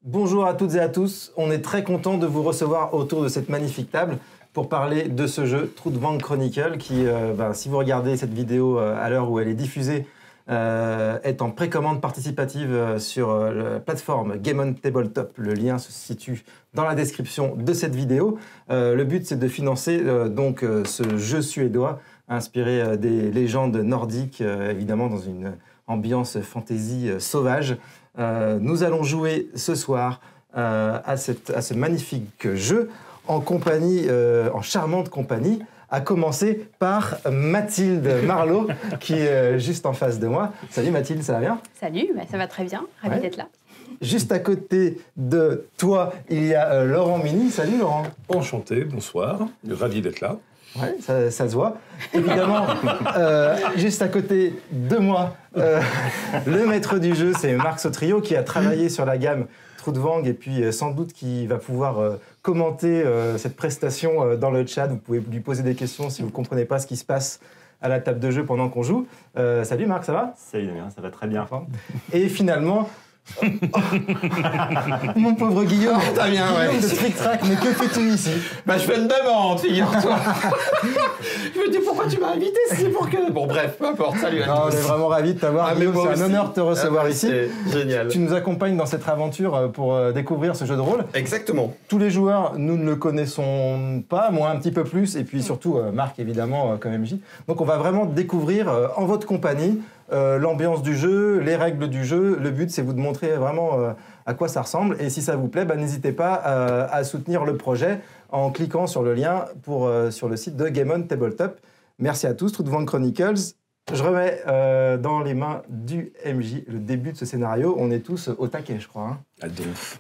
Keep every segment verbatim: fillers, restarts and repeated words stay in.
Bonjour à toutes et à tous, on est très content de vous recevoir autour de cette magnifique table pour parler de ce jeu Trudvang Chronicle qui, euh, ben, si vous regardez cette vidéo euh, à l'heure où elle est diffusée, euh, est en précommande participative euh, sur euh, la plateforme Game on Tabletop. Le lien se situe dans la description de cette vidéo. Euh, le but, c'est de financer euh, donc euh, ce jeu suédois inspiré euh, des légendes nordiques, euh, évidemment dans une ambiance fantasy euh, sauvage. Euh, nous allons jouer ce soir euh, à, cette, à ce magnifique jeu en compagnie, euh, en charmante compagnie, à commencer par Mathilde Marlot, qui est euh, juste en face de moi. Salut Mathilde, ça va bien? Salut, bah ça va très bien, ravi ouais. d'être là. Juste à côté de toi, il y a euh, Laurent Mini. Salut Laurent. Enchanté, bonsoir, ravi d'être là. Ouais, ça, ça se voit. Évidemment, euh, juste à côté de moi, euh, le maître du jeu, c'est Marc Sautrio, qui a travaillé sur la gamme Trudvang et puis euh, sans doute qui va pouvoir euh, commenter euh, cette prestation euh, dans le chat. Vous pouvez lui poser des questions si vous ne comprenez pas ce qui se passe à la table de jeu pendant qu'on joue. Euh, salut Marc, ça va? Salut Damien, ça va très bien. Et finalement... Oh. Mon pauvre Guillaume, oh, t'as bien, ouais. Guillaume de Trick Track, mais que fais-tu ici? Bah, je fais une demande, figure-toi. Je me dis pourquoi tu m'as invité, c'est pour que. Bon, bref, peu importe, salut à tous. On est vraiment ravis de t'avoir. Ah, Guillaume, c'est un honneur de te recevoir ah, ici. C'est génial. Tu nous accompagnes dans cette aventure pour découvrir ce jeu de rôle. Exactement. Tous les joueurs, nous ne le connaissons pas, moi un petit peu plus, et puis surtout Marc, évidemment, comme M J. Donc on va vraiment découvrir en votre compagnie Euh, l'ambiance du jeu, les règles du jeu. Le but, c'est vous de montrer vraiment euh, à quoi ça ressemble. Et si ça vous plaît, bah, n'hésitez pas euh, à soutenir le projet en cliquant sur le lien pour, euh, sur le site de Game on Tabletop. Merci à tous. Trudvang Chronicles. Je remets euh, dans les mains du M J le début de ce scénario. On est tous au taquet, je crois. Hein. À donf.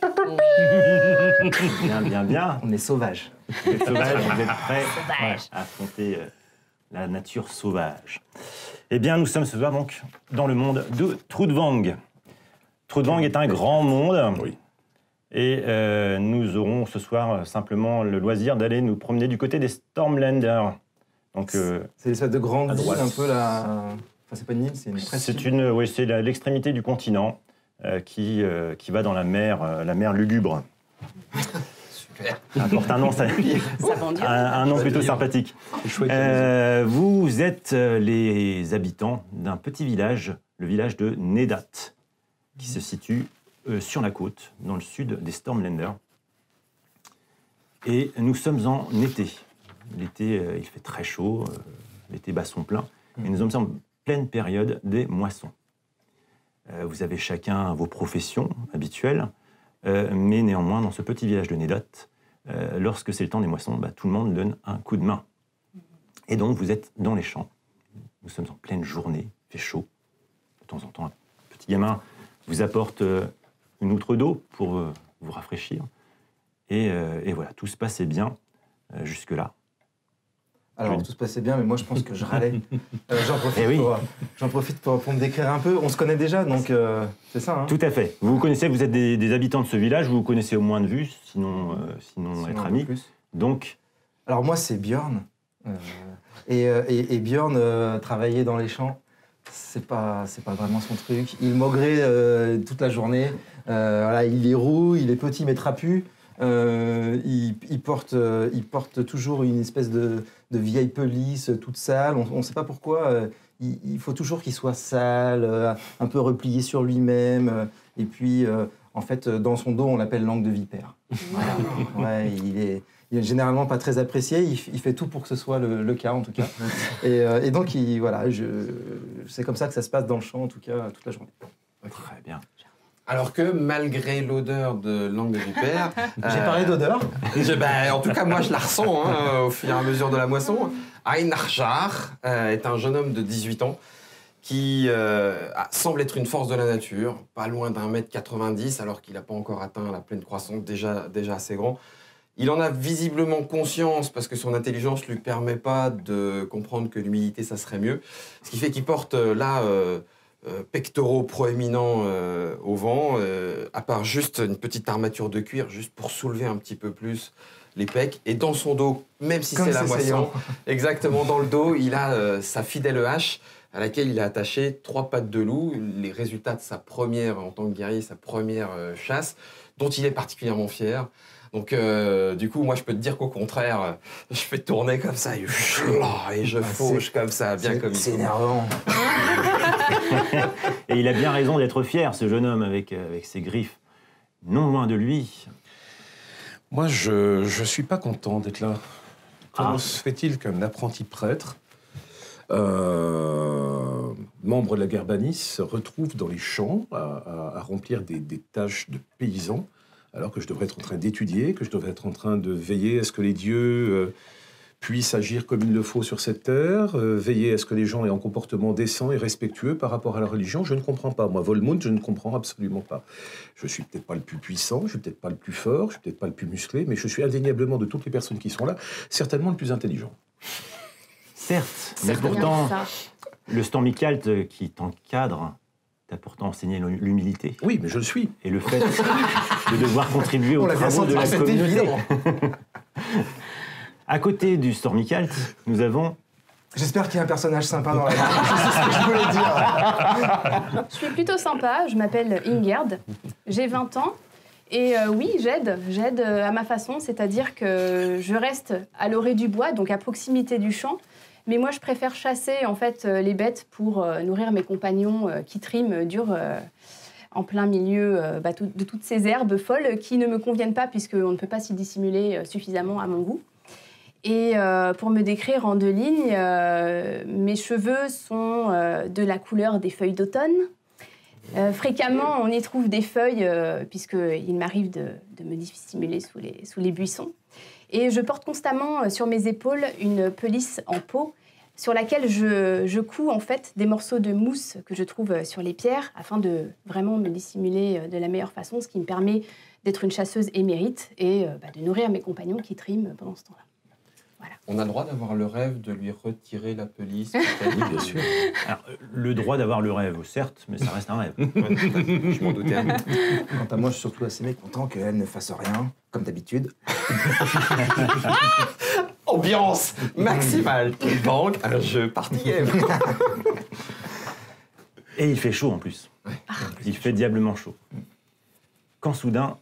Bien, bien, bien. On est sauvages. Vous êtes sauvages, vous êtes prêts Sauvage. à affronter euh, la nature sauvage. Eh bien, nous sommes ce soir donc dans le monde de Trudvang. Trudvang est un grand monde. Oui. Et euh, nous aurons ce soir simplement le loisir d'aller nous promener du côté des Stormlanders. Donc, euh, c'est l'espèce de grande à île, droite. un peu la... Enfin, c'est pas une île, c'est une presqu'île. c'est une, oui, c'est la- l'extrémité du continent euh, qui, euh, qui va dans la mer, euh, la mer lugubre. Super. Ça porte un nom, ça, Ça vend dur. un, un nom plutôt dire. sympathique. C'est chouette. Euh, vous êtes euh, les habitants d'un petit village, le village de Nedat, qui se situe euh, sur la côte, dans le sud des Stormlanders. Et nous sommes en été. L'été, euh, il fait très chaud, euh, l'été bat son plein, et nous sommes en pleine période des moissons. Euh, vous avez chacun vos professions habituelles, euh, mais néanmoins, dans ce petit village de Nedat, euh, lorsque c'est le temps des moissons, bah, tout le monde donne un coup de main. Et donc, vous êtes dans les champs. Nous sommes en pleine journée, il fait chaud. De temps en temps, un petit gamin vous apporte euh, une outre d'eau pour euh, vous rafraîchir. Et, euh, et voilà, tout se passait bien euh, jusque-là. Alors, Je- tout se passait bien, mais moi, je pense que je râlais. Euh, j'en profite, Eh oui. pour, j'en profite pour, pour me décrire un peu. On se connaît déjà, donc euh, c'est ça. Hein. Tout à fait. Vous vous connaissez, vous êtes des, des habitants de ce village, vous vous connaissez au moins de vue, sinon, euh, sinon, Sinon, être un peu amis. plus. Donc, Alors, moi, c'est Björn. Euh, et, euh, et, et Björn, euh, travailler dans les champs, c'est pas, c'est pas vraiment son truc. Il maugrait euh, toute la journée. Euh, voilà, il est roux, il est petit mais trapu. Euh, il, il, porte, euh, il porte toujours une espèce de, de vieille pelisse toute sale. On ne sait pas pourquoi. Euh, il, il faut toujours qu'il soit sale, euh, un peu replié sur lui-même. Euh, et puis, euh, en fait, dans son dos, on l'appelle langue de vipère. Voilà. Ouais, il est, il est généralement pas très apprécié. Il, il fait tout pour que ce soit le, le cas, en tout cas. Et, euh, et donc, il, voilà, je, c'est comme ça que ça se passe dans le champ, en tout cas, toute la journée. très bien. Alors que malgré l'odeur de langue de vipère. J'ai euh, parlé d'odeur. je- ben, en tout cas, moi, je la ressens hein, au fur et à mesure de la moisson. Einar Jar euh, est un jeune homme de dix-huit ans qui euh, a- semble être une force de la nature, pas loin d'un mètre quatre-vingt-dix, alors qu'il n'a pas encore atteint la pleine croissance, déjà, déjà assez grand. Il en a visiblement conscience parce que son intelligence ne lui permet pas de comprendre que l'humilité, ça serait mieux. Ce qui fait qu'il porte euh, là euh, euh, pectoraux proéminents euh, au vent, euh, à part juste une petite armature de cuir, juste pour soulever un petit peu plus les pecs. Et dans son dos, même si Comme c'est la c'est moisson, saillant. exactement dans le dos, il a euh, sa fidèle hache à laquelle il a attaché trois pattes de loup, les résultats de sa première, en tant que guerrier, sa première euh, chasse, dont il est particulièrement fier. Donc, euh, du coup, moi, je peux te dire qu'au contraire, euh, je fais tourner comme ça, et, et je fauche comme ça, bien comme il faut. C'est énervant. Et il a bien raison d'être fier, ce jeune homme, avec, avec ses griffes. Non loin de lui. Moi, je ne suis pas content d'être là. Comment Ah. se fait-il qu'un apprenti prêtre, euh, membre de la Garbanis, se retrouve dans les champs à, à- à remplir des, des tâches de paysan, alors que je devrais être en train d'étudier, que je devrais être en train de veiller à ce que les dieux euh, puissent agir comme il le faut sur cette terre, euh, veiller à ce que les gens aient un comportement décent et respectueux par rapport à la religion. Je ne comprends pas. Moi, Volmund, je ne comprends absolument pas. Je suis peut-être pas le plus puissant, je suis peut-être pas le plus fort, je suis peut-être pas le plus musclé, mais je suis indéniablement de toutes les personnes qui sont là, certainement le plus intelligent. Certes, mais C'est bien pourtant, ça. le Stormicalt qui t'encadre t'a pourtant enseigné l'humilité. Oui, mais je le suis. Et le fait de devoir contribuer On aux l'a bien travaux de senti, la c'était communauté. évident. À côté du Stormicalt, nous avons... J'espère qu'il y a un personnage sympa dans la vie. C'est ce que je voulais dire. Je suis plutôt sympa, je m'appelle Ingerd, j'ai vingt ans. Et euh, oui, j'aide, j'aide euh, à ma façon, c'est-à-dire que je reste à l'orée du bois, donc à proximité du champ. Mais moi, je préfère chasser en fait euh, les bêtes pour euh, nourrir mes compagnons euh, qui triment euh, dur euh, en plein milieu euh, bah, tout- de toutes ces herbes folles qui ne me conviennent pas puisqu'on ne peut pas s'y dissimuler euh, suffisamment à mon goût. Et euh, pour me décrire en deux lignes, euh, mes cheveux sont euh, de la couleur des feuilles d'automne. Euh, fréquemment, on y trouve des feuilles, euh, puisqu'il m'arrive de, de me dissimuler sous les, sous les buissons. Et je porte constamment euh, sur mes épaules une pelisse en peau sur laquelle je, je couds en fait des morceaux de mousse que je trouve euh, sur les pierres afin de vraiment me dissimuler euh, de la meilleure façon, ce qui me permet d'être une chasseuse émérite et euh, bah, de nourrir mes compagnons qui triment pendant ce temps-là. On a le droit d'avoir le rêve de lui retirer la pelisse. Oui, bien sûr. Alors, le droit d'avoir le rêve, certes, mais ça reste un rêve. Je m'en doutais. Quant à moi, je suis surtout assez mécontent qu'elle ne fasse rien, comme d'habitude. Ambiance maximale. Banque, un jeu party game. Et il fait chaud en plus. Il fait diablement chaud. Quand soudain,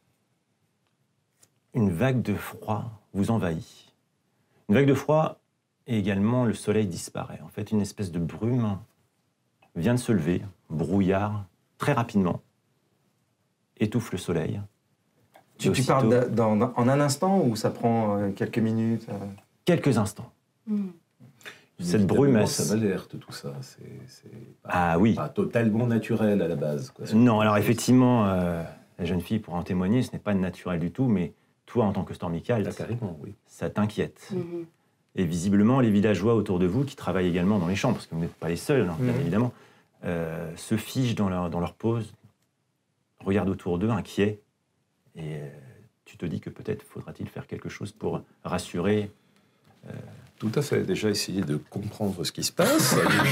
une vague de froid vous envahit. Une vague de froid et également le soleil disparaît. En fait, une espèce de brume vient de se lever, brouillard, très rapidement, étouffe le soleil. Tu, Et tu aussitôt- parles de- dans- dans- en un instant ou ça prend euh, quelques minutes euh Quelques instants. Mm. Cette brume, elle- ça m'alerte, tout ça. C'est c'est pas, Ah oui. pas totalement naturel à la base. Quoi. Non, alors effectivement, euh, la jeune fille pourra en témoigner, ce n'est pas naturel du tout, mais toi, en tant que Stormicalt, Ah, carrément, oui. ça t'inquiète. Mhm. Et visiblement, les villageois autour de vous, qui travaillent également dans les champs, parce que vous n'êtes pas les seuls, hein, bien Mhm. évidemment, euh, se figent dans leur, dans leur pose, regardent autour d'eux, inquiets, et euh, tu te dis que peut-être faudra-t-il faire quelque chose pour rassurer. Tout à fait. Déjà, essayer de comprendre ce qui se passe.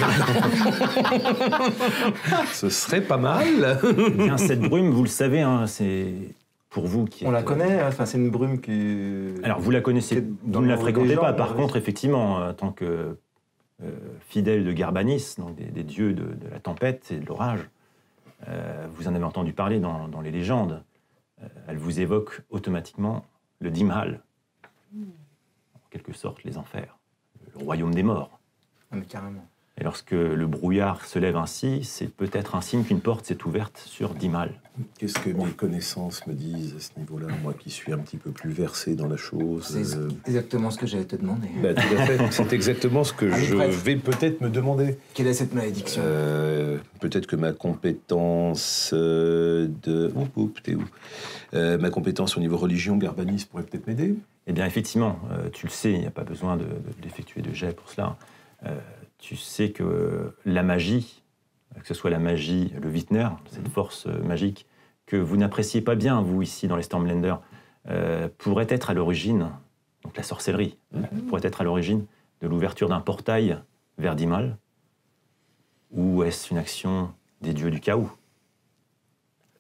Ce serait pas mal. Eh bien, cette brume, vous le savez, hein, c'est pour vous qui On la êtes- connaît, enfin, c'est une brume qui. Alors, vous la connaissez, C'est vous dans ne la nos fréquentez légendes, pas. Par ouais. contre, effectivement, en tant que euh, fidèle de Garbanis, donc des, des dieux de, de la tempête et de l'orage, euh, vous en avez entendu parler dans, dans les légendes. Euh, elle vous évoque automatiquement le Dimhal, en quelque sorte les enfers, le royaume des morts. Ah, mais carrément. Et lorsque le brouillard se lève ainsi, c'est peut-être un signe qu'une porte s'est ouverte sur Dimhal. Qu'est-ce que mes connaissances me disent à ce niveau-là, moi qui suis un petit peu plus versé dans la chose? C'est euh, exactement ce que j'allais te demander. bah, tout à fait. C'est exactement ce que Allez, je prêtre. vais peut-être me demander. Quelle est cette malédiction Euh, peut-être que ma compétence euh, de... Oup, oup, t'es où Euh, Ma compétence au niveau religion, Garbanis, pourrait peut-être m'aider. Eh bien, effectivement, euh, tu le sais, il n'y a pas besoin de- de- d'effectuer de jet pour cela. Euh, tu sais que la magie, que ce soit la magie, le Wittner, cette force euh, magique, que vous n'appréciez pas bien, vous, ici, dans les Stormlanders, euh, pourrait être à l'origine, donc la sorcellerie, euh, pourrait être à l'origine de l'ouverture d'un portail vers Dimhal, ou est-ce une action des dieux du chaos?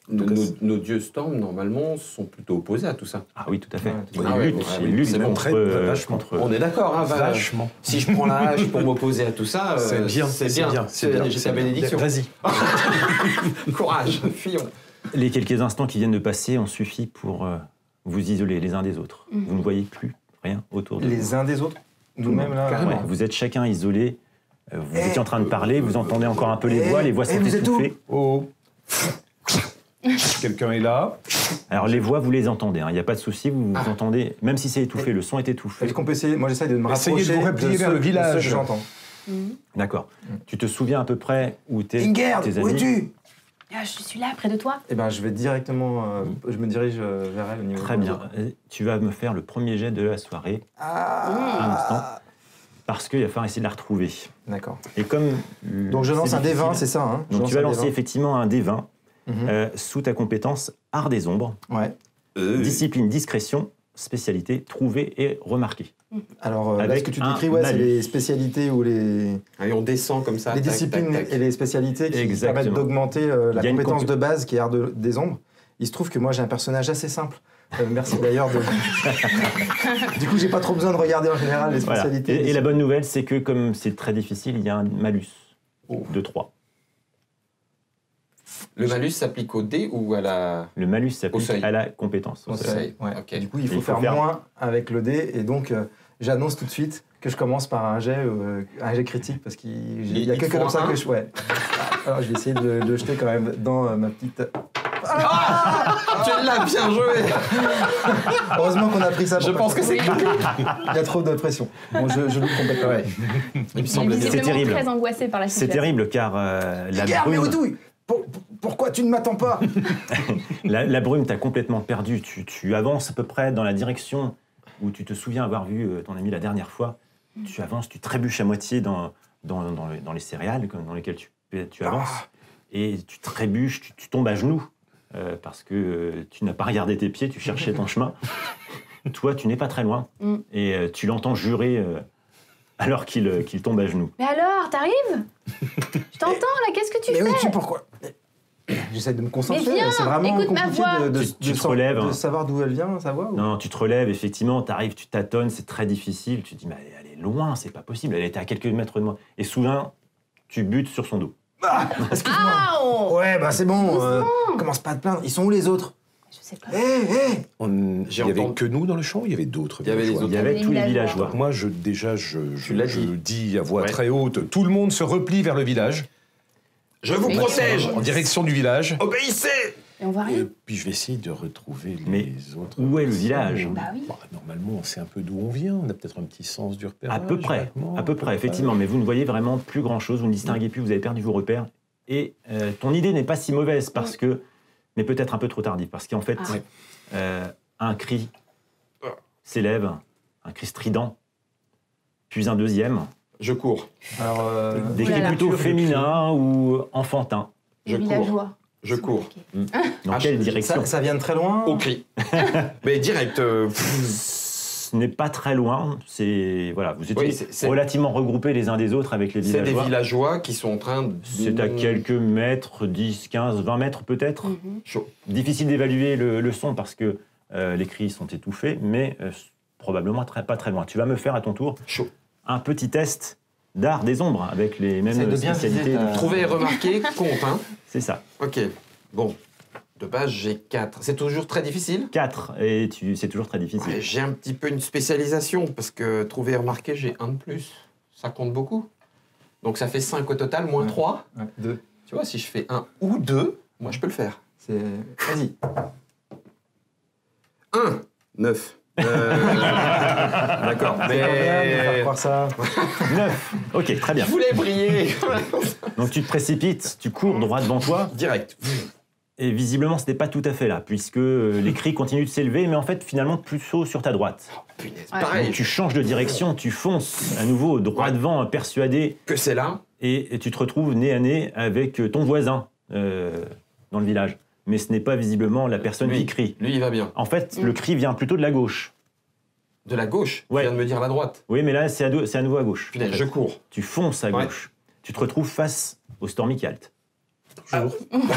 Nos, nos, nos dieux Storm, normalement, sont plutôt opposés à tout ça. Ah oui, tout à fait. Ouais, ils ah ouais, luttent, ouais, ils oui, luttent c'est bon, contre, très- euh, vachement. contre- On est d'accord, hein, va- Vachement. Si je prends la hache pour m'opposer à tout ça, euh, C'est bien, c'est bien. c'est bien. J'ai c'est ta bien. bénédiction. Vas-y. Courage, fuyons. Les quelques instants qui viennent de passer ont suffi pour euh, vous isoler les uns des autres. Mhm. Vous ne voyez plus rien autour de vous. Les uns des autres, nous-mêmes là. Carrément. Ouais, vous êtes chacun isolé. euh, Vous Eh, étiez en train de parler, vous entendez encore un peu les eh, voix, les voix eh, sont vous êtes où étouffées. Oh. Quelqu'un est là. Alors les voix, vous les entendez, hein, il n'y a pas de souci, vous, vous Ah. entendez, même si c'est étouffé, le son est étouffé. Est-ce qu'on peut essayer? Moi, j'essaye de me Essayez rapprocher de vous replier de vers ceux- le de ceux village. que j'entends. Mhm. D'accord. Tu te souviens à peu près où t'es Ingerd, tes où amis. es-tu? Ah, je suis là, près de toi. Eh ben, je vais directement, euh, je me dirige euh, vers elle au niveau. Très bien. Euh, Tu vas me faire le premier jet de la soirée, un instant, Ah. parce qu'il va falloir essayer de la retrouver. D'accord. Et comme euh, Donc je lance c'est un dé vingt, difficile, c'est ça, hein? Je Donc lance tu vas un dé lancer vingt. effectivement un dé vingt Mhm. euh, sous ta compétence art des ombres, Ouais. discipline, discrétion, spécialité, trouver et remarquer. Alors euh, là, Avec ce que tu un décris, ouais, c'est malus. les spécialités ou les, Allez, on descend comme ça. les tac, disciplines tac, tac. et les spécialités qui Exactement. permettent d'augmenter euh, la Il y a une compétence compé- de base qui est art de- des ombres. Il se trouve que moi j'ai un personnage assez simple. Euh, merci d'ailleurs de. Du coup, j'ai pas trop besoin de regarder en général les Voilà. spécialités. Et, et la bonne nouvelle, c'est que comme c'est très difficile, il y a un malus Oh. de trois. Le malus s'applique au dé ou à la. Le malus Au s'applique seuil. à la compétence. au Au seuil. seuil, ouais. Ok. Du coup, il faut, il faut faire, faire- moins avec le dé. Et donc, euh, j'annonce tout de suite que je commence par un jet, euh, un jet critique parce qu'il il y a Il que faut comme ça un que je. Ouais. Alors, je vais essayer de le jeter quand même dans euh, ma petite. Tu l'as bien joué. Heureusement qu'on a pris ça. pour Je pas pense que c'est. Il y a trop de pression. Bon, je, je loupe complètement. Ouais. Il me Il est semble bien. C'est visiblement terrible. très angoissé par la C'est situation. terrible car euh, la, Regarde, mais brume, Oudouille, pour- pour- pourquoi tu ne m'attends pas? la, la brume t'a complètement perdu. Tu, tu avances à peu près dans la direction où tu te souviens avoir vu euh, ton ami la dernière fois. Tu avances, tu trébuches à moitié dans, dans, dans, les, dans les céréales comme- dans lesquelles tu, tu avances. Et tu trébuches, tu, tu tombes à genoux euh, parce que euh, tu n'as pas regardé tes pieds, tu cherchais ton chemin. Toi, tu n'es pas très loin. Mm. Et euh, tu l'entends jurer euh, alors qu'il euh, qu'il tombe à genoux. Mais alors, t'arrives? Je t'entends là, qu'est-ce que tu Mais fais? oui, tu pourquoi? J'essaie de me concentrer. Mais viens, C'est vraiment écoute ma compliqué voix. de, de, Tu- tu de te sa- relèves, de hein. savoir d'où elle vient, sa voix. ou- Non, tu te relèves, effectivement, tu arrives, tu tâtonnes, c'est très difficile. Tu te dis, mais elle est loin, c'est pas possible, elle était à quelques mètres de moi. Et soudain, tu butes sur son dos. Ah, excuse-moi. Ah Ouais, bah c'est bon. euh, commence pas à te plaindre. Ils sont où les autres? Je sais pas. Hé, hé On- Il J'ai y avait entendu- que nous dans le champ ou il y avait d'autres Il y avait les villageois Il y avait Les tous les villageois. villageois. Moi, je, déjà, je, je, Tu l'as je dit. dis à voix Ouais. très haute, tout le monde se replie vers le village, Je vous Mais- protège. en direction du village. Obéissez. Et on voit Et rien. puis je vais essayer de retrouver Mais les autres. où est le village? Bah oui. Bah, normalement, on sait un peu d'où on vient. On a peut-être un petit sens du repérage. À peu près, vaguement, à peu près, effectivement. Mais vous ne voyez vraiment plus grand-chose, vous ne distinguez plus, vous avez perdu vos repères. Et euh, ton idée n'est pas si mauvaise, parce que, mais peut-être un peu trop tardive, parce qu'en fait, Ah. Ouais. euh, un cri s'élève, un cri strident, puis un deuxième, Je cours. Alors, euh, des Ouh là cris là. plutôt féminins ou enfantins. Je Les cours. villageois. Je cours. Ok. Dans Ah, quelle je- direction? ça, ça vient de très loin. Au cri. Mais direct. euh, Ce n'est pas très loin. C'est voilà, vous étiez Oui, c'est- c'est- relativement regroupés les uns des autres avec les C'est des villageois. villageois qui sont en train de. C'est à quelques mètres, dix, quinze, vingt mètres peut-être. Mhm. Chaud. Difficile d'évaluer le, le son parce que euh, les cris sont étouffés, mais euh, probablement très, pas très loin. Tu vas me faire à ton tour Chaud. un petit test d'art des ombres avec les mêmes Essaye de bien spécialités. viser ta- Trouver et remarquer compte, hein. C'est ça. Ok. Bon. De base, j'ai quatre. C'est toujours très difficile. quatre, et tu, c'est toujours très difficile. Ouais, j'ai un petit peu une spécialisation parce que trouver et remarquer, j'ai un de plus. Ça compte beaucoup. Donc ça fait cinq au total, moins Ouais. trois. Ouais, deux. Tu vois, si je fais un ou deux, moi je peux le faire. C'est. Vas-y. un, neuf. Euh, D'accord. C'est pas bien de me faire Mais. croire ça. neuf. Ok, très bien. Je voulais briller. Donc tu te précipites, tu cours droit devant toi, Direct. et visiblement ce n'est pas tout à fait là, puisque euh, les cris continuent de s'élever, mais en fait finalement plutôt sur ta droite. Punaise. Ouais. Pareil. Donc tu changes de direction, tu fonces à nouveau droit Ouais. devant, persuadé, Que c'est là. et, et tu te retrouves nez à nez avec ton voisin euh, dans le village. Mais ce n'est pas visiblement la personne Lui. qui crie. Lui, il va bien. En fait, Mm. le cri vient plutôt de la gauche. De la gauche. Ouais. Tu viens de me dire la droite. Oui, mais là, c'est à, deux- c'est à nouveau à gauche. Punaise, en fait. je cours. Tu fonces à Ouais. gauche. Tu te retrouves face au Stormy Calt. Bonjour.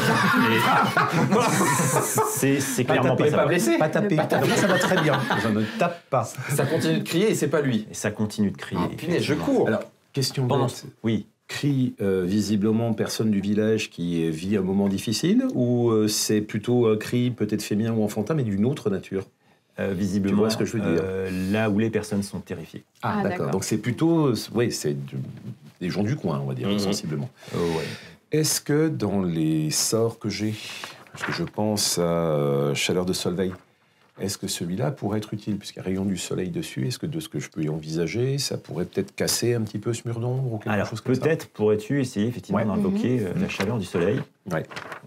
C'est c'est Pas clairement taper, pas pas ça. blessé. Pas taper. Pas taper. Donc ça va très bien. Je ne tape pas. Ça continue de crier et c'est pas lui. Et ça continue de crier. Ah, punaise, je effectivement. cours. Alors, question Pendant... bête. Oui. Crie euh, visiblement personne du village qui euh, vit un moment difficile ou euh, c'est plutôt un cri peut-être féminin ou enfantin mais d'une autre nature? Euh, visiblement, Tu vois ce que je veux dire euh, là où les personnes sont terrifiées. Ah, d'accord. d'accord. Donc c'est plutôt, oui, c'est de- des gens du coin, on va dire, Mhm. sensiblement. Oh, ouais. Est-ce que dans les sorts que j'ai, parce que je pense à euh, Chaleur de Solveig, est-ce que celui-là pourrait être utile, puisqu'il y a rayon du soleil dessus? Est-ce que de ce que je peux y envisager, ça pourrait peut-être casser un petit peu ce mur d'ombre ou quelque Alors, chose comme ça? peut-être pourrais-tu essayer effectivement Ouais. d'invoquer euh, la chaleur du soleil. Ouais.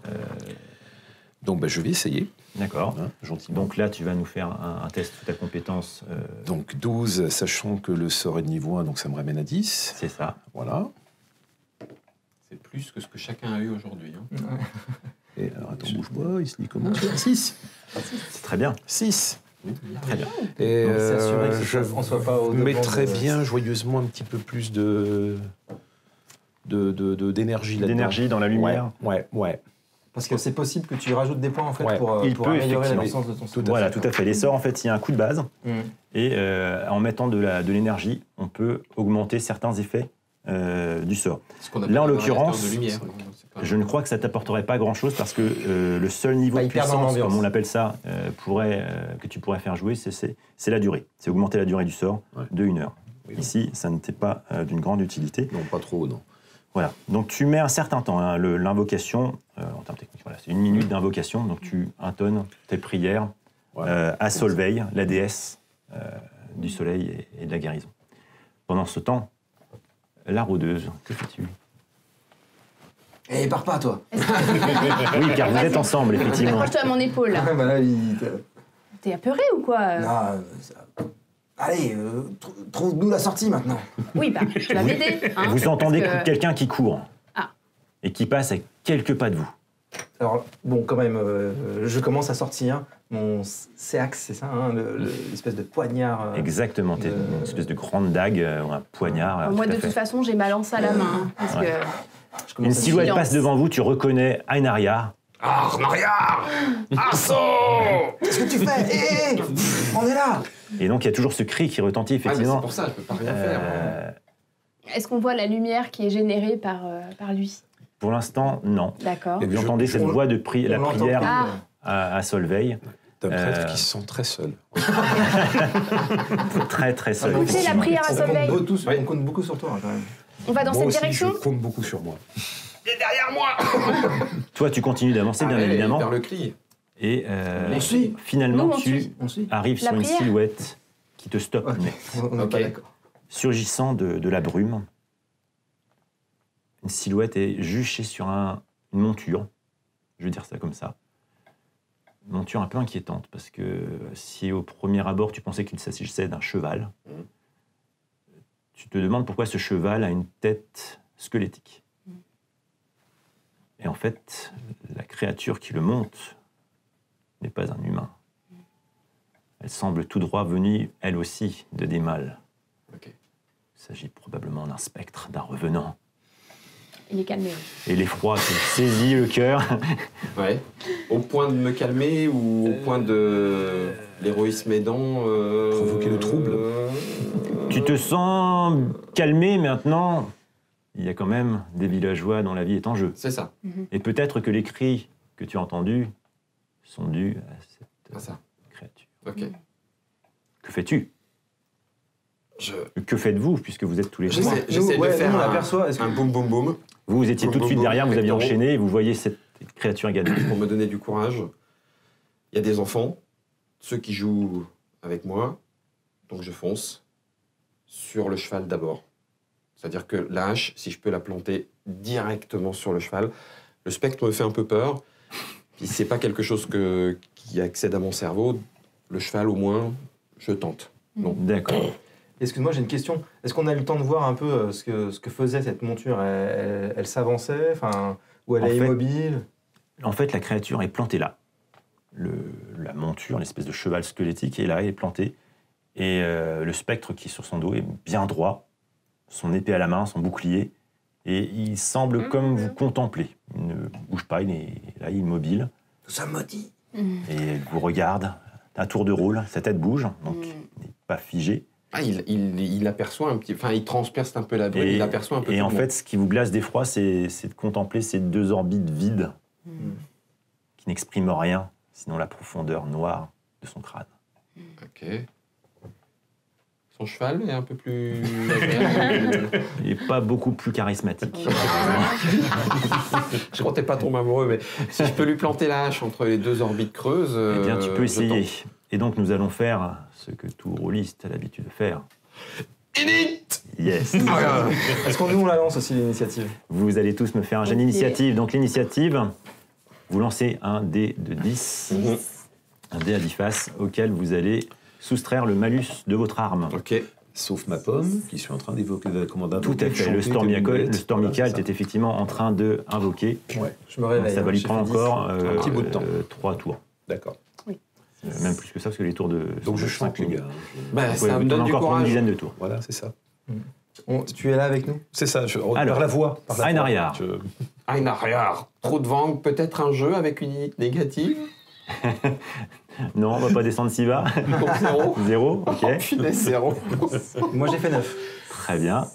Donc bah, je vais essayer, D'accord. hein, gentiment. Donc là, tu vas nous faire un, un test sous ta compétence. euh, Donc douze, sachant que le sort est de niveau un, donc ça me ramène à dix. c'est ça. Voilà. C'est plus que ce que chacun a eu aujourd'hui. hein. Et alors attends, bouge pas, il se lit comment? six. C'est très bien. six. Très bien. Et Donc, s'assurer que euh, ce je soit- on soit pas au devant mettrais de- bien joyeusement un petit peu plus de de- de- de- d'énergie là-dedans. D'énergie dans la lumière. Ouais, ouais, ouais. Parce que c'est possible que tu rajoutes des points en fait Ouais. pour, euh, Il pour peut, améliorer la effectivement. puissance de ton Tout sort. à Voilà, fait. tout à fait. Les sorts, en fait, il y a un coup de base. Mm. Et euh, en mettant de la- de l'énergie, on peut augmenter certains effets euh, du sort. Ce qu'on appelle Là, en un l'occurrence, radiateur de lumière. C'est pas- Je ne crois que ça t'apporterait pas grand-chose parce que euh, le seul niveau Bah, de il perd dans puissance, l'ambiance. comme on l'appelle ça, euh, pourrait, euh, que tu pourrais faire jouer, c'est- c'est c'est la durée. C'est augmenter la durée du sort Ouais. de une heure. Oui, Ici, ça n'était pas euh, d'une grande utilité. non, pas trop, non. Voilà. Donc tu mets un certain temps. hein, le- L'invocation, euh, en termes techniques, voilà, c'est une minute d'invocation. Donc tu intonnes tes prières Ouais. euh, à Solveig, la déesse euh, du soleil et, et de la guérison. Pendant ce temps, la rôdeuse, que fais-tu? Eh, pars pas toi. Oui, car vous êtes ensemble, effectivement. Accroche-toi à mon épaule, là. Bah là, il- T'es apeuré ou quoi euh Non, euh, ça- Allez, euh, trou- trouve-nous la sortie maintenant. Oui, bah, tu vas m'aider. Hein, Vous entendez parce que- quelqu'un qui court Ah. et qui passe à quelques pas de vous. Alors, bon, quand même, euh, je commence à sortir mon séax, c'est ça, hein, le- le- l'espèce de poignard. euh, Exactement, t'es Euh, une espèce de grande dague euh, ou un poignard. euh, Moi, tout de à fait. toute façon, j'ai ma lance à la main. hein, parce Ouais. que je commence Une à- silhouette silence. passe devant vous, tu reconnais Ainaria. Ah, Maria Arceau Qu'est-ce que tu fais Hé, hé, on est là. Et donc il y a toujours ce cri qui retentit, Ah, mais c'est effectivement. pour ça, je peux pas rien faire. Euh, est-ce qu'on voit la lumière qui est générée par, euh, par lui? pour l'instant, non. D'accord. Et Vous Je- entendez cette on- voix de pri- on la l'entend prière plus. Ah. à, à Solveig, T'as un prêtre Euh, qui se sent très seul. très très Ah, seul. donc, Écoutez, la effectivement. prière à on compte Solveig. beaucoup, Oui. on compte beaucoup sur toi, hein, quand même. On va dans Moi cette aussi, direction? je compte beaucoup sur moi. Il est derrière moi Toi, tu continues d'avancer, Ah bien ouais, évidemment. Vers le cri. Et euh, On suit. finalement, Nous, on tu suit. On suit. arrives La sur une prière. silhouette qui te stoppe Ok. net. On n'est Ok. pas d'accord. Surgissant de, de la brume, une silhouette est juchée sur un- une monture, je vais dire ça comme ça. Une monture un peu inquiétante, parce que si au premier abord tu pensais qu'il s'agissait d'un cheval, Mhm. tu te demandes pourquoi ce cheval a une tête squelettique. Et en fait, la créature qui le monte n'est pas un humain. Elle semble tout droit venue, elle aussi, de des mâles. Ok. Il s'agit probablement d'un spectre, d'un revenant. Il est calmé. Et l'effroi te saisit le cœur. Ouais. Au point de me calmer ou au point de l'héroïsme aidant euh, Provoquer le trouble. euh, Tu te sens calmé maintenant. Il y a quand même des villageois dont la vie est en jeu. C'est ça. Et peut-être que les cris que tu as entendus sont dus à cette C'est ça. créature. Ok. Que fais-tu? Je, Que faites-vous, puisque vous êtes tous les J'essaie- trois? Nous, j'essaie de ouais, faire nous, on un- aperçoit. Est-ce que- un boum boum boum Vous, vous étiez Boum, tout de boum, suite boum, derrière, vous aviez rectoro. enchaîné, et vous voyez cette créature également. pour me donner du courage. Il y a des enfants, ceux qui jouent avec moi, donc je fonce sur le cheval d'abord. C'est-à-dire que la hache, si je peux la planter directement sur le cheval, le spectre me fait un peu peur. Puis c'est pas quelque chose que, qui accède à mon cerveau. Le cheval, au moins, je tente. Non. D'accord. Excuse-moi, j'ai une question. Est-ce qu'on a eu le temps de voir un peu euh, ce que, ce que faisait cette monture? Elle, elle- elle s'avançait, enfin, ou elle En est fait- immobile? En fait, la créature est plantée là. Le, la monture, l'espèce de cheval squelettique est là, est plantée. Et euh, le spectre qui est sur son dos est bien droit, son épée à la main, son bouclier, Et il semble comme vous contempler. Il ne bouge pas, il est là, immobile. Nous sommes maudits. Et il vous regarde, un tour de rôle, sa tête bouge, donc il n'est pas figé. Ah, il, il, il aperçoit un petit... Enfin, il transperce un peu la brume, Et, il aperçoit un peu et tout en le monde. fait, ce qui vous glace d'effroi, c'est c'est de contempler ces deux orbites vides Mm. qui n'expriment rien, sinon la profondeur noire de son crâne. Ok. Son cheval est un peu plus agréable. Il n'est pas beaucoup plus charismatique. Je comptais pas tomber amoureux, mais si je peux lui planter la hache entre les deux orbites creuses... Eh bien, tu euh, peux je essayer. tente. Et donc, nous allons faire ce que tout rôliste a l'habitude de faire. Init. Yes. Ah, Est-ce qu'on nous, on la lance aussi, l'initiative? Vous allez tous me faire un jet Ok. d'initiative. Donc, l'initiative, vous lancez un dé de dix, Mhm. un dé à dix faces, auquel vous allez soustraire le malus de votre arme. Ok. Sauf ma pomme, qui suis en train d'évoquer de commander un Tout à fait. Le Stormical, le Stormical était effectivement en train de invoquer. Ouais, Je me Donc, réveille. ça va hein, lui j'ai prendre fait dix. encore euh, Un petit bout de temps. euh, trois tours. d'accord. Euh, même plus que ça, parce que les tours de... Donc sont je de chante, cinq les minutes. gars. Je- Bah, Vous pouvez ça me vous donne tourner du encore pour une courage. dizaine de tours. Voilà, c'est ça. On- tu es là avec nous? C'est ça, je, Alors, par la voix. Par la Ein voix. Ariar. Je- Ein Ariar. Trop de vent, peut-être un jeu avec une unité négative. Non, on va pas descendre si bas. Donc zéro. Zéro, ok. Oh, punaise, zéro. Moi, j'ai fait neuf. Très bien.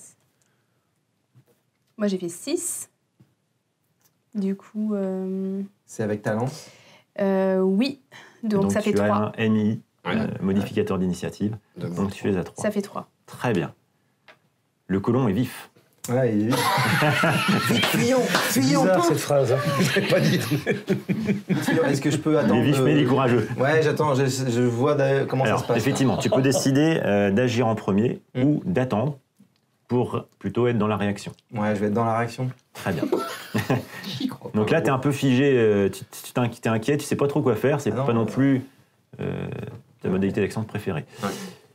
Moi, j'ai fait six. Du coup, euh, C'est avec ta lance. euh, oui. Donc, ça fait tu as trois. un M I, Ouais. euh, modificateur d'initiative. Deux Donc tu es à trois. Ça fait trois. Très bien. Le colon est vif. Ouais, il est Fuyons, fuyons bizarre, cette phrase. Hein. Je l'ai pas dit. Est-ce que je peux Il attendre est vif, de- mais il est courageux. Ouais, j'attends, je, je vois d'ailleurs comment ça se Alors, passe. effectivement, tu peux décider euh, d'agir en premier Mm. ou d'attendre pour plutôt être dans la réaction. Ouais, je vais être dans la réaction. Très bien. J'y crois Donc pas. là, tu es un peu figé, euh, tu tu t'in- t'es inquiet, tu sais pas trop quoi faire, c'est Ah non, pas non euh, plus euh, ta modalité d'action préférée. Ouais.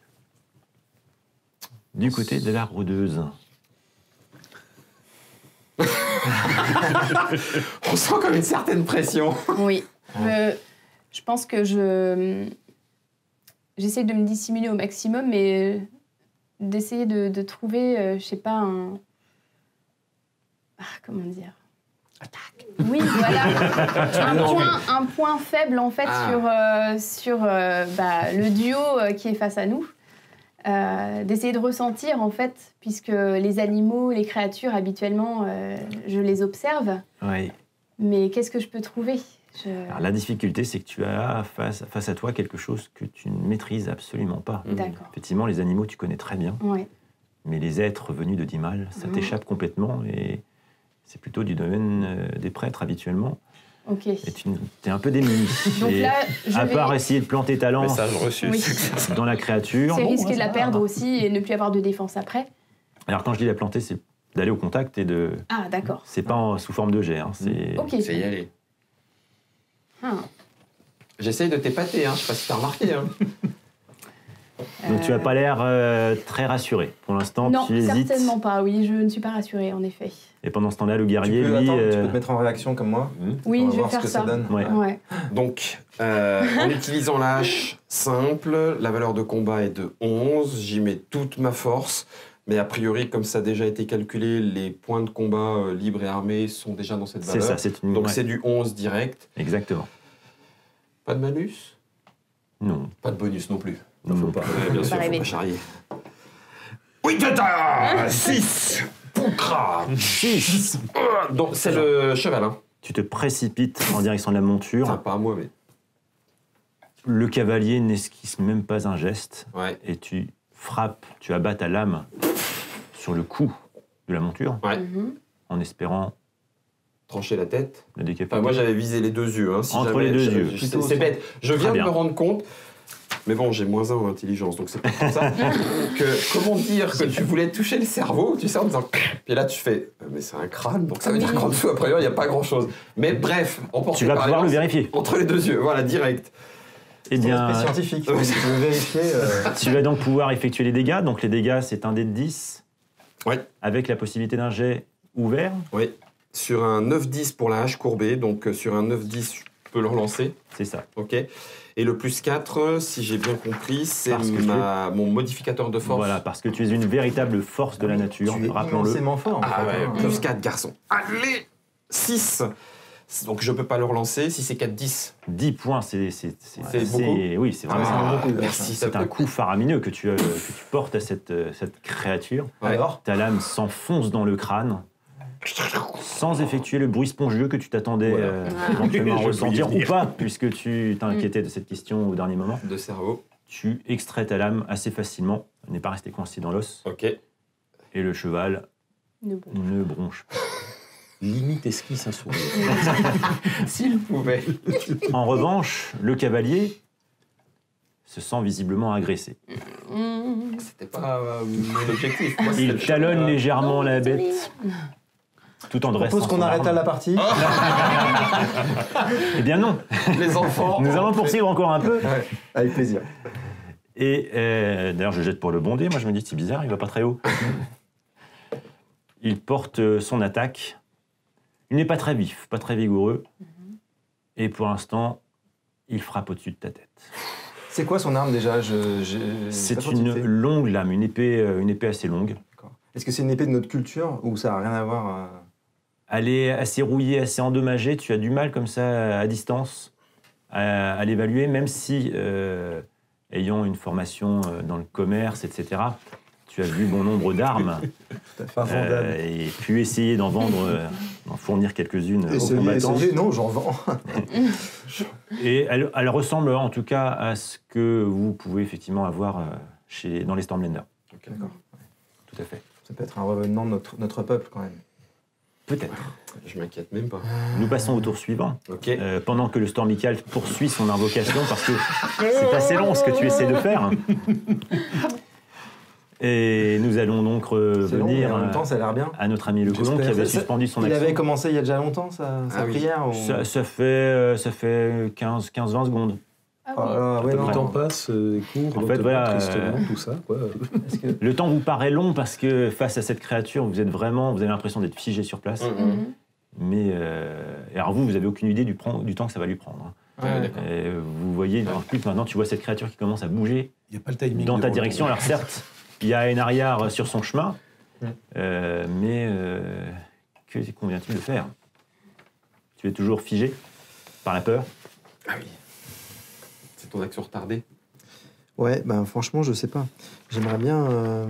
Du côté de la rôdeuse. On sent comme une certaine pression. Oui. Je, je pense que je. J'essaie de me dissimuler au maximum, mais d'essayer de, de trouver, euh, je sais pas, un. Ah, comment dire? Attaque. Oui, voilà. un, point, un point faible, en fait, Ah. sur, euh, sur euh, bah, le duo euh, qui est face à nous. Euh, d'essayer de ressentir, en fait, puisque les animaux, les créatures, habituellement, euh, je les observe. Ouais. Mais qu'est-ce que je peux trouver? Je... Alors, la difficulté, c'est que tu as face, face à toi quelque chose que tu ne maîtrises absolument pas. D'accord. Effectivement, les animaux, tu connais très bien, Ouais. mais les êtres venus de Dimal, ça Mhm. t'échappe complètement et c'est plutôt du domaine euh, des prêtres habituellement. Ok. Et tu es un peu démuni. Donc Et là, je à vais... part essayer de planter ta lance Message reçu. Oui. dans la créature. C'est bon, risquer ouais, de la ça perdre va. aussi et ne plus avoir de défense après. Alors quand je dis la planter, c'est d'aller au contact et de. Ah, d'accord. C'est pas en- sous forme de jet. Hein, c'est... Ok. C'est y aller. Ah. J'essaye de t'épater, hein. Je sais pas si t'as remarqué. Hein. Donc tu Euh, n'as pas l'air euh, très rassuré. Pour l'instant, Non, tu hésites. certainement pas. Oui, je ne suis pas rassurée, en effet. Et pendant ce temps-là, le Tu guerrier, peux, lui. attends, tu euh, peux te mettre en réaction comme moi. Oui, On va je vais voir ce faire que ça. ça donne. Ouais. Ouais. Donc, euh, en utilisant la hache simple, la valeur de combat est de onze. J'y mets toute ma force. Mais a priori, comme ça a déjà été calculé, les points de combat euh, libres et armés sont déjà dans cette C'est valeur. ça, c'est une. Donc ouais, c'est du onze direct. Exactement. Pas de malus? Non. Pas de bonus non plus. Non, faut non. pas. Ouais, bien Faut sûr, pas faut rêver. pas charrier. Oui, tata six Poucra Six. Donc c'est le cheval, hein. Tu te précipites en direction de la monture. Enfin, pas à moi, mais... Le cavalier n'esquisse même pas un geste. Ouais, Et tu frappes, tu abats ta lame sur le cou de la monture ouais. Mhm. en espérant Trancher la tête. la décapiter. Enfin, moi, j'avais visé les deux yeux. Hein, si Entre jamais- les deux je- yeux. je- C'est c'est bête. Je viens Très de me bien. rendre compte... Mais bon, j'ai moins un en intelligence, donc c'est pas pour ça. que, comment dire que tu voulais toucher le cerveau, tu sais, en disant... Puis là, tu fais... euh, Mais c'est un crâne, donc ça veut dire qu'en dessous, après, il n'y a pas grand-chose. Mais bref, emporté Tu vas par pouvoir le l'élan, vérifier. Entre les deux yeux, voilà, direct. Eh bien, C'est scientifique. Si tu veux vérifier. euh, tu vas donc pouvoir effectuer les dégâts. Donc les dégâts, c'est un dé de dix. Ouais. Avec la possibilité d'un jet ouvert. Oui. Sur un neuf dix pour la hache courbée, donc euh, sur un neuf dix, peux le relancer. C'est ça. Ok. Et le plus quatre, si j'ai bien compris, c'est Parce que ma... mon modificateur de force. Voilà, parce que tu es une véritable force de la nature, Tu es rappelons-le. immensément fort. En Ah fait, ouais, hein. plus quatre, garçon. Allez, six. Donc je peux pas le relancer. Si c'est quatre, dix. dix points, c'est... C'est C'est beaucoup. Oui, c'est vraiment Ah, beaucoup. merci, ça C'est un peut- coup faramineux que tu, euh, que tu portes à cette, euh, cette créature. Ouais. Alors, Ta lame s'enfonce dans le crâne, sans effectuer le bruit spongieux que tu t'attendais Voilà. euh, Ah. éventuellement Je ressentir voulais ou dire. pas, puisque tu t'inquiétais de cette question au dernier moment. De cerveau. Tu extrais ta lame assez facilement, elle n'est pas restée coincée dans l'os, Ok. et le cheval Ne bon. ne bronche pas. Limite esquisse un sourire. S'il pouvait. En revanche, le cavalier se sent visiblement agressé. Mmh. C'était pas euh, mon objectif. Moi, c'était Il le talonne cheval. légèrement Non, la désolé. bête, tout en je dressant propose qu'on son arrête arme. là la partie. Eh bien non, Les enfants. nous allons poursuivre encore un peu. Ouais, avec plaisir. Et euh, d'ailleurs, je jette pour le bondé. Moi, je me dis, c'est bizarre, il va pas très haut. Il porte euh, son attaque. Il n'est pas très vif, pas très vigoureux. Et pour l'instant, il frappe au-dessus de ta tête. C'est quoi son arme déjà? Je, j'ai- j'ai C'est pas trop une tilté. longue lame, une épée, euh, une épée assez longue. D'accord. Est-ce que c'est une épée de notre culture ou ça n'a rien à voir euh, Elle est assez rouillée, assez endommagée. Tu as du mal comme ça, à distance, à, à l'évaluer, même si, euh, ayant une formation euh, dans le commerce, et cetera, tu as vu bon nombre d'armes tout à fait invendable? euh, et pu essayer d'en vendre, euh, d'en fournir quelques-unes aux Essayez, combattants. essayez. Non, j'en vends. Et elle, elle ressemble en tout cas à ce que vous pouvez effectivement avoir euh, chez, dans les Stormlanders. D'accord. Tout à fait. Ça peut être un revenant de notre, notre peuple quand même. Peut-être. Je m'inquiète même pas. Nous passons au tour suivant. Ok. Euh, pendant que le Stormical poursuit son invocation, parce que c'est assez long ce que tu essaies de faire. Et nous allons donc C'est long, mais revenir en même temps, à, ça a l'air bien. à notre ami le colon J'espère. qui avait Ça- suspendu son Il action. avait commencé il y a déjà longtemps sa, sa Ah oui. prière ou... Ça, ça fait, euh, ça fait quinze vingt secondes. Ah Oh oui. là là, ouais, Le non. temps passe, euh, court, En fait, lentement, voilà, tristement, euh, tout ça. Quoi. Est-ce que- Le temps vous paraît long parce que face à cette créature, vous êtes vraiment, vous avez l'impression d'être figé sur place. Mhm. Mhm. Mais euh, et alors vous, vous avez aucune idée du, pren- du temps que ça va lui prendre. hein. Ouais, Ouais. d'accord. Et vous voyez, en plus maintenant, tu vois cette créature qui commence à bouger Il n'y a pas le timing. dans ta devant direction. le- Alors certes, il y a une arrière sur son chemin, Mm. euh, mais euh, que convient-il de faire? Tu es toujours figé par la peur. Ah oui. C'est ton action retardée. Ouais, ben franchement, je sais pas. J'aimerais bien. euh,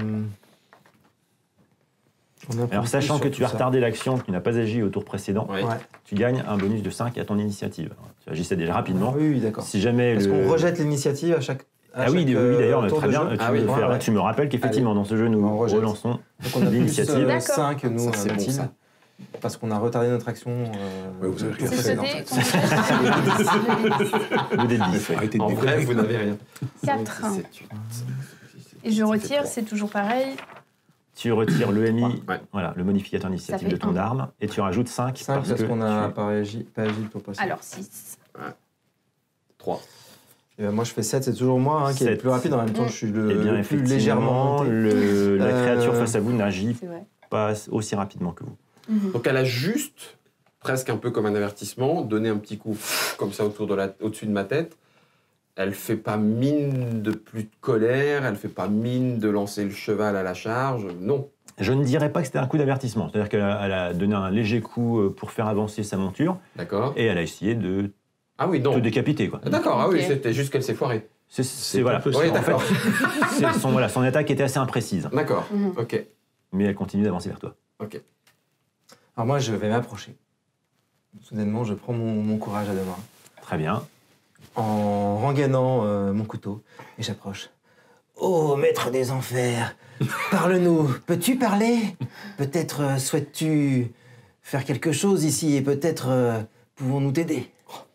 en apprendre Alors sachant plus que sur tu as tout ça. retardé l'action, que tu n'as pas agi au tour précédent, Ouais. Ouais. tu gagnes un bonus de cinq à ton initiative. Tu agissais déjà rapidement. Oui, oui, d'accord. Si jamais Est-ce le... qu'on rejette l'initiative à chaque. à Ah oui, chaque, oui, euh, d'ailleurs, tour très de bien. jeu Tu, Ah me oui, fais- ouais, ouais. tu me rappelles qu'effectivement, dans ce jeu, nous On rejette. relançons Donc on a plus l'initiative. euh, D'accord. cinq, nous, Ça, euh, c'est bon, Mathilde, ça. parce qu'on a retardé notre action. euh, Ouais, vous avez au tour rien C'est fait, précédent. jeté quand le dé de Il dix. faut arrêter de En déconner. vrai, vous n'avez rien. quatre. cinq, six, sept, huit. Et je Ça fait retire, trois. c'est toujours pareil. Tu retires le M I, Ouais. voilà, le modificateur initiative de fait ton un. arme, et tu rajoutes cinq, cinq parce, parce que qu'on a tu- pas agi, pas agi le tour précédent. Alors six. trois. Et ben, moi, je fais sept, c'est toujours moi hein, qui est le sept. plus rapide. En même temps, Mm. je suis Eh le, bien, le plus effectivement, légèrement monté. le- la Euh, créature face à vous n'agit C'est vrai. pas aussi rapidement que vous. Mhm. Donc elle a juste, presque un peu comme un avertissement, donné un petit coup comme ça autour de la, au-dessus de ma tête. Elle fait pas mine de plus de colère, elle fait pas mine de lancer le cheval à la charge, non. Je ne dirais pas que c'était un coup d'avertissement, c'est-à-dire qu'elle a, elle a donné un léger coup euh, pour faire avancer sa monture, D'accord. et elle a essayé de Ah oui, te non. décapiter, quoi. Ah, D'accord, ah oui, Ok. c'était juste qu'elle s'est foirée. C'est, c'est- voilà. un peu Oui, ça. d'accord. C'est son, voilà, son attaque était assez imprécise, D'accord, Mhm. ok. mais elle continue d'avancer vers toi. Alors moi, je vais m'approcher. Soudainement, je prends mon, mon courage à deux mains, Très bien. en rengainant euh, mon couteau, et j'approche. Oh, maître des enfers, parle-nous. Peux-tu parler? Peut-être euh, souhaites-tu faire quelque chose ici, et peut-être euh, pouvons-nous t'aider.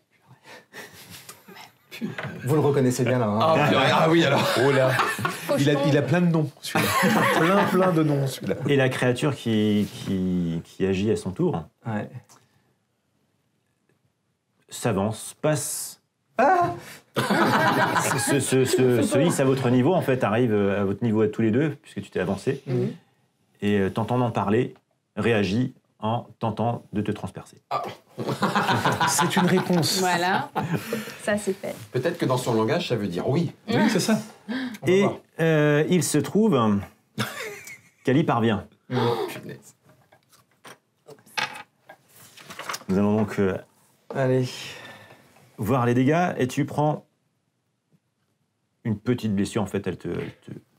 Vous le reconnaissez bien là. hein. Ah, purée, ah oui, alors. Oh là, il a, Fauchement. il a plein de noms, celui-là. plein, plein de noms, celui-là. Et la créature qui, qui, qui agit à son tour Ouais. s'avance, passe, Ah se, se, se, se hisse à votre niveau, en fait, arrive à votre niveau à tous les deux, puisque tu t'es avancé, Mhm. et euh, t'entendant parler, réagit en tentant de te transpercer. C'est une réponse. Voilà, ça c'est fait. Peut-être que dans son langage, ça veut dire oui. Oui, c'est ça. Et euh, il se trouve qu'elle y parvient. Punaise. Nous allons donc euh, Allez. voir les dégâts et tu prends une petite blessure. En fait, elle te, elle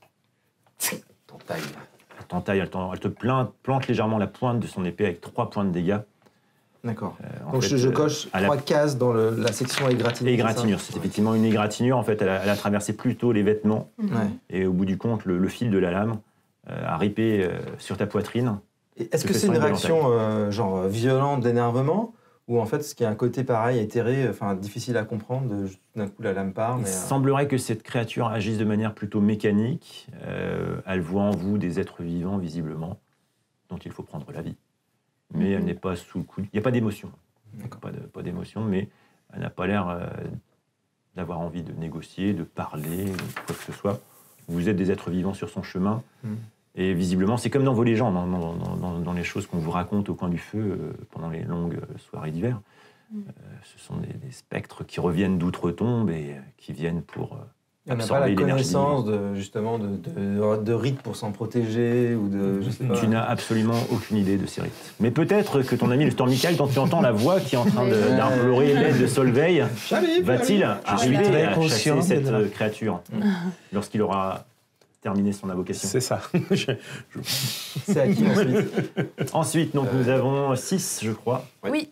te, Ton taille. elle t'entaille, elle, t'en- elle te plante, plante légèrement la pointe de son épée avec trois points de dégâts. D'accord. Euh, en Donc fait, je, je euh, coche à la- trois cases dans le- la section égratignure. Égratignure, c'est c'est ça effectivement une égratignure. En fait, elle a, elle a traversé plutôt les vêtements Ouais. et au bout du compte, le, le fil de la lame euh, a ripé euh, sur ta poitrine. Et Est-ce te que fait c'est une soigner de réaction euh, genre euh, violente d'énervement ou en fait ce qui a un côté pareil, éthéré, enfin difficile à comprendre, de, juste d'un coup la lame part, Il mais euh, semblerait que cette créature agisse de manière plutôt mécanique. Euh, elle voit en vous des êtres vivants, visiblement, dont il faut prendre la vie. Mais Mhm. elle n'est pas sous le coup. Il n'y a pas d'émotion. D'accord. Pas de- pas d'émotion, mais elle n'a pas l'air euh, d'avoir envie de négocier, de parler, ou quoi que ce soit. Vous êtes des êtres vivants sur son chemin. Mhm. Et visiblement, c'est comme dans vos légendes, hein, dans, dans- dans- dans les choses qu'on vous raconte au coin du feu euh, pendant les longues euh, soirées d'hiver. Mhm. Euh, ce sont des, des spectres qui reviennent d'outre-tombe et euh, qui viennent pour... euh, on n'a pas absorber la l'énergie connaissance de, justement de, de, de rites pour s'en protéger ou de je sais pas. Tu n'as absolument aucune idée de ces rites. Mais peut-être que ton ami le Stormical, dont tu entends la voix qui est en train de- Ouais. d'implorer l'aide de Solveig, J'arrive. va-t-il arriver très à conscient chasser cette de- euh, créature lorsqu'il aura terminé son invocation. C'est ça. Je- C'est à qui ensuite? Ensuite, donc, nous avons six, je crois. Oui.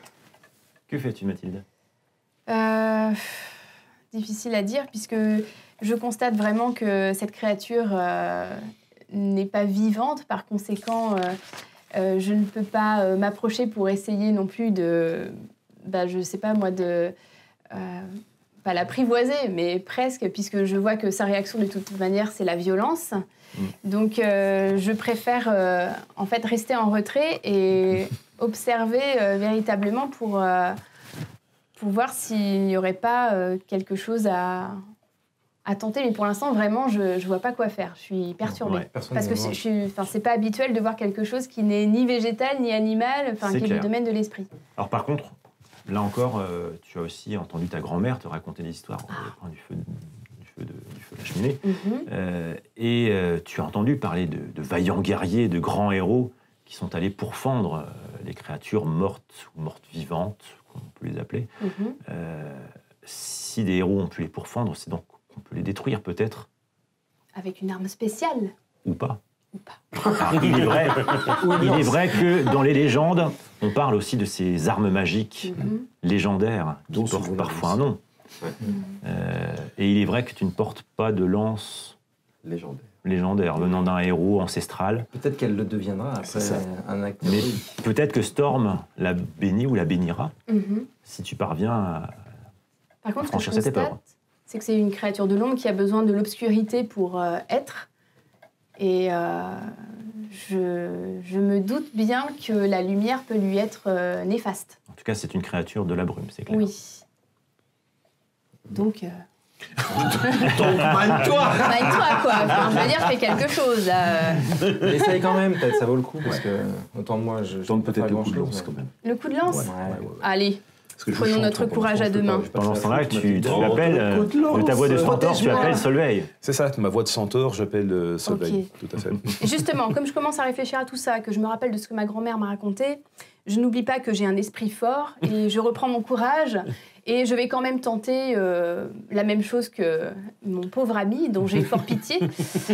Que fais-tu, Mathilde? Euh, difficile à dire puisque je constate vraiment que cette créature euh, n'est pas vivante. Par conséquent, euh, euh, je ne peux pas euh, m'approcher pour essayer non plus de, bah, je sais pas moi, de euh, pas l'apprivoiser, mais presque, puisque je vois que sa réaction de toute manière c'est la violence. Mm. Donc, euh, je préfère euh, en fait rester en retrait et observer euh, véritablement pour euh, pour voir s'il n'y aurait pas euh, quelque chose à, à tenter. Mais pour l'instant, vraiment, je ne vois pas quoi faire. Je suis perturbée. Ouais. Personne Parce ne que le c'est- voit. je suis, enfin, c'est pas habituel de voir quelque chose qui n'est ni végétal, ni animal, enfin, C'est qui est clair. du domaine de l'esprit. Alors par contre, là encore, euh, tu as aussi entendu ta grand-mère te raconter des histoires au coin du feu de, du feu de, du feu de la cheminée. Mhm. Euh, et euh, tu as entendu parler de, de vaillants guerriers, de grands héros qui sont allés pourfendre euh, les créatures mortes ou mortes vivantes, comme on peut les appeler. Mhm. Euh, si des héros ont pu les pourfendre, c'est donc qu'on peut les détruire peut-être, Avec une arme spéciale ou pas. ou pas. Alors, il, est vrai, il est vrai que dans les légendes, on parle aussi de ces armes magiques Mhm. légendaires qui Dont portent souvent parfois la un nom. Ouais. Euh, et il est vrai que tu ne portes pas de lance Légendaire. légendaire venant d'un héros ancestral. Peut-être qu'elle le deviendra après C'est ça. un acte. Mais héroïque. peut-être que Storm la bénit ou la bénira Mhm. si tu parviens à... Par contre, ce que je franchir cette constate, épreuve. c'est que c'est une créature de l'ombre qui a besoin de l'obscurité pour euh, être. Et euh, je, je me doute bien que la lumière peut lui être euh, néfaste. En tout cas, c'est une créature de la brume, c'est clair. Oui. Donc, euh, Donc, mine-toi. maille-toi, quoi. Enfin, je veux dire, fais quelque chose, là. Mais essaye quand même, peut-être, ça vaut le coup, parce que autant moi, je. je Tente peux pas peut-être le faire coup de grand-chose, lance mais- quand même. Le coup de lance Ouais, ouais, ouais. Allez, Parce que je Prenons chante notre pendant ce courage temps, à je deux peux pas- mains. je peux pas Pendant te ce faire temps-là, foutre, tu, tu Mathilde. appelles, Oh, euh, coup de lance, de ta voix de centaure, tu protège-moi. appelles Solveig. C'est ça, ma voix de centaure, j'appelle euh, Solveig. Tout à fait. Et justement, comme je commence à réfléchir à tout ça, que je me rappelle de ce que ma grand-mère m'a raconté, je n'oublie pas que j'ai un esprit fort et je reprends mon courage et je vais quand même tenter euh, la même chose que mon pauvre ami dont j'ai fort pitié. C'est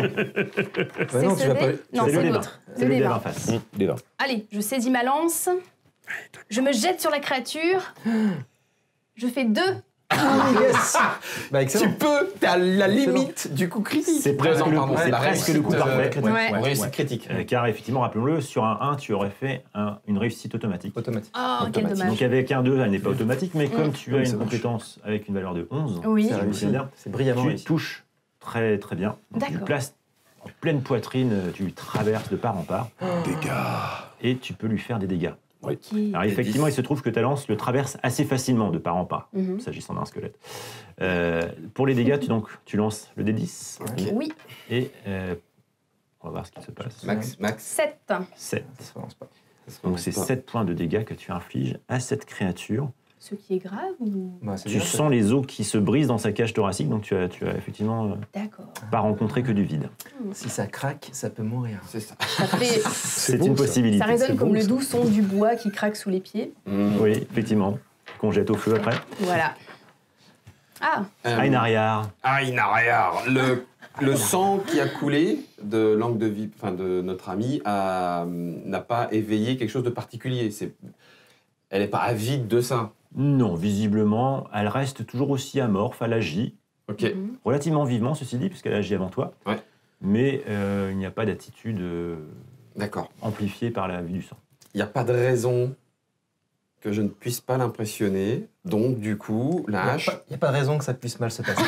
Bah non, ce tu vas dé pas- Non, C'est le c'est dé vingt. l'autre. C'est le dé vingt en face. Hum, des vingt. Allez, je saisis ma lance. Je me jette sur la créature. Je fais deux. Yes. Bah, Tu excellent. peux, t'es à la limite du coup critique. C'est presque Non, le pardon, coup- c'est c'est la presque le réussite, coup euh, parfait. critique. Ouais. Réussite Ouais. critique. Euh, car effectivement, rappelons-le, sur un un, tu aurais fait un- une réussite automatique. Automatique. Oh, quel Automatique. dommage. Donc avec un deux, elle n'est pas automatique, mais comme tu as Oui, ça une marche. compétence avec une valeur de onze, Oui. C'est je me réussi. souviens bien, C'est brillamment tu réussi. touches très très bien. Donc, tu D'accord. places en pleine poitrine, tu lui traverses de part en part, Dégâts. et tu peux lui faire des dégâts. Oui. Ok. Alors effectivement, il se trouve que ta lance le traverse assez facilement de part en part, Mhm. s'agissant d'un squelette. Euh, pour les dégâts, tu, donc, tu lances le dé dix, Oui, et euh, on va voir ce qui se passe. Max, Max. sept. sept. Ça se relance pas. Donc c'est sept points de dégâts que tu infliges à cette créature. Ce qui est grave ou... Bah, c'est Tu bien, sens les os qui se brisent dans sa cage thoracique, donc tu as, tu as effectivement euh, D'accord. pas rencontré que du vide. ça. Si ça craque, ça peut mourir. C'est ça. Ça, fait... C'est beau, une ça. possibilité. ça résonne c'est comme beau, le ça. doux son du bois qui craque sous les pieds. Mmh. Oui, effectivement. Qu'on jette au feu après. Voilà. Ah, Euh, Einariar. Einariar. Le, le sang qui a coulé de l'angle de vie, enfin de notre ami, a- n'a pas éveillé quelque chose de particulier. C'est, elle n'est pas avide de ça. Non, visiblement, elle reste toujours aussi amorphe, elle agit Ok. mhm. relativement vivement, ceci dit, puisqu'elle agit avant toi. Ouais. Mais euh, il n'y a pas d'attitude euh, D'accord. amplifiée par la vue du sang. Il n'y a pas de raison que je ne puisse pas l'impressionner. Donc, du coup, la hache... Il n'y a pas de raison que ça puisse mal se passer.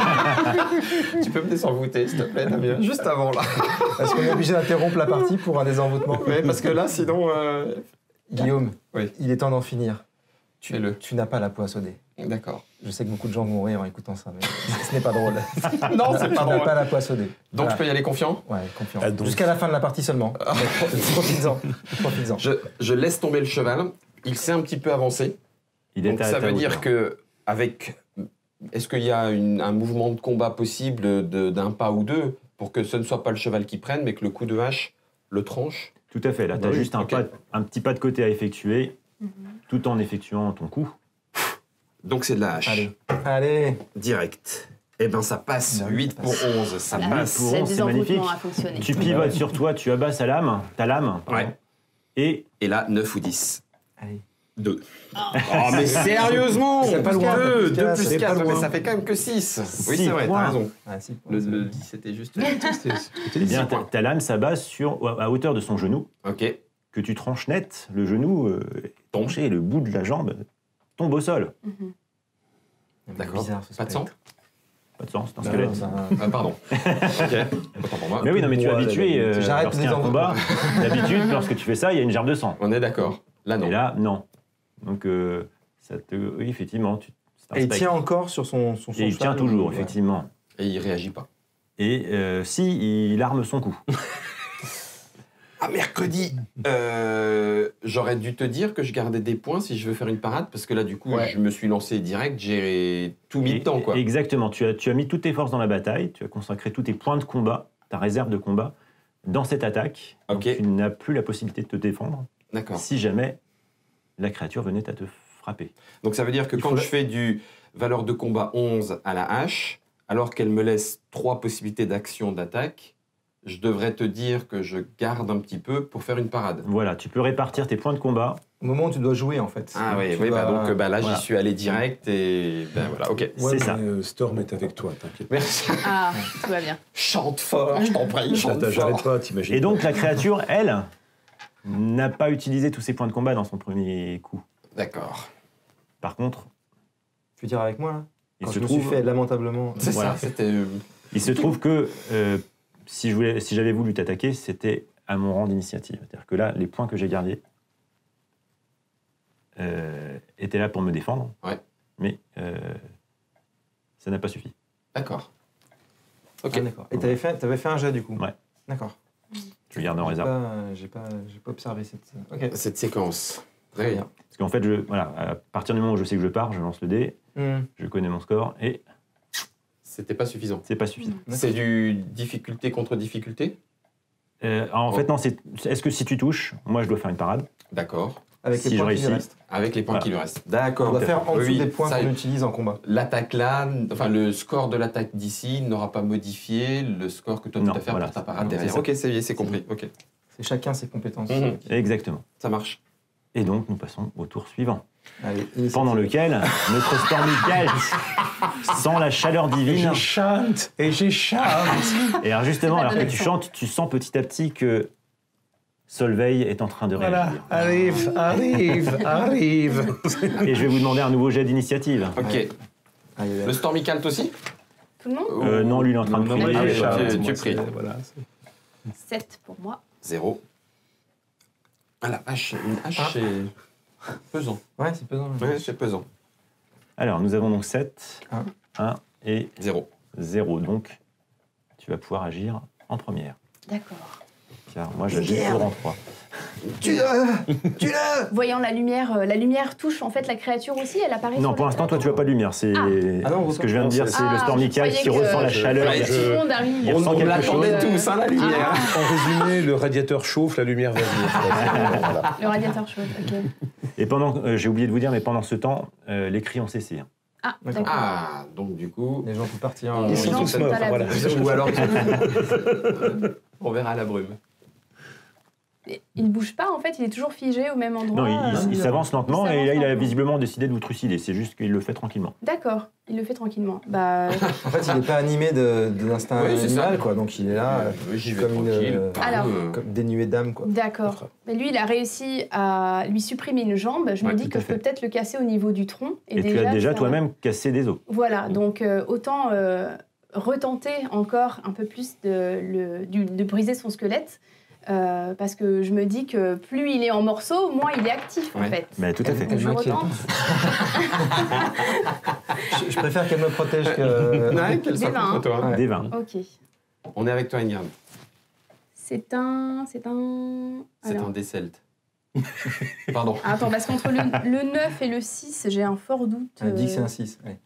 Tu peux me désenvoûter, s'il te plaît, Damien. Juste avant, là. Est-ce qu'on est obligé d'interrompre la partie pour un désenvoûtement? Ouais, parce que là, sinon... euh, Guillaume, Oui. il est temps d'en finir. Tu, Fais-le. tu n'as pas la peau à souder. D'accord. Je sais que beaucoup de gens vont rire en écoutant ça, mais ce n'est pas drôle. Non, c'est Tu pas n'as drôle. pas la peau à souder. Donc, Voilà. je peux y aller confiant. Ouais, confiant. Ah, donc. Jusqu'à la fin de la partie seulement. Mais Profites-en. Profites-en. Je, je laisse tomber le cheval. Il s'est un petit peu avancé. Il est Donc, à ça ta veut dire hauteur. que avec... Est-ce qu'il y a une- un mouvement de combat possible de- d'un pas ou deux pour que ce ne soit pas le cheval qui prenne, mais que le coup de hache le tranche? Tout à fait, là, tu as Bah oui, juste un, ok. pas, un petit pas de côté à effectuer, Mhm. tout en effectuant ton coup. Donc, c'est de la hache. Allez. Allez. Direct. Eh ben, ça passe. Bah oui, huit ça pour passe. onze, ça La- passe. pour le onze, c'est magnifique. désenvoûtement a fonctionné. Tu pivotes sur toi, tu abats sa lame, ta lame, pardon, Ouais. et Et là, neuf ou dix. Allez. deux. Oh, mais sérieusement C'est pas loin, deux, plus deux quatre, plus c'est quatre, pas mais loin. ça fait quand même que six. Oui, Six c'est vrai, points. t'as raison. Ah, si, Le, c'est- le dix, c'était juste... eh bien, ta, ta lame s'abat sur, à hauteur de son genou, Ok. que tu tranches net, le genou euh, est tranché et le bout de la jambe tombe au sol. Mhm. D'accord. Bizarre, ce Pas de sang spectre. Pas de sens, c'est un Bah squelette. non, c'est un- Ah, pardon. Ok. Autant pour moi. Mais oui, non, mais tu es Moi, habitué, euh, j'arrête lorsqu'il y a les un combat, d'habitude, lorsque tu fais ça, il y a une gerbe de sang. On est d'accord. Là, non. Et là, non. Donc, euh, ça te... oui, effectivement, tu... c'est un Et il spectre. tient encore sur son, son, son Et il tient cheval, toujours, ouais. effectivement. Et il réagit pas. Et euh, si, il arme son coup. Ah, mercredi euh, J'aurais dû te dire que je gardais des points si je veux faire une parade, parce que là, du coup, Ouais. je me suis lancé direct, j'ai tout mis Et- dedans, quoi. Exactement. Tu as, tu as mis toutes tes forces dans la bataille, tu as consacré tous tes points de combat, ta réserve de combat, dans cette attaque. Donc, Ok. tu n'as plus la possibilité de te défendre D'accord. si jamais la créature venait à te frapper. Donc ça veut dire que Il quand faut je le- fais du valeur de combat onze à la hache, alors qu'elle me laisse trois possibilités d'action d'attaque, je devrais te dire que je garde un petit peu pour faire une parade. Voilà, tu peux répartir tes points de combat. Au moment où tu dois jouer, en fait. Ah oui, Tu oui dois- bah donc euh, bah, là Voilà. j'y suis allé direct et ben voilà, ok. Ouais, C'est mais, ça. euh, Storm est avec toi, t'inquiète. Merci. Ah, tout va bien. Chante fort, je t'en prie, chante Attends, J'arrête fort. pas, t'imagines. Et donc, la créature, elle, n'a pas utilisé tous ses points de combat dans son premier coup. D'accord. Par contre, Tu veux dire avec moi, là il Quand se je me trouve... suis fait lamentablement... C'est Voilà. ça, c'était... euh, Il se trouve que euh, si je voulais- si j'avais voulu t'attaquer, c'était à mon rang d'initiative. C'est-à-dire que là, les points que j'ai gardés euh, étaient là pour me défendre. Ouais. Mais euh, ça n'a pas suffi. D'accord. Ok. Ah, d'accord. Et t'avais fait, t'avais fait un jet, du coup Ouais. D'accord. Je le garde en J'ai réserve. pas, j'ai pas, j'ai pas observé cette... Ok. Cette séquence. Très Très bien. bien. Parce qu'en fait, je, voilà, à partir du moment où je sais que je pars, je lance le dé, Hmm. je connais mon score et C'était pas suffisant. c'est pas suffisant. C'est du difficulté contre difficulté. Euh, alors, en Oh. fait, non, c'est est-ce que si tu touches, moi je dois faire une parade. D'accord. Avec Si les je points qui lui réussis. restent. Avec les points Voilà. qui lui restent. On D'accord. doit faire en Oui, dessous oui, des points ça, qu'on utilise en combat. L'attaque là, enfin le score de l'attaque d'ici n'aura pas modifié le score que toi tu Non, dois faire voilà. pour ta parade Non, derrière. c'est ça. Ok, c'est c'est compris. Ok, C'est chacun ses compétences. Mhm. Ok. Exactement. ça marche. Et donc, nous passons au tour suivant. Allez, initiative. Pendant lequel notre Stormical sent la chaleur divine. chante et j'ai chante. Et alors justement, C'est pas alors que donné tu le chantes, tu sens petit à petit que Solveig est en train de Voilà, réagir. arrive, arrive, arrive. Et je vais vous demander un nouveau jet d'initiative. Ok. Ouais. Allez, Le Stormicalt aussi Tout le monde Euh, non, lui, il est en train de Non, prier. moi, Ah oui, j'ai ok, chante, tu moi, pries. c'est- voilà, c'est- sept pour moi. Zéro. Ah la hache, une hache Ah. c'est pesant. Ouais, c'est pesant. Ouais, c'est pesant. Alors, nous avons donc sept, Un. un et Zéro. zéro. Donc, tu vas pouvoir agir en première. D'accord. Car moi, j'agis au rang trois. Tue-le Tue-le Voyant la lumière, euh, la lumière touche en fait la créature aussi, elle apparaît Non, sur pour la l'instant, toi, tu vois pas de lumière. C'est Ah. Ah non, ce que je viens de dire, c'est Ah, le je Stormical croyais qui que- ressent la je- chaleur. Ouais, Tout je- le monde arrive. Il On, ressent on quelque l'attendait chose. tous, hein, la lumière. En résumé, le radiateur chauffe, la lumière va venir. Voilà. Le radiateur chaud, ok. Et pendant, euh, j'ai oublié de vous dire, mais pendant ce temps, euh, les cris ont cessé. Ah, D'accord. d'accord. Ah, donc du coup... Les gens peuvent partir. Ils euh, Les sont gens tous sont morts, à la voilà. brume. Ou alors... on verra à la brume. Et Il ne bouge pas en fait, il est toujours figé au même endroit. Non, il, euh, il- il s'avance lentement il et là, il a s'avance visiblement décidé de vous trucider. C'est juste qu'il le fait tranquillement. D'accord, il le fait tranquillement. Bah, En fait, il n'est pas animé de, de l'instinct Oui, c'est animal, ça. quoi. Donc il est là, euh, Oui, j'y vais comme une, tranquille. euh, Alors. Euh, comme dénué d'âme, quoi. d'accord. Mais lui, il a réussi à lui supprimer une jambe. Je Ouais, me dis tout que à je peux fait. peut-être le casser au niveau du tronc. Et, tu as déjà faire- toi-même cassé des os. Voilà, donc euh, autant euh, retenter encore un peu plus de, le- du- de briser son squelette. euh, parce que je me dis que plus il est en morceaux, moins il est actif en Ouais. fait. Mais tout à fait. Donc je m'inquiète. retente. Je, je préfère qu'elle me protège que. Ouais, qu'elle soit Des vingt, contre toi. Ouais. Des vingt. Ok. On est avec toi, Ingrid. C'est un. C'est un. C'est alors. un des Celtes. Pardon. Ah, attends, parce qu'entre le, le neuf et le six, j'ai un fort doute. Elle dit que c'est euh, un six. Ouais.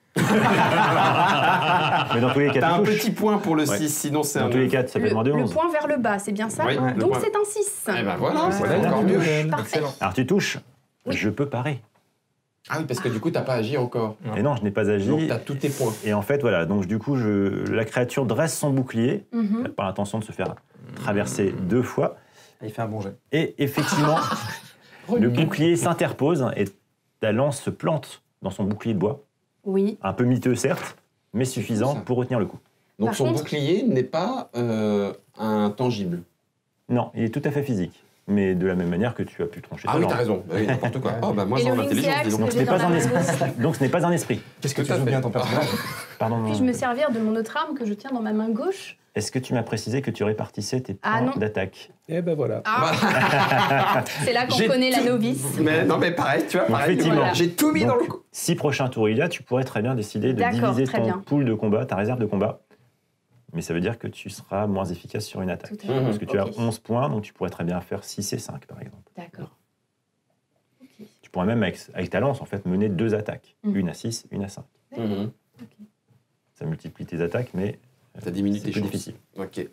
Mais dans tous les cas, T'as tu un touches. petit point pour le Ouais. six, sinon c'est Dans un... tous les cas, ça peut Le, demander le onze. point vers le bas, c'est bien ça Oui, Ouais. le Donc point. c'est un six. Eh ben voilà, c'est Voilà. encore mieux. Parfait. Excellent. Alors tu touches, Oui. je peux parer. Ah oui, parce que du coup, t'as pas agi encore. Non. Et non, je n'ai pas agi. Donc t'as tous tes points. Et en fait, voilà, donc du coup, je, la créature dresse son bouclier, Mhm. elle n'a pas l'intention de se faire traverser deux fois. Il fait un bon jet. Et effectivement, le bouclier s'interpose et ta lance se plante dans son bouclier de bois. Oui. Un peu miteux, certes, mais suffisant ça. pour retenir le coup. Donc Par son contre- bouclier n'est pas euh, intangible. Non, il est tout à fait physique. Mais de la même manière que tu as pu trancher Ah ta oui, langue. t'as raison. Bah oui, n'importe quoi. Oh, bah moi, Et j'ai le en ring intelligence, axe dis donc. Donc que ce n'est j'ai pas dans un ma esprit. main. Donc ce n'est pas un esprit. Qu'est-ce que Tout tu à joues fait. bien ton personnage Pardon. Puis-je me servir de mon autre arme que je tiens dans ma main gauche? Est-ce que tu m'as précisé que tu répartissais tes Ah, points non. d'attaque? Eh ben voilà. Ah C'est là qu'on J'ai connaît la tout- novice. Mais non, mais pareil, tu vois, pareil. Effectivement. Voilà. J'ai tout mis Donc, dans le coup. Si prochain tour il y a, tu pourrais très bien décider de D'accord, diviser très ton bien. pool de combat, ta réserve de combat. Mais ça veut dire que tu seras moins efficace sur une attaque. Tout à fait. Mhm. Parce que tu Ok. as onze points, donc tu pourrais très bien faire six et cinq, par exemple. D'accord. Ok. Tu pourrais même, avec, avec ta lance, en fait, mener deux attaques. Mhm. Une à six, une à cinq. Mhm. Ça multiplie tes attaques, mais Ça diminue c'est tes plus chances. difficile. Ok.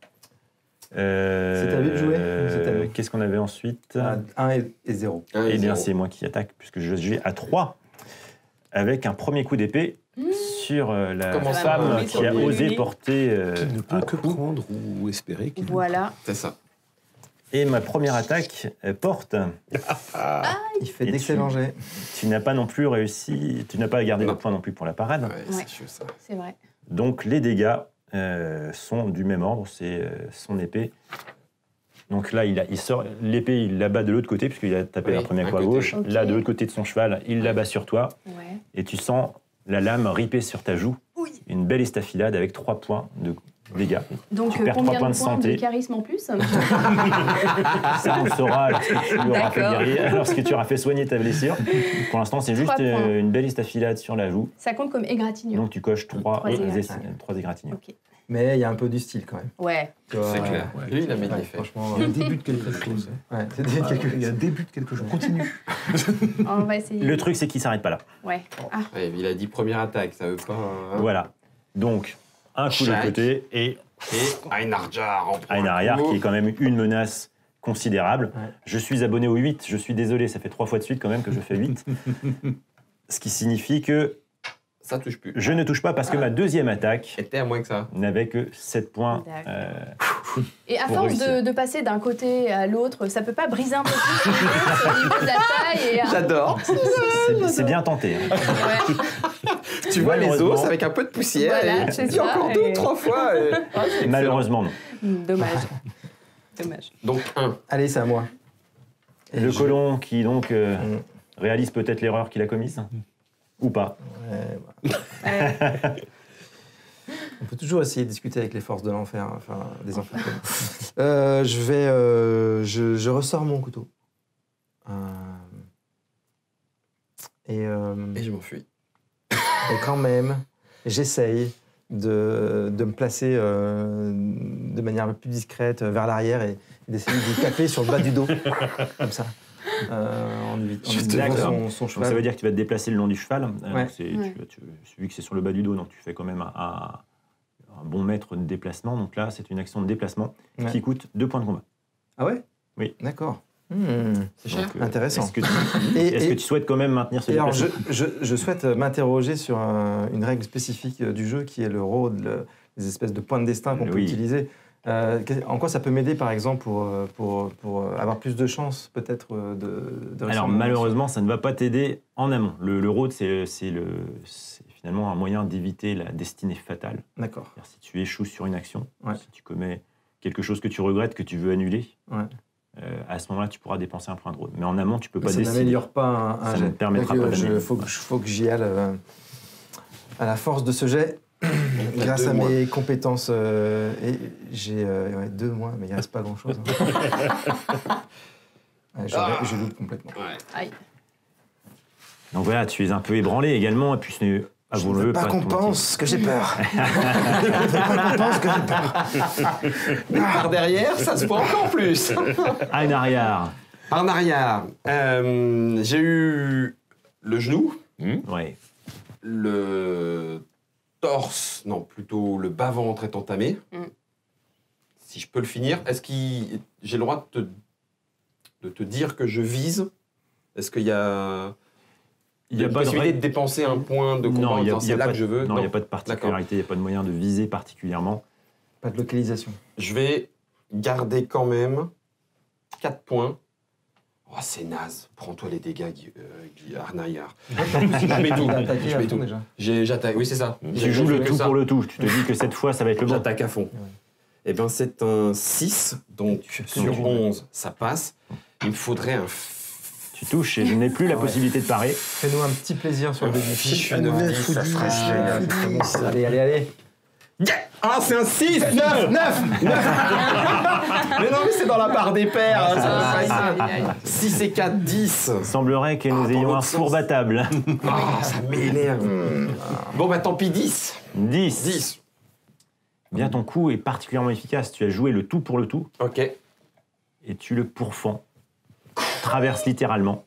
C'est à lui de jouer ou c'est à nous Qu'est-ce qu'on avait ensuite un et zéro. Un et Eh bien, zéro. c'est moi qui attaque, puisque je suis à trois, avec un premier coup d'épée sur euh, la Comment ça, femme oui, qui sur a le osé nez. porter euh, Qui ne peut un que coup. prendre ou espérer qu'il Voilà. C'est ça. Et ma première attaque euh, porte. Il fait Et d'excellents tu- jets. Tu n'as pas non plus réussi, tu n'as pas gardé Non. le point non plus pour la parade. Ouais, Ouais. c'est chaud, ça. C'est vrai. Donc les dégâts euh, sont du même ordre, c'est euh, son épée. Donc là, il, a, il sort l'épée, il l'abat de l'autre côté, puisqu'il a tapé Oui, la première d'un fois à côté. gauche. Ok. Là, de l'autre côté de son cheval, il l'abat sur toi. Ouais. Et tu sens la lame ripée sur ta joue. Oui. Une belle estafilade avec trois points de dégâts. Donc Tu euh, perds combien trois points de de points santé. de charisme en plus? Ça, on le saura lorsque tu auras fait D'accord. guérir, lorsque tu auras fait soigner ta blessure. Pour l'instant, c'est juste Trois points. euh, une belle estafilade sur la joue. Ça compte comme égratignure. Donc tu coches trois, Trois euh, égratignures. es- trois égratignures. Ok. Mais il y a un peu du style quand même. Ouais. Tu vois, C'est ouais. clair. ouais. Lui, il a mis de Ouais, l'effet. franchement, Il y a euh, un début de quelque chose. ouais, c'est des- quelque Il y a un début de quelque chose. Continue. On va essayer. Le truc, c'est qu'il s'arrête pas là. Ouais. Ah. Ouais, il a dit première attaque, ça veut pas. hein. Voilà. Donc, un coup de Chaque. côté et Et Einarjar en prend un un arrière coup. qui est quand même une menace considérable. Ouais. Je suis abonné au huit, je suis désolé, ça fait trois fois de suite quand même que je fais huit. Ce qui signifie que Ça touche plus. je ne touche pas parce que ma deuxième attaque Était à moins que ça. n'avait que sept points. D'accord. euh, Et à Pour force de, réussir. de passer d'un côté à l'autre, ça peut pas briser un peu plus au niveau de la taille et... J'adore. c'est c'est bien tenté. hein. Ouais. Tu vois les Malheureusement. os avec un peu de poussière. Voilà, et tu c'est dis ça, encore deux et- ou trois fois. et- Ah, c'est excellent. Malheureusement, non. Hmm, Dommage. Dommage. Donc un. Allez, c'est à moi. Et Le je- colon qui donc euh, Mm. réalise peut-être l'erreur qu'il a commise. Ou pas. Ouais, bah, Ouais. on peut toujours essayer de discuter avec les forces de l'enfer, enfin des enfers. Euh, je vais, euh, je, je ressors mon couteau. Euh, et, euh, Et je m'enfuis. et quand même, j'essaye de, de me placer euh, de manière un peu plus discrète euh, vers l'arrière et, et d'essayer de lui taper sur le bas du dos, comme ça, euh, en évitant son, son cheval. Donc, ça veut dire que tu vas te déplacer le long du cheval. Euh, Ouais. donc c'est- Ouais. tu, tu, vu que c'est sur le bas du dos, donc tu fais quand même un, un, un bon mètre de déplacement. Donc là, c'est une action de déplacement Ouais. qui coûte deux points de combat. Ah ouais? Oui. D'accord. Hmm. C'est cher. Donc, euh, Intéressant. Est-ce que, tu, Et- est-ce et- que tu souhaites quand même maintenir ce Et alors, déplacement je, je, je souhaite m'interroger sur un- une règle spécifique euh, du jeu qui est le road, le- les espèces de points de destin qu'on peut Oui. utiliser. Euh, qu'est- en quoi ça peut m'aider, par exemple, pour, euh, pour, pour avoir plus de chances, peut-être, euh, de, de réussir Alors mon malheureusement, ça ne va pas t'aider en amont. Le, le road, c'est c'est le- c'est finalement un moyen d'éviter la destinée fatale. mission. D'accord. C'est-à-dire, si tu échoues sur une action, Ouais. si tu commets quelque chose que tu regrettes, que tu veux annuler, Ouais. euh, à ce moment-là, tu pourras dépenser un point de road. Mais en amont, tu peux Mais pas ça décider. n'améliore pas un, un Ça jet. ne permettra Donc, pas euh, je- d'améliorer. faut que, faut que j'y aille euh, à la force de ce jet. t'as Grâce deux à mois. mes compétences, euh, et j'ai euh, ouais, deux mois, mais il ne reste pas grand-chose. hein. Ouais, je, Ah. je loupe complètement. Ouais. Aïe. Donc voilà, tu es un peu ébranlé également, et puis ce n'est, Je ne avouons-le, veux pas qu'on ton pense que j'ai peur. Je ne veux pas qu'on pense que j'ai peur. Mais par derrière, ça se voit encore plus. motif. Ah, une arrière. En arrière, euh, j'ai eu le genou, Ouais. le torse, non, plutôt le bas-ventre est entamé. Mm. Si je peux le finir, est-ce que j'ai le droit de te, de te dire que je vise? Est-ce qu'il y a, Il n'y a une pas de possibilité de, règle- dépenser un point de combat Non, en il y a, disant il y a c'est là pas que de- je veux? Non, il n'y a pas de particularité, il n'y a pas de moyen de viser particulièrement. Pas de localisation. Je vais garder quand même quatre points. Oh, c'est naze. Prends-toi les dégâts, Guy, euh, Guy Arnaillard. Je mets tout. Il a attaqué Je à mets fond tout. déjà. J'ai- J'attaque. Oui, c'est ça. Tu joues le tout pour le tout. Tu te dis que cette fois, ça va être le bon. J'attaque à fond. Eh bien, c'est un six, donc sur onze, ça passe. Il me faudrait un Tu touches et je n'ai plus la Ouais. possibilité de parer. Fais-nous un petit plaisir sur le début. fichu neuf dix, ça serait génial. Allez, allez, allez. Ah, c'est un six neuf neuf Mais non, mais c'est dans la barre des pairs. hein, ça va pas ça. Aïe, aïe, aïe. six et quatre, dix. Il semblerait que nous Ah, dans ayons un l'autre sens. four battable. Ah, ça m'énerve. Bon, bah tant pis, dix. dix. dix. Bien, ton coup est particulièrement efficace. Tu as joué le tout pour le tout Ok. et tu le pourfends. Traverse littéralement.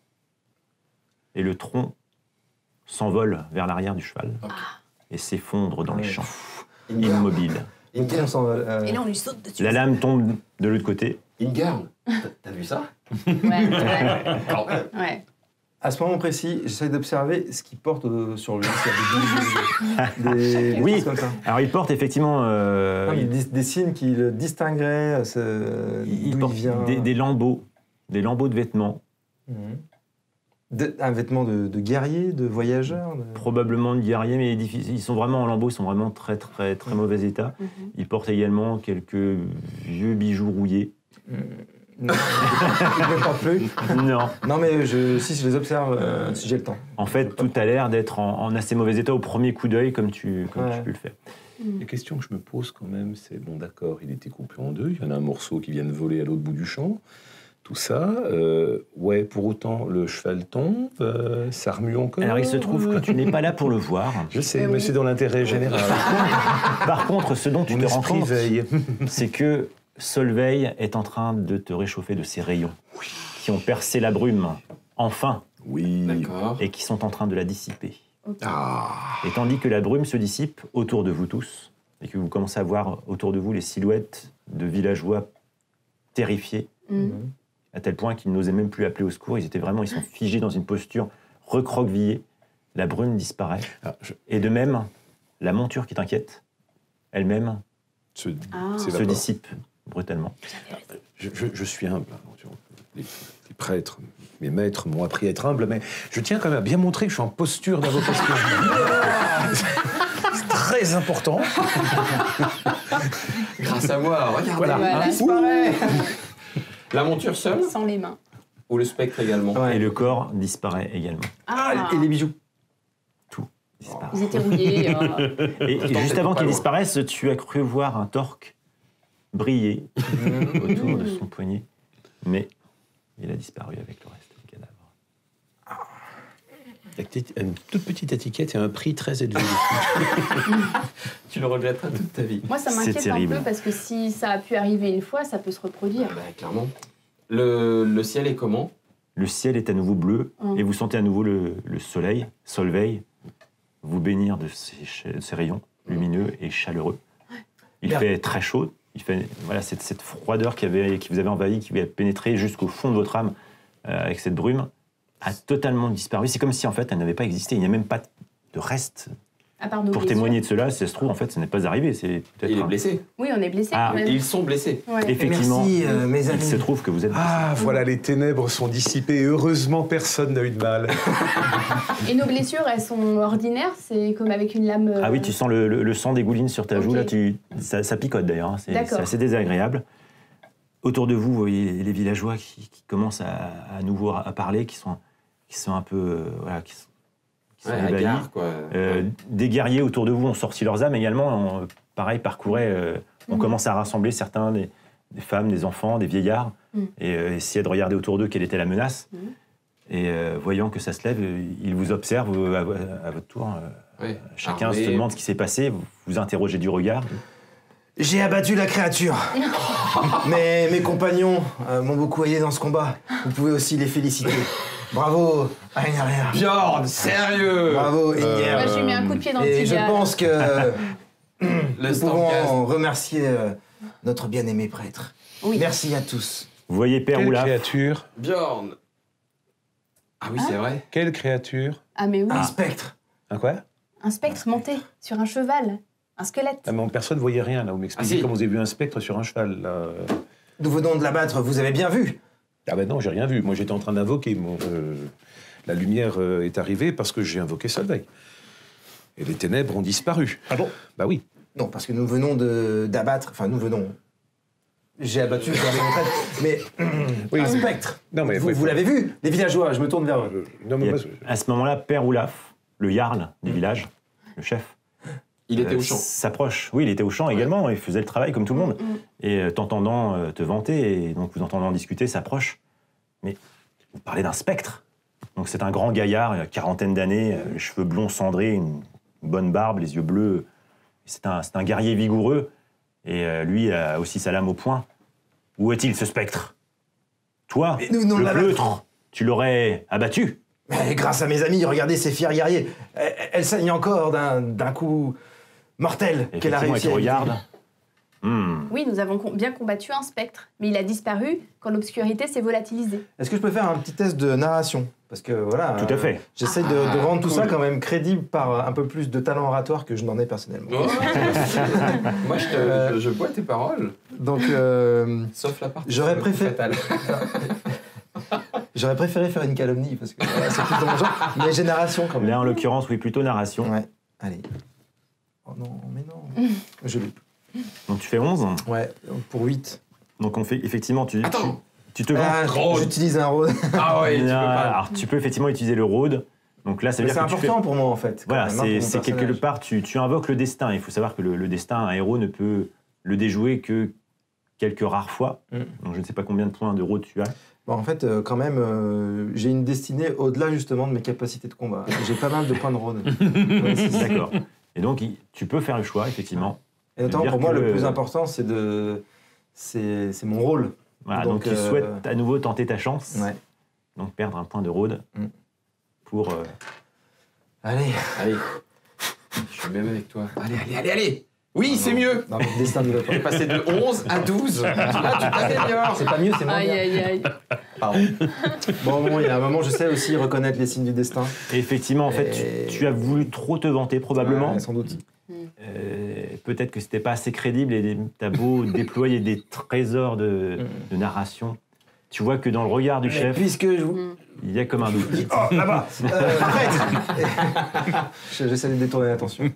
Et le tronc s'envole vers l'arrière du cheval et s'effondre dans les Ouais. champs, Ingard. immobile. On Ingard. s'en va, euh, Et là, on lui saute dessus. La lame tombe de l'autre côté. Ingard. T'as- T'as vu ça? Ouais, ouais. ouais. À ce moment précis, j'essaie d'observer ce qu'il porte euh, sur lui. S'il y a des, des, des Oui. choses comme ça. Alors, il porte effectivement euh, Non, mais il- des, des signes qui le distingueraient, ce, il, d'où porte il vient. des, des lambeaux, des lambeaux de vêtements, Mhm. De- un vêtement de, de guerrier, de voyageur. de- probablement de guerriers, mais difficiles. Ils sont vraiment en lambeaux, ils sont vraiment très très très mauvais état. Mhm. Il porte également quelques vieux bijoux rouillés. Non, je ne porte plus. Non. Non, mais je, si je les observe, euh, si j'ai le temps. En fait, tout a l'air d'être en, en assez mauvais état au premier coup d'œil, comme tu, comme Ouais. tu peux le faire. La question que je me pose quand même, c'est bon, d'accord, il était coupé en deux, il y en a un morceau qui vient de voler à l'autre bout du champ, tout ça. euh, ouais, pour autant, le cheval tombe, euh, ça remue encore. Alors, il se trouve que tu n'es pas là pour le voir. Je sais, Eh mais oui. c'est dans l'intérêt général. Par contre, ce dont tu Mon te rends esprit compte, veille. c'est que Solveig est en train de te réchauffer de ses rayons, qui ont percé la brume, enfin, Oui. D'accord. et qui sont en train de la dissiper. Ah. Et tandis que la brume se dissipe autour de vous tous, et que vous commencez à voir autour de vous les silhouettes de villageois terrifiés, Mhm. à tel point qu'ils n'osaient même plus appeler au secours. Ils étaient vraiment, ils sont figés dans une posture recroquevillée. La brume disparaît. Ah, je- Et de même, la monture qui t'inquiète, elle-même, ce- Ah. c'est se vapeur. dissipe brutalement. Je, je- je suis humble. hein. Les, les prêtres, mes maîtres m'ont appris à être humble, mais je tiens quand même à bien montrer que je suis en posture d'invocation. C'est très important. Grâce à moi, regardez. Voilà. Voilà. il disparaît. La monture seule Sans les mains. ou le spectre également? Ouais. Et le corps disparaît également. Ah, Et les bijoux. Disparaît. Ils étaient rouillés. euh. Et, et Pourtant, juste t'étais avant pas qu'il loin. disparaisse, tu as cru voir un torque briller autour de son poignet. Mais il a disparu avec le reste du cadavre. La petite- Une toute petite étiquette et un prix très élevé. Tu le regretteras toute ta vie. Moi, ça C'est m'inquiète un terrible. peu parce que si ça a pu arriver une fois, ça peut se reproduire. Ah bah, clairement. Le, le ciel est comment? Le ciel est à nouveau bleu Hum. et vous sentez à nouveau le, le soleil, Solveig, vous bénir de ces, ch- ces rayons lumineux et chaleureux. Il Bien. fait très chaud. Il fait voilà cette, cette froideur qui, avait, qui vous avait envahi, qui vous a pénétré jusqu'au fond de votre âme euh, avec cette brume, a totalement disparu. C'est comme si en fait elle n'avait pas existé. Il n'y a même pas de reste À part nos pour blessures. témoigner de cela. Si ça se trouve, en fait, ce n'est pas arrivé. C'est peut-être Il est un- blessé. Oui, on est blessé Ah, quand même. Ils sont blessés. Ouais. Effectivement, Merci, euh, mes il amis. se trouve que vous êtes. Ah, voilà, les ténèbres sont dissipées. Heureusement, personne n'a eu de mal. Et nos blessures, elles sont ordinaires, c'est comme avec une lame. euh, Ah oui, tu sens le, le- le sang dégouline sur ta Ok. joue, là, tu, ça, ça picote d'ailleurs, hein, c'est D'accord. c'est assez désagréable. Autour de vous, vous voyez les villageois qui, qui commencent à, à nouveau à parler, qui sont, qui sont un peu... euh, voilà, qui sont, qui sont Ouais, la ébahis. gare, quoi. Euh, des guerriers autour de vous ont sorti leurs âmes également, on, pareil, parcouraient, euh, on Mhm. commence à rassembler certains, des, des femmes, des enfants, des vieillards, Mhm. et euh, essayer de regarder autour d'eux quelle était la menace. Mhm. Et euh, voyant que ça se lève, euh, ils vous observent euh, à, à votre tour. euh, Ouais. Chacun Armé. se demande ce qui s'est passé, vous vous interrogez du regard. J'ai abattu la créature. Mais mes compagnons euh, m'ont beaucoup aidé dans ce combat. Vous pouvez aussi les féliciter. Bravo, Ainaria. Bjorn, sérieux. Bravo, Inger. Moi, je lui mets un coup de pied dans le Et je tibia. pense que Le nous pouvons Stormcast. remercier euh, notre bien-aimé prêtre. Oui. Merci à tous. Vous voyez Père Quelle Oulaf, créature Bjorn. Ah oui, c'est vrai. Quelle créature Ah, mais oui. Un spectre. Un quoi Un spectre monté sur un cheval, un squelette. ah, mais Personne ne voyait rien, là. Vous m'expliquez Ah, si. comment vous avez vu un spectre sur un cheval, là. Nous venons de l'abattre, vous avez bien vu. Ah ben non, j'ai rien vu. Moi, j'étais en train d'invoquer. Mon, euh, la lumière euh, est arrivée parce que j'ai invoqué Solveig. Et les ténèbres ont disparu. Ah bon? Bah oui. Non, parce que nous venons de- d'abattre. Enfin, nous venons. J'ai abattu, j'avais mon prêtre. Mais Oui. un spectre. Non, mais vous oui, vous faut- l'avez vu, les villageois. Je me tourne vers eux. Euh, non, mais Et moi, à ce moment-là, Père Oulaf, le jarl du village, le chef, Il était euh, au champ. s'approche. Oui, il était au champ également, il faisait le travail comme tout le monde. Mm. Et euh, t'entendant euh, te vanter, et donc vous entendant discuter, s'approche. Mais vous parlez d'un spectre. Donc c'est un grand gaillard, il a quarantaine d'années, euh, les cheveux blonds cendrés, une bonne barbe, les yeux bleus. C'est un, c'est un guerrier vigoureux. Et euh, lui a aussi sa lame au poing. Où est-il, ce spectre? Toi, Mais nous venons de le l'abattre. pleutre, tu l'aurais abattu? Mais grâce à mes amis, regardez ces fiers guerriers. Elle, elle saigne encore d'un d'un coup mortel qu'elle a Effectivement, réussi il te à éviter. regarde. Hmm. Oui, nous avons com- bien combattu un spectre, mais il a disparu quand l'obscurité s'est volatilisée. Est-ce que je peux faire un petit test de narration? Parce que voilà. Tout à euh, fait. J'essaie de, Ah, de rendre tout cool. ça quand même crédible par un peu plus de talent oratoire que je n'en ai personnellement. Oh. Moi, je, te, Euh, je, je bois tes paroles, Donc, euh, sauf la partie. J'aurais sur le coup préféré- fatal. j'aurais préféré faire une calomnie parce que voilà, c'est plus dans mon genre. Mais j'ai narration quand même. Là, en l'occurrence, oui, plutôt narration. Ouais. Allez. Oh non, mais non. Je l'ai. Donc tu fais onze. Ouais, pour huit. Donc on fait effectivement, tu, tu, Attends. tu te vends. Ah, Rôde. j'utilise un rôde. Ah ouais, tu peux Non, pas. alors tu peux effectivement utiliser le rôde. Donc là, ça veut Mais dire c'est que tu important fais. pour moi en fait. quand Voilà, même, hein, c'est pour mon c'est quelque personnage. part, tu, tu invoques le destin. Il faut savoir que le, le destin, un héros ne peut le déjouer que quelques rares fois. Mm. Donc je ne sais pas combien de points de rôde tu as. Bon, en fait, euh, quand même, euh, j'ai une destinée au-delà justement de mes capacités de combat. J'ai pas mal de points de rôde. Ouais, c'est ça. D'accord. Et donc il- tu peux faire le choix, effectivement. Et notamment dire pour moi, que- le plus important, c'est de, c'est c'est mon rôle. Voilà, Donc, donc, tu euh, souhaites à nouveau tenter ta chance. Ouais. Donc perdre un point de rôde Mm. pour. euh, Allez. Allez. Je suis même avec toi. Allez, allez, allez, allez. Oui, Ah c'est non. mieux. Non, le destin ne va pas. J'ai passé de onze à douze. Là, tu t'améliores. C'est pas mieux, c'est moins Aïe, bien. aïe, aïe. Pardon. Bon, bon, il y a un moment, je sais aussi reconnaître les signes du destin. Et effectivement, en fait, Et- tu, tu as voulu trop te vanter, probablement. Ouais, sans doute. Euh, Peut-être que c'était pas assez crédible et t'as beau déployer des trésors de, de narration. Tu vois que dans le regard du Mais chef, puisque je vous. Mm. il y a comme un doute. Oh, là-bas euh, Arrête Je- J'essaie de détourner l'attention.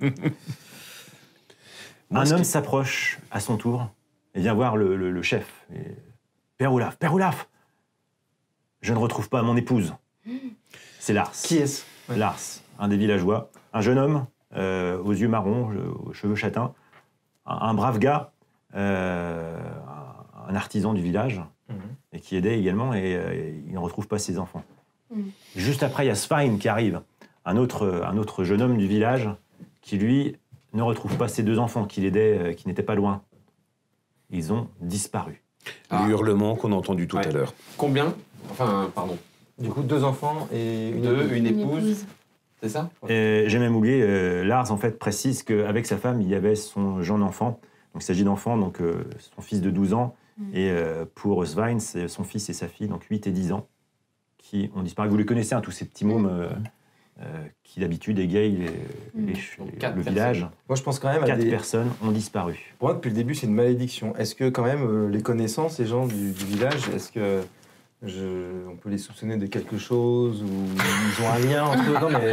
Un homme s'approche à son tour et vient voir le, le- le chef. Et, Père Oulaf, Père Oulaf, je ne retrouve pas mon épouse. C'est Lars. Qui est-ce? Ouais. Lars, un des villageois, un jeune homme euh, aux yeux marrons, euh, aux cheveux châtains, un, un brave gars, euh, un, un artisan du village, Mhm. et qui aidait également, et euh, il ne retrouve pas ses enfants. Mhm. Juste après, il y a Svein qui arrive, un autre, un autre jeune homme du village qui, lui, ne retrouve pas ses deux enfants qu'il aidait, euh, qui n'étaient pas loin. Ils ont disparu. Ah. Les hurlements qu'on a entendus tout Ouais. à l'heure. Combien? Enfin, pardon. Du coup, deux enfants et une Deux, épouse. une Une épouse. épouse. C'est ça? Et j'ai même oublié, euh, Lars en fait précise qu'avec sa femme, il y avait son jeune enfant. Donc il s'agit d'enfants, donc euh, son fils de douze ans. Mm. Et euh, pour Svein, c'est son fils et sa fille, donc huit et dix ans, qui ont disparu. Vous les connaissez, hein, tous ces petits mômes euh, euh, qui d'habitude égayent les, Mm. les- Donc, les- quatre le personnes. village. Moi, je pense quand même à Quatre des... personnes ont disparu. Pour moi, depuis le début, c'est une malédiction. Est-ce que quand même, euh, les connaissances, les gens du, du village, est-ce que je... on peut les soupçonner de quelque chose ou ils ont un lien entre eux? Non, mais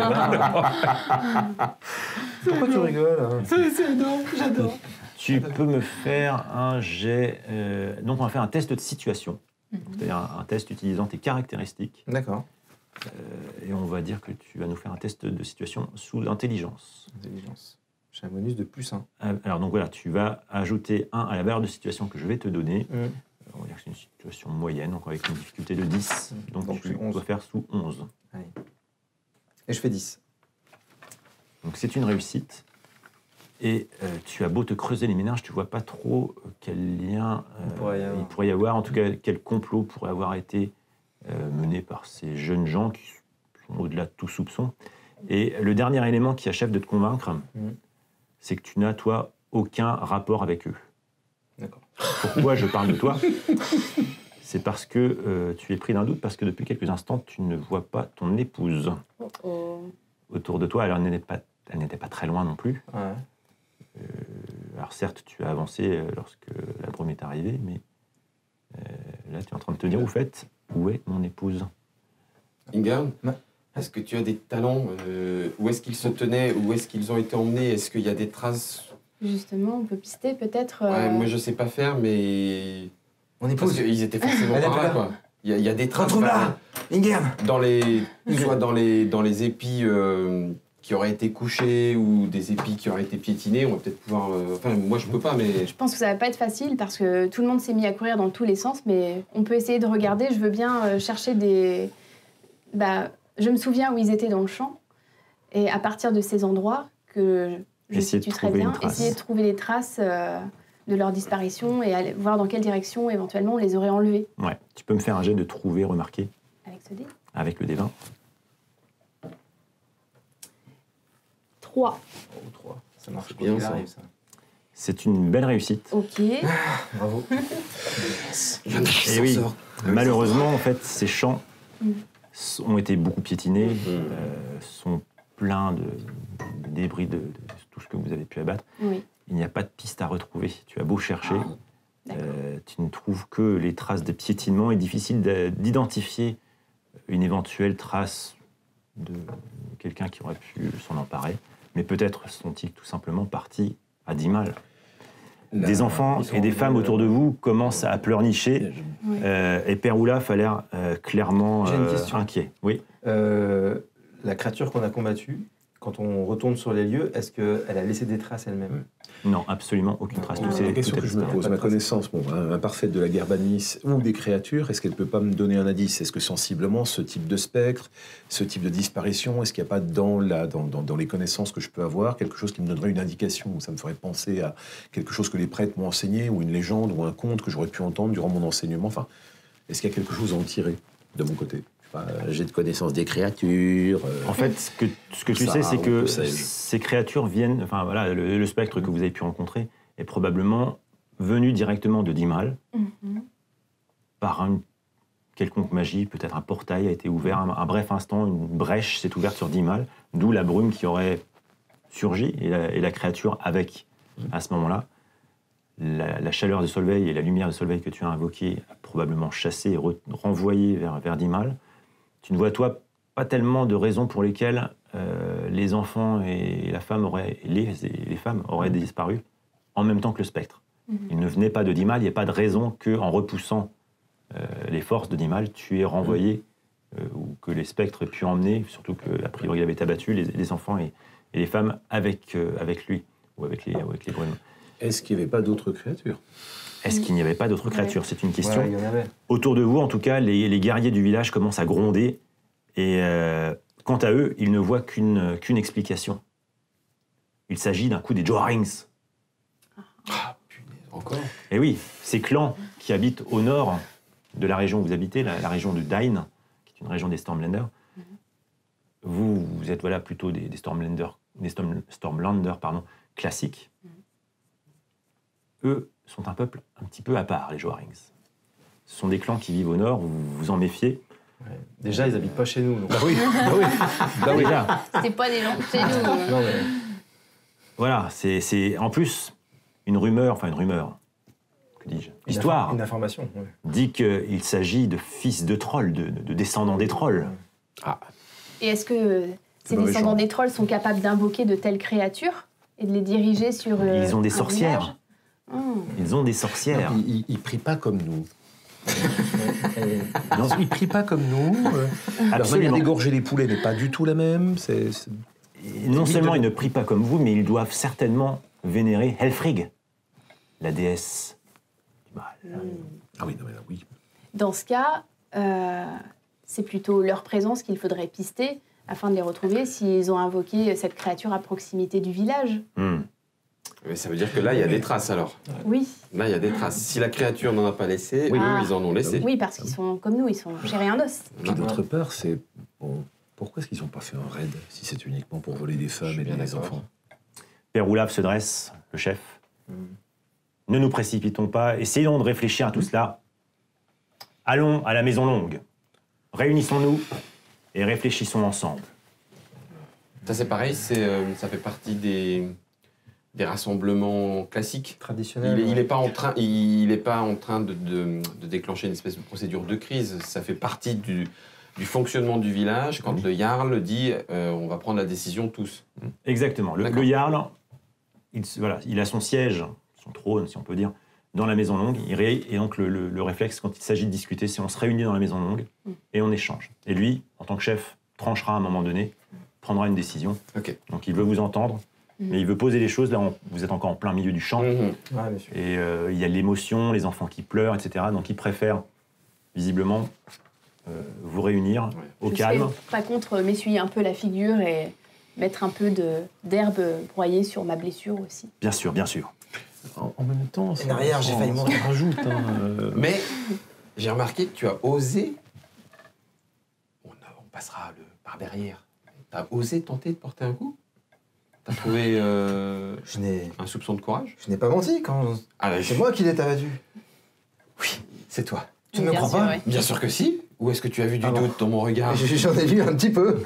voilà. Pourquoi tu rigoles, hein? C'est énorme, j'adore. Tu peux me faire un jet. euh, donc on va faire un test de situation, Mhm. c'est-à-dire un, un test utilisant tes caractéristiques. D'accord. Euh, et on va dire que tu vas nous faire un test de situation sous intelligence. Intelligence. J'ai un bonus de plus un. Euh, Alors donc voilà, tu vas ajouter un à la valeur de situation que je vais te donner. Mm. Euh, On va dire que c'est une situation moyenne, donc avec une difficulté de dix. Mm. Donc, Donc tu c'est onze. dois faire sous onze. Et je fais dix. Donc c'est une réussite. Et euh, tu as beau te creuser les méninges, tu vois pas trop euh, quel lien euh, Il pourrait y avoir. il pourrait y avoir, en tout cas quel complot pourrait avoir été euh, mené par ces jeunes gens qui sont au-delà de tout soupçon. Et le dernier élément qui achève de te convaincre, Mhm. c'est que tu n'as, toi, aucun rapport avec eux. D'accord. Pourquoi je parle de toi? C'est parce que euh, tu es pris d'un doute, parce que depuis quelques instants, tu ne vois pas ton épouse Oh, oh. autour de toi. Alors, elle n'était pas, elle n'était pas très loin non plus. Ouais. Alors certes, tu as avancé euh, lorsque la brume est arrivée, mais euh, là, tu es en train de te dire, au fait, où est mon épouse? Ingard, Ouais. est-ce que tu as des talents? euh, Où est-ce qu'ils se tenaient? Où est-ce qu'ils ont été emmenés? Est-ce qu'il y a des traces? Justement, on peut pister peut-être. Ouais, euh, moi, je sais pas faire, mais... Mon Parce épouse. qu'ils étaient forcément Elle est par là, là. quoi. Il y, a- il y a des traces Retrouve-la, Ingerd. dans les, soit dans les, dans les épis euh, qui auraient été couchés ou des épis qui auraient été piétinés. On va peut-être pouvoir... euh, Enfin, moi, je peux pas, mais... Je pense que ça va pas être facile parce que tout le monde s'est mis à courir dans tous les sens, mais on peut essayer de regarder. Je veux bien euh, chercher des. Bah, je me souviens où ils étaient dans le champ, et à partir de ces endroits que je Essayer de situe très trouver bien, une trace. essayer de trouver les traces euh, de leur disparition et aller voir dans quelle direction éventuellement on les aurait enlevés Ouais, tu peux me faire un jet de trouver, remarquer, avec ce dé. avec le dé vingt. trois. Oh, trois. Ça marche bien, bien, ça ça. arrive, ça. C'est une belle réussite. Ok. Bravo. Et oui, malheureusement, en fait, ces champs Mm. s- ont été beaucoup piétinés, Mm. euh, sont pleins de, de débris de, de tout ce que vous avez pu abattre. Oui. Il n'y a pas de piste à retrouver. Tu as beau chercher, D'accord. euh, tu ne trouves que les traces de piétinement. Il est difficile d'a- d'identifier une éventuelle trace de quelqu'un qui aurait pu s'en emparer. Mais peut-être sont-ils tout simplement partis à dix mal. Des enfants ils sont et des en- femmes autour de vous commencent à pleurnicher. Oui. Euh, et Père Oulaf a l'air euh, clairement J'ai une euh, question. inquiet. Oui. Euh, la créature qu'on a combattue, quand on retourne sur les lieux, est-ce qu'elle a laissé des traces elle-même? Non, absolument aucune trace. Ah, Tout c'est s'est- La question tout a que je me disparu. pose, Pas de ma trace. connaissance bon, hein, imparfaite de la Gerbanis ou des créatures, est-ce qu'elle ne peut pas me donner un indice? Est-ce que sensiblement, ce type de spectre, ce type de disparition, est-ce qu'il n'y a pas dans, la, dans, dans, dans les connaissances que je peux avoir quelque chose qui me donnerait une indication, ou ça me ferait penser à quelque chose que les prêtres m'ont enseigné, ou une légende, ou un conte que j'aurais pu entendre durant mon enseignement? Enfin, est-ce qu'il y a quelque chose à en tirer de mon côté? J'ai de connaissance des créatures. euh, En fait, ce que, ce que tu Ça, sais, c'est ou que que sais-je. ces créatures viennent. Enfin, voilà, le, le spectre que vous avez pu rencontrer est probablement venu directement de Dimal Mhm. par une quelconque magie. Peut-être un portail a été ouvert, un, un bref instant, une brèche s'est ouverte sur Dimal, d'où la brume qui aurait surgi et la, et la créature avec, à ce moment-là. La, la chaleur de Solveig et la lumière de Solveig que tu as invoquée a probablement chassé et re- renvoyé vers, vers Dimal. Tu ne vois, toi, pas tellement de raisons pour lesquelles euh, les enfants et la femme auraient, les, les femmes auraient disparu en même temps que le spectre. Mhm. Ils ne venaient pas de Dimal, il n'y a pas de raison qu'en repoussant euh, les forces de Dimal, tu aies renvoyé euh, ou que les spectres aient pu emmener, surtout qu'a priori il avait abattu les, les enfants et, et les femmes avec, euh, avec lui ou avec les, ou avec les brumes. Est-ce qu'il n'y avait pas d'autres créatures? Est-ce qu'il n'y avait pas d'autres Ouais. créatures? C'est une question. Ouais, il y en avait. Autour de vous, en tout cas, les, les guerriers du village commencent à gronder et euh, Quant à eux, ils ne voient qu'une qu'une explication. Il s'agit d'un coup des Joarings. Ah, punaise, encore. Et oui, ces clans qui habitent au nord de la région où vous habitez, la, la région de Dain, qui est une région des Stormlanders, mm-hmm. vous, vous êtes voilà, plutôt des, des Stormlanders, des Storm, Stormlanders pardon, classiques. Mm-hmm. Eux sont un peuple un petit peu à part, les Joarings. Ce sont des clans qui vivent au nord, vous vous en méfiez. Ouais. Déjà, ils habitent pas chez nous. Donc. Bah oui, bah oui. Bah oui. Déjà. C'est pas des gens de chez nous. Non, mais... Voilà, c'est, c'est en plus une rumeur, enfin une rumeur, que dis-je, l'histoire Une information, ouais. dit qu'il s'agit de fils de trolls, de, de descendants des trolls. Ah. Et est-ce que ces descendants des trolls sont capables d'invoquer de telles créatures et de les diriger sur euh, Ils ont des un sorcières. village? Mmh. Ils ont des sorcières. Ils, ils, ils prient pas comme nous. Non, ils prient pas comme nous. Euh, leur manière d'égorger les poulets n'est pas du tout la même. C'est, c'est... Non seulement ils ne prient pas comme vous, mais ils doivent certainement vénérer Helfrig, la déesse du mal. Mmh. Ah oui, non, mais là, oui. Dans ce cas, euh, c'est plutôt leur présence qu'il faudrait pister afin de les retrouver s'ils ont invoqué cette créature à proximité du village. Mmh. Mais ça veut dire que là, il y a des traces alors. Oui. Là, il y a des traces. Si la créature n'en a pas laissé, Oui. eux, Ah. ils en ont laissé. Oui, parce qu'ils sont comme nous, ils sont chair et un os. Puis d'autre part, c'est... Bon, pourquoi est-ce qu'ils n'ont pas fait un raid si c'est uniquement pour voler des femmes et bien des d'accord. enfants? Père Oulaf se dresse, le chef. Mmh. Ne nous précipitons pas, essayons de réfléchir à tout cela. Allons à la Maison Longue. Réunissons-nous et réfléchissons ensemble. Ça, c'est pareil, c'est, euh, ça fait partie des, des rassemblements classiques. Traditionnel. Il n'est ouais. pas en train, il est pas en train de, de, de déclencher une espèce de procédure de crise. Ça fait partie du, du fonctionnement du village quand mmh. le Jarl dit euh, on va prendre la décision tous. Exactement. Le, le Jarl, il, voilà, il a son siège, son trône, si on peut dire, dans la Maison Longue. Il ré, et donc, le, le, le réflexe, quand il s'agit de discuter, c'est on se réunit dans la Maison Longue mmh. et on échange. Et lui, en tant que chef, tranchera à un moment donné, prendra une décision. Okay. Donc, il veut vous entendre, mmh. mais il veut poser les choses. Là, on, vous êtes encore en plein milieu du champ. Mmh. Ouais, bien sûr. Et euh, il y a l'émotion, les enfants qui pleurent, et cetera. Donc, il préfère, visiblement, euh, vous réunir ouais. au Je calme. Je serais pas contre m'essuyer un peu la figure et mettre un peu de, d'herbe broyée sur ma blessure aussi. Bien sûr, bien sûr. En, en même temps, en arrière, j'ai failli mourir. Rajoute. Hein, euh... Mais j'ai remarqué que tu as osé. On, on passera le, par derrière. Tu as osé tenter de porter un coup. Tu as trouvé euh, je n'ai... un soupçon de courage. Je n'ai pas menti quand. Ah, c'est je... moi qui l'ai abattu. Oui, c'est toi. Tu ne me crois sûr, pas ouais. Bien sûr que si. Ou est-ce que tu as vu du ah doute bon. dans mon regard? J'en ai vu un petit peu.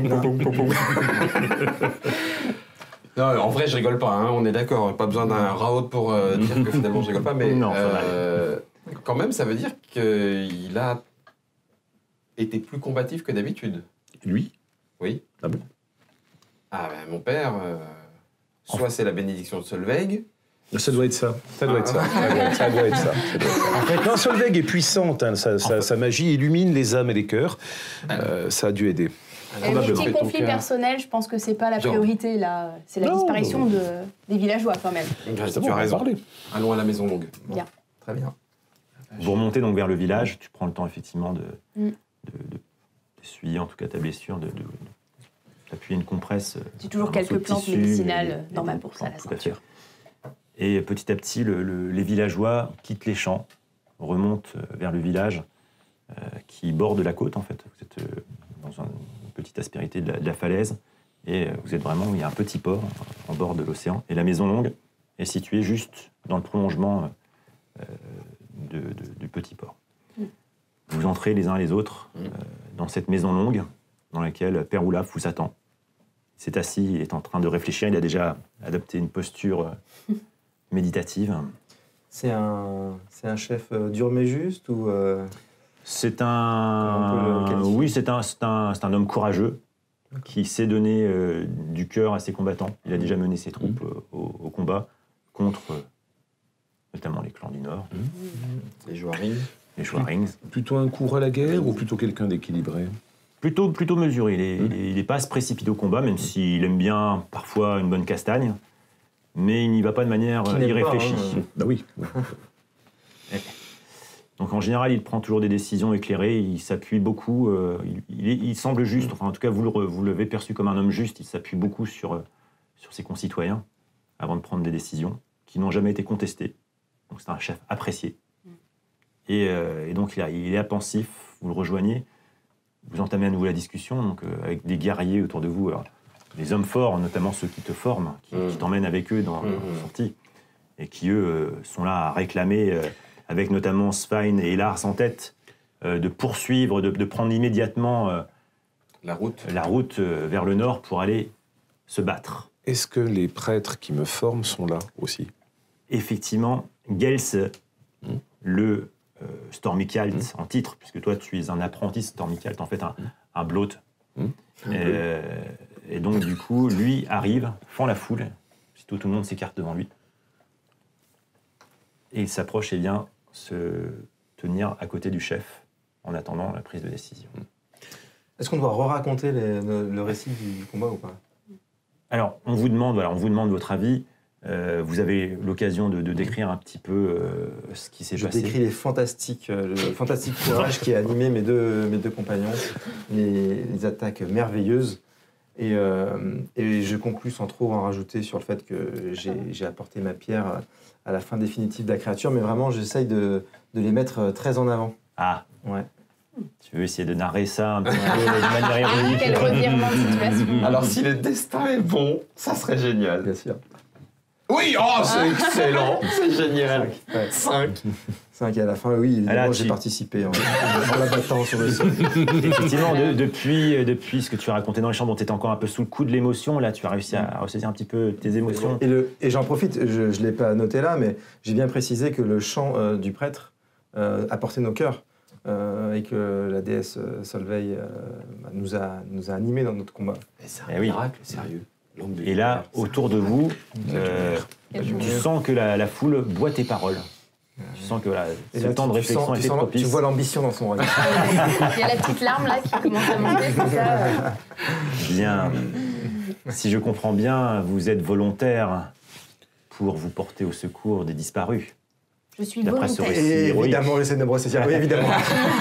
Non, en vrai, je rigole pas, hein, on est d'accord. Pas besoin d'un raout pour euh, dire que finalement je rigole pas, mais non, euh, quand même, ça veut dire qu'il a été plus combatif que d'habitude. Lui? Oui. Ah bon? Ah ben, mon père, euh, soit enfin. c'est la bénédiction de Solveig. Ça doit être ça. Ça doit être ça. Ça doit être ça. En fait, non, Solveig est puissante. Hein, sa, sa, sa magie illumine les âmes et les cœurs. Euh, ça a dû aider. Et le petit conflit personnel, je pense que c'est pas la priorité là. C'est la non, disparition non. De, des villageois quand même. Tu as raison. Allons à la Maison Longue. Bien. Très bien. Vous remontez donc vers le village. Tu prends le temps effectivement de, mm. de, de d'essuyer en tout cas ta blessure, de, de, de d'appuyer une compresse. J'ai toujours quelques plantes tissu, médicinales et, dans et ma bourse à la ceinture. Et petit à petit, le, le, les villageois quittent les champs, remontent vers le village euh, qui borde la côte en fait. Vous êtes euh, dans un petite aspérité de la, de la falaise, et vous êtes vraiment, il y a un petit port en bord de l'océan, et la Maison Longue est située juste dans le prolongement euh, de, de, du petit port. Mm. Vous entrez les uns les autres mm. euh, dans cette Maison Longue, dans laquelle Père Oulaf vous attend. Il s'est assis, il est en train de réfléchir, il a déjà adopté une posture euh, méditative. C'est un, c'est un chef euh, dur mais juste, ou... Euh... C'est un, oui, c'est un, c'est un, c'est un homme courageux qui sait donner euh, du cœur à ses combattants. Il a déjà mené ses troupes euh, au, au combat contre euh, notamment les clans du Nord, les Joarings. Les Joarings. Plutôt un coureur à la guerre ou plutôt quelqu'un d'équilibré? Plutôt, plutôt mesuré. Il n'est mmh. pas à se précipiter au combat, même s'il aime bien parfois une bonne castagne, mais il n'y va pas de manière euh, irréfléchie. Pas, hein, bah oui. Donc en général, il prend toujours des décisions éclairées, il s'appuie beaucoup, euh, il, il, il semble juste, enfin en tout cas vous, le, vous l'avez perçu comme un homme juste, il s'appuie beaucoup sur, euh, sur ses concitoyens avant de prendre des décisions qui n'ont jamais été contestées. Donc c'est un chef apprécié. Et, euh, et donc il, a, il est appensif, vous le rejoignez, vous entamez à nouveau la discussion, donc, euh, avec des guerriers autour de vous, alors, des hommes forts, notamment ceux qui te forment, qui, mmh. qui t'emmènent avec eux dans, mmh. dans la sortie, et qui eux euh, sont là à réclamer, euh, avec notamment Svein et Lars en tête, euh, de poursuivre, de, de prendre immédiatement euh, la route, la route euh, vers le nord pour aller se battre. Est-ce que les prêtres qui me forment sont là aussi? Effectivement, Gels, mmh. le euh, Stormicalt mmh. en titre, puisque toi tu es un apprenti Stormicalt, en fait un, mmh. un bloat. Mmh. Euh, et donc du coup, lui arrive, fend la foule, sitôt tout le monde s'écarte devant lui. Et il s'approche et vient se tenir à côté du chef en attendant la prise de décision. Est-ce qu'on doit re-raconter les, le, le récit du combat ou pas? Alors, on vous demande, voilà, on vous demande votre avis. Euh, vous avez l'occasion de, de décrire un petit peu euh, ce qui s'est Je passé. Je décris les fantastiques, euh, le fantastique courage qui a animé mes deux, mes deux compagnons, les, les attaques merveilleuses. Et, euh, et je conclus sans trop en rajouter sur le fait que j'ai, j'ai apporté ma pierre à la fin définitive de la créature, mais vraiment j'essaye de, de les mettre très en avant. Ah, ouais. Tu veux essayer de narrer ça un petit peu de manière ironique? Quel revirement de situation. Alors si le destin est bon, ça serait génial. Bien sûr. Oui, oh, c'est excellent, c'est génial. cinq. cinq et à la fin, oui, évidemment, là, j'ai tu... participé en, en la battant sur le sol. Effectivement, de, depuis, depuis ce que tu as raconté dans les chambres, dont tu étais encore un peu sous le coup de l'émotion, là, tu as réussi à, à ressaisir un petit peu tes émotions. Et, le, et j'en profite, je ne l'ai pas noté là, mais j'ai bien précisé que le chant euh, du prêtre euh, a porté nos cœurs euh, et que la déesse euh, Solveig euh, nous, a, nous a animés dans notre combat. C'est un eh miracle, oui. Sérieux. Et là, autour de vous, euh, tu sens que la, la foule boit tes paroles. Tu sens que voilà, ce là, temps tu, de réflexion tu sens, était tu sens, propice. Tu vois l'ambition dans son regard. Il y a la petite larme là qui commence à monter, c'est ça. Bien. Si je comprends bien, vous êtes volontaire pour vous porter au secours des disparus. Je suis D'après ce volontaire. récit Et héroïque. évidemment, j'essaie de me ressaisir. Oui, évidemment.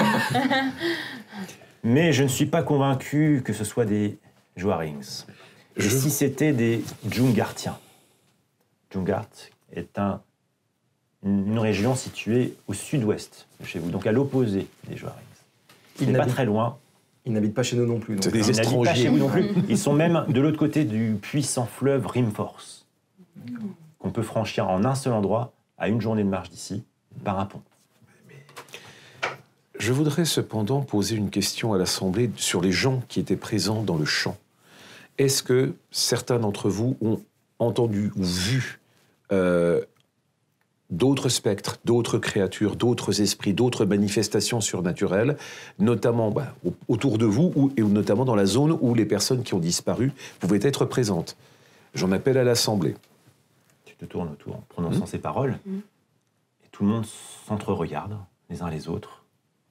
Mais je ne suis pas convaincu que ce soit des Joarings. Et Je... si c'était des Djungartiens? Djungart est un, une région située au sud-ouest de chez vous, donc à l'opposé des Joarings. Il n'est pas très loin. Ils n'habitent pas chez nous non plus. C'est donc, des hein. Ils n'habitent pas étrangers. chez vous non plus. Ils sont même de l'autre côté du puissant fleuve Rimforce, qu'on peut franchir en un seul endroit, à une journée de marche d'ici, par un pont. Je voudrais cependant poser une question à l'Assemblée sur les gens qui étaient présents dans le champ. Est-ce que certains d'entre vous ont entendu ou vu euh, d'autres spectres, d'autres créatures, d'autres esprits, d'autres manifestations surnaturelles, notamment bah, autour de vous, ou, et notamment dans la zone où les personnes qui ont disparu pouvaient être présentes? J'en appelle à l'Assemblée. Tu te tournes autour en prononçant Mmh. ces paroles, Mmh. et tout le monde s'entre-regarde les uns les autres.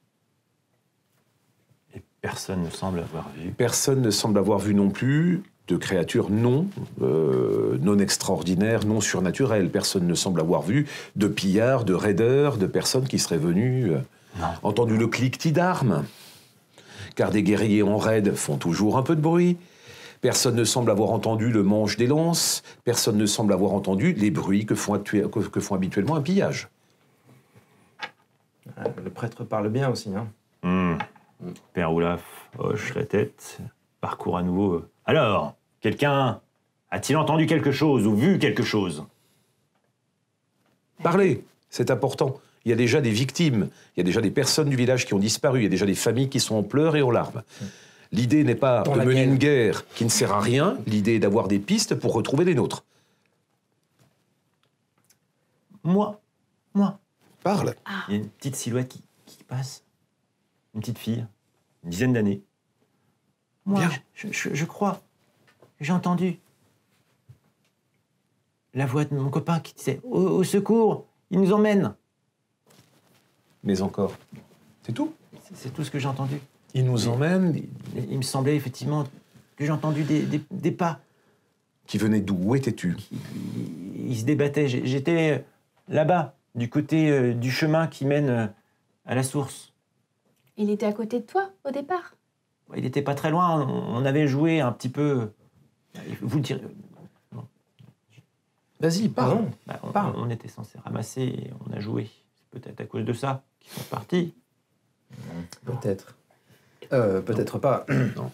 Et personne ne semble avoir vu. Personne ne semble avoir vu non plus de créatures non, euh, non extraordinaires, non surnaturelles. Personne ne semble avoir vu de pillards, de raideurs, de personnes qui seraient venues, euh, entendu le cliquetis d'armes. Car des guerriers en raid font toujours un peu de bruit. Personne ne semble avoir entendu le manche des lances. Personne ne semble avoir entendu les bruits que font, actu- que, que font habituellement un pillage. Le prêtre parle bien aussi. Hein. Mmh. Père Olaf hoche la tête, parcourt à nouveau. euh, Alors, quelqu'un a-t-il entendu quelque chose ou vu quelque chose? Parlez, c'est important. Il y a déjà des victimes, il y a déjà des personnes du village qui ont disparu, il y a déjà des familles qui sont en pleurs et en larmes. L'idée n'est pas Dans de la mener guerre. une guerre qui ne sert à rien, l'idée est d'avoir des pistes pour retrouver les nôtres. Moi, moi. Parle. Il y a une petite silhouette qui, qui passe. Une petite fille, une dizaine d'années. Moi, Bien. je, je- je crois. J'ai entendu la voix de mon copain qui disait au, au secours, il nous emmène. Mais encore. C'est tout. C'est, c'est tout ce que j'ai entendu. Il nous emmène. Et il me semblait effectivement que j'ai entendu des, des- des pas. Qui venait d'où? Où étais-tu? Ils, ils se débattaient. J'ai- J'étais là-bas, du côté euh, du chemin qui mène euh, à la source. Il était à côté de toi, au départ. Il n'était pas très loin, on, on avait joué un petit peu... Vous le direz... Vas-y, Pardon. Bah, on, Parle. on était censé ramasser et on a joué. C'est peut-être à cause de ça qu'ils sont partis. Peut-être. Euh, peut-être pas. Non.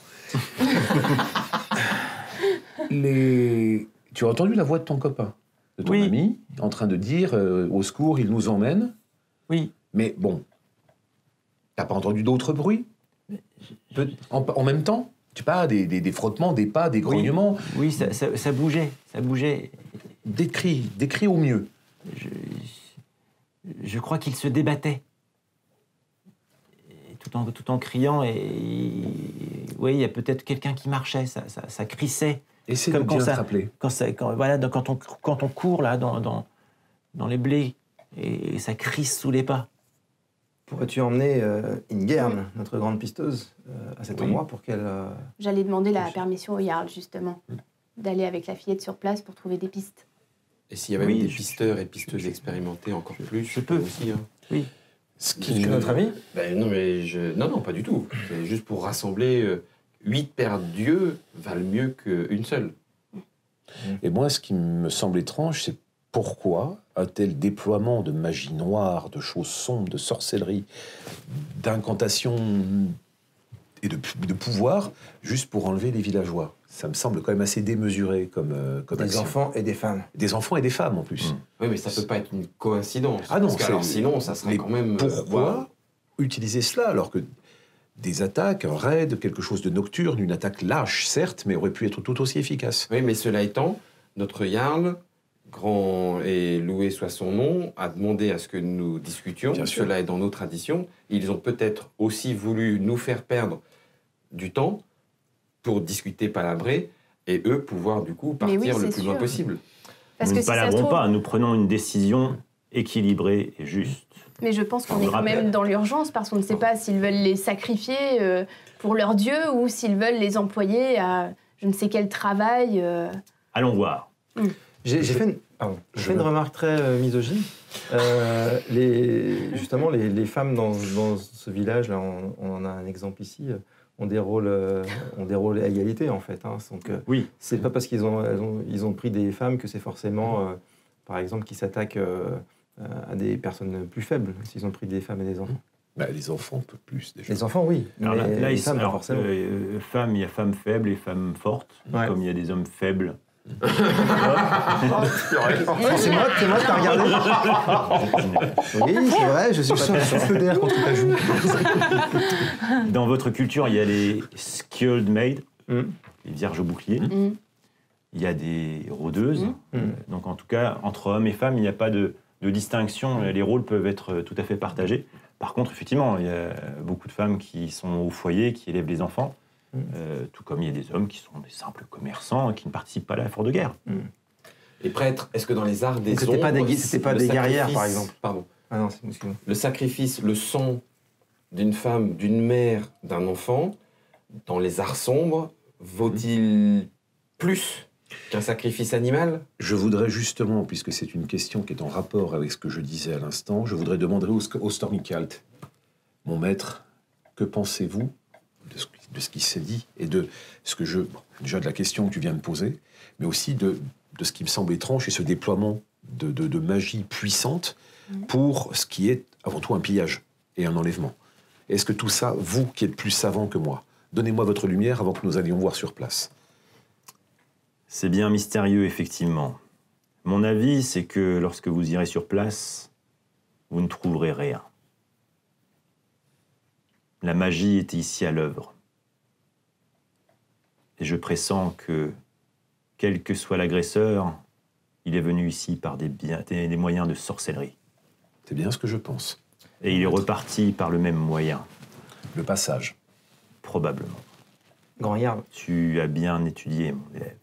Les... Tu as entendu la voix de ton copain, de ton Oui. ami, en train de dire euh, au secours, il nous emmène. Oui. Mais bon, t'as pas entendu d'autres bruits Peut- en, en même temps, tu sais pas, des, des, des frottements, des pas, des grognements, Oui, ça, ça, ça bougeait, ça bougeait. des cris, des cris au mieux. Je, je crois qu'il se débattait. Et tout, en, tout en criant, et oui, il y a peut-être quelqu'un qui marchait, ça, ça, ça crissait. Essaie Comme de quand bien ça- te rappeler. Quand, ça, quand, voilà, dans- quand, on, quand on court là, dans, dans, dans les blés, et, ça crisse sous les pas. Pourrais-tu emmener euh, Ingern, notre grande pisteuse, euh, à cet Oui. endroit pour qu'elle... euh, J'allais demander la permission au Jarl, justement, d'aller avec la fillette sur place pour trouver des pistes. Et s'il y avait Oui, même des je- pisteurs et je- pisteuses je- expérimentés encore plus, je peux. aussi. Hein. Oui. Ce Tu es notre ami? Ben non, mais je... non, non, pas du tout. C'est juste pour rassembler euh, huit paires d'yeux valent mieux qu'une seule. Et moi, ce qui me semble étrange, c'est pourquoi un tel déploiement de magie noire, de choses sombres, de sorcellerie, d'incantations et de, de pouvoir, juste pour enlever les villageois. Ça me semble quand même assez démesuré comme, euh, comme Des action. enfants et des femmes. Des enfants et des femmes, en plus. Mm. Oui, mais ça peut pas être une coïncidence. Ah non, Parce que c'est- alors sinon, ça serait mais quand même... euh, Pourquoi waouh. utiliser cela alors que des attaques, un raid, quelque chose de nocturne, une attaque lâche, certes, mais aurait pu être tout aussi efficace. Oui, mais cela étant, notre Jarl, grand et loué soit son nom, a demandé à ce que nous discutions. Bien sûr. Cela est dans nos traditions. Ils ont peut-être aussi voulu nous faire perdre du temps pour discuter, palabrer, et eux pouvoir du coup Mais partir oui, le c'est plus loin sûr. possible. Parce nous que ne si ça se palabrons trouve... pas, nous prenons une décision équilibrée et juste. Mais je pense qu'on On est le quand rappelle. même dans l'urgence parce qu'on ne sait pas s'ils veulent les sacrifier euh, pour leur dieu ou s'ils veulent les employer à je ne sais quel travail. euh. Allons voir. J'ai j'ai fait une, pardon, j'ai Je fait une veux. remarque très euh, misogyne. Euh, les, justement, les, les femmes dans, dans ce village, là, on, on en a un exemple ici, euh, ont des rôles, euh, ont des rôles à égalité en fait. Hein. Donc, euh, Oui. c'est pas parce qu'ils ont, elles ont, ils ont pris des femmes que c'est forcément, euh, par exemple, qu'ils s'attaquent euh, euh, à des personnes plus faibles. S'ils ont pris des femmes et des enfants. Bah, les enfants, un peu plus déjà. Les enfants, oui. Alors là, mais là, les il femmes, pas alors, forcément. euh, femmes, il y a femmes faibles et femmes fortes, Ouais. comme il y a des hommes faibles. Oh, c'est moi, c'est moi qui t'as regardé. Oui, c'est vrai, je suis sur souffle d'air contre ta joue. Dans votre culture, il y a les skilled maids, Mm. les vierges au bouclier. Mm. Il y a des rôdeuses. Mm. Euh, donc en tout cas, entre hommes et femmes, il n'y a pas de, de distinction. Les rôles peuvent être tout à fait partagés. Par contre, effectivement, il y a beaucoup de femmes qui sont au foyer, qui élèvent les enfants. Mm. Euh, tout comme il y a des hommes qui sont des simples commerçants et qui ne participent pas à l'effort de guerre. Et prêtres, est-ce que dans les arts des Donc, c'était pas ombres, des- c'était pas le des guerrières, sacrifice- par exemple. Pardon. Ah non, c'est excuse-moi. Le sacrifice, le sang d'une femme, d'une mère, d'un enfant, dans les arts sombres, vaut-il plus qu'un sacrifice animal? Je voudrais justement, puisque c'est une question qui est en rapport avec ce que je disais à l'instant, je voudrais demander au, au Stormicalt, mon maître, que pensez-vous de ce, de ce qui s'est dit et de ce que je... bon, déjà de la question que tu viens de poser, mais aussi de, de ce qui me semble étrange, c'est ce déploiement de, de, de magie puissante pour ce qui est avant tout un pillage et un enlèvement. Est-ce que tout ça, vous qui êtes plus savant que moi, donnez-moi votre lumière avant que nous allions voir sur place. C'est bien mystérieux, effectivement. Mon avis, c'est que lorsque vous irez sur place, vous ne trouverez rien. La magie était ici à l'œuvre. Et je pressens que, quel que soit l'agresseur, il est venu ici par des, bien- des- des moyens de sorcellerie. C'est bien ce que je pense. Et il est reparti par le même moyen, Le passage. probablement. Grand Yarn. Tu as bien étudié, mon élève.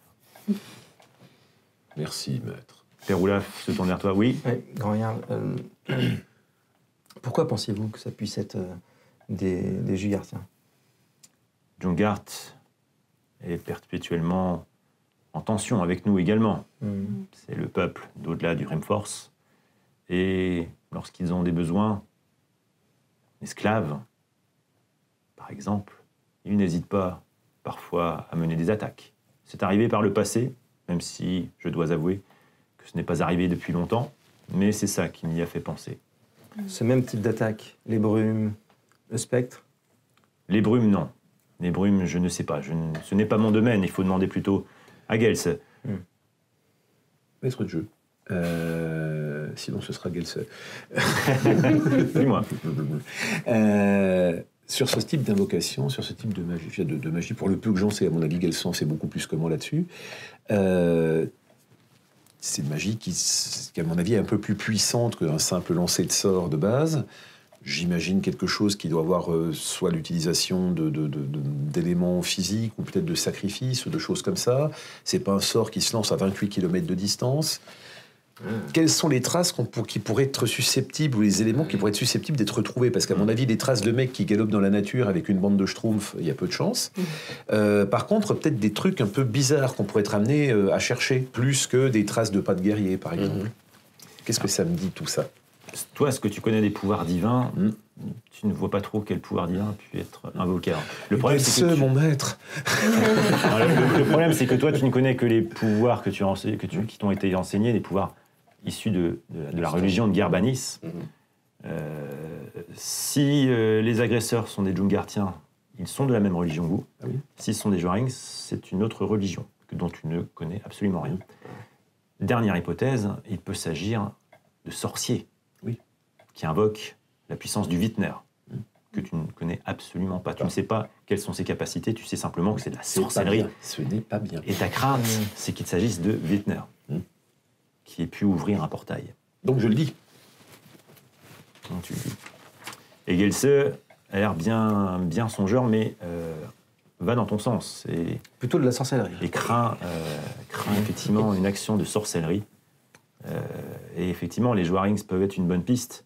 Merci, maître. Père Oulaf se tourne vers toi. Oui. Oui, Grand Yarn. euh, pourquoi pensez-vous que ça puisse être euh, des, des Jugartiens? Jungart est perpétuellement en tension avec nous également. Hmm. C'est le peuple d'au-delà du Remforce. Et lorsqu'ils ont des besoins, esclave, par exemple, il n'hésite pas parfois à mener des attaques. C'est arrivé par le passé, même si je dois avouer que ce n'est pas arrivé depuis longtemps, mais c'est ça qui m'y a fait penser. Ce même type d'attaque, les brumes, le spectre. Les brumes, non. Les brumes, je ne sais pas. Je ne- Ce n'est pas mon domaine, il faut demander plutôt à Gels. Maître de jeu. Euh, sinon, ce sera Gelse. Dis-moi. Euh, sur ce type d'invocation, sur ce type de magie, de, de magie, pour le peu que j'en sais, à mon avis, Gelson sait beaucoup plus que moi là-dessus. Euh, c'est une magie qui, qui, à mon avis, est un peu plus puissante qu'un simple lancer de sort de base. J'imagine quelque chose qui doit avoir euh, soit l'utilisation de, de, de, de, d'éléments physiques ou peut-être de sacrifices ou de choses comme ça. C'est pas un sort qui se lance à vingt-huit kilomètres de distance. Mmh. Quelles sont les traces qu'on, pour, qui pourraient être susceptibles, ou les éléments qui pourraient être susceptibles d'être retrouvés? Parce qu'à mon avis, les traces de mecs qui galopent dans la nature avec une bande de schtroumpfs, il y a peu de chance. Mmh. Euh, par contre, peut-être des trucs un peu bizarres qu'on pourrait être amenés euh, à chercher, plus que des traces de pas de guerrier, par exemple. Mmh. Qu'est-ce que ça me dit, tout ça? Toi, est-ce que tu connais des pouvoirs divins? mm. Tu ne vois pas trop quel pouvoir divin peut être invoqué. Le problème, c'est que tu... mon maître. Alors, le, le problème, c'est que toi, tu ne connais que les pouvoirs que tu ense... que tu... qui t'ont été enseignés, les pouvoirs issus de, de, de la religion de Gerbanis. Mm-hmm. Euh, si euh, les agresseurs sont des Djungartiens, ils sont de la même religion que vous. Ah oui. S'ils sont des Joarings, c'est une autre religion que dont tu ne connais absolument rien. Dernière hypothèse, il peut s'agir de sorciers. Qui invoque la puissance du Wittner, mmh. que tu ne connais absolument pas. Tu ne sais pas quelles sont ses capacités, tu sais simplement que c'est de la sorcellerie. Ce n'est pas bien. Et ta crainte, mmh. c'est qu'il s'agisse de Wittner, mmh. qui ait pu ouvrir un portail. Donc je le dis. Donc tu le dis. Et Gelse a l'air bien, bien songeur, mais euh, va dans ton sens. Et, plutôt de la sorcellerie. Et craint, euh, craint effectivement une action de sorcellerie. Euh, et effectivement, les Joarings peuvent être une bonne piste.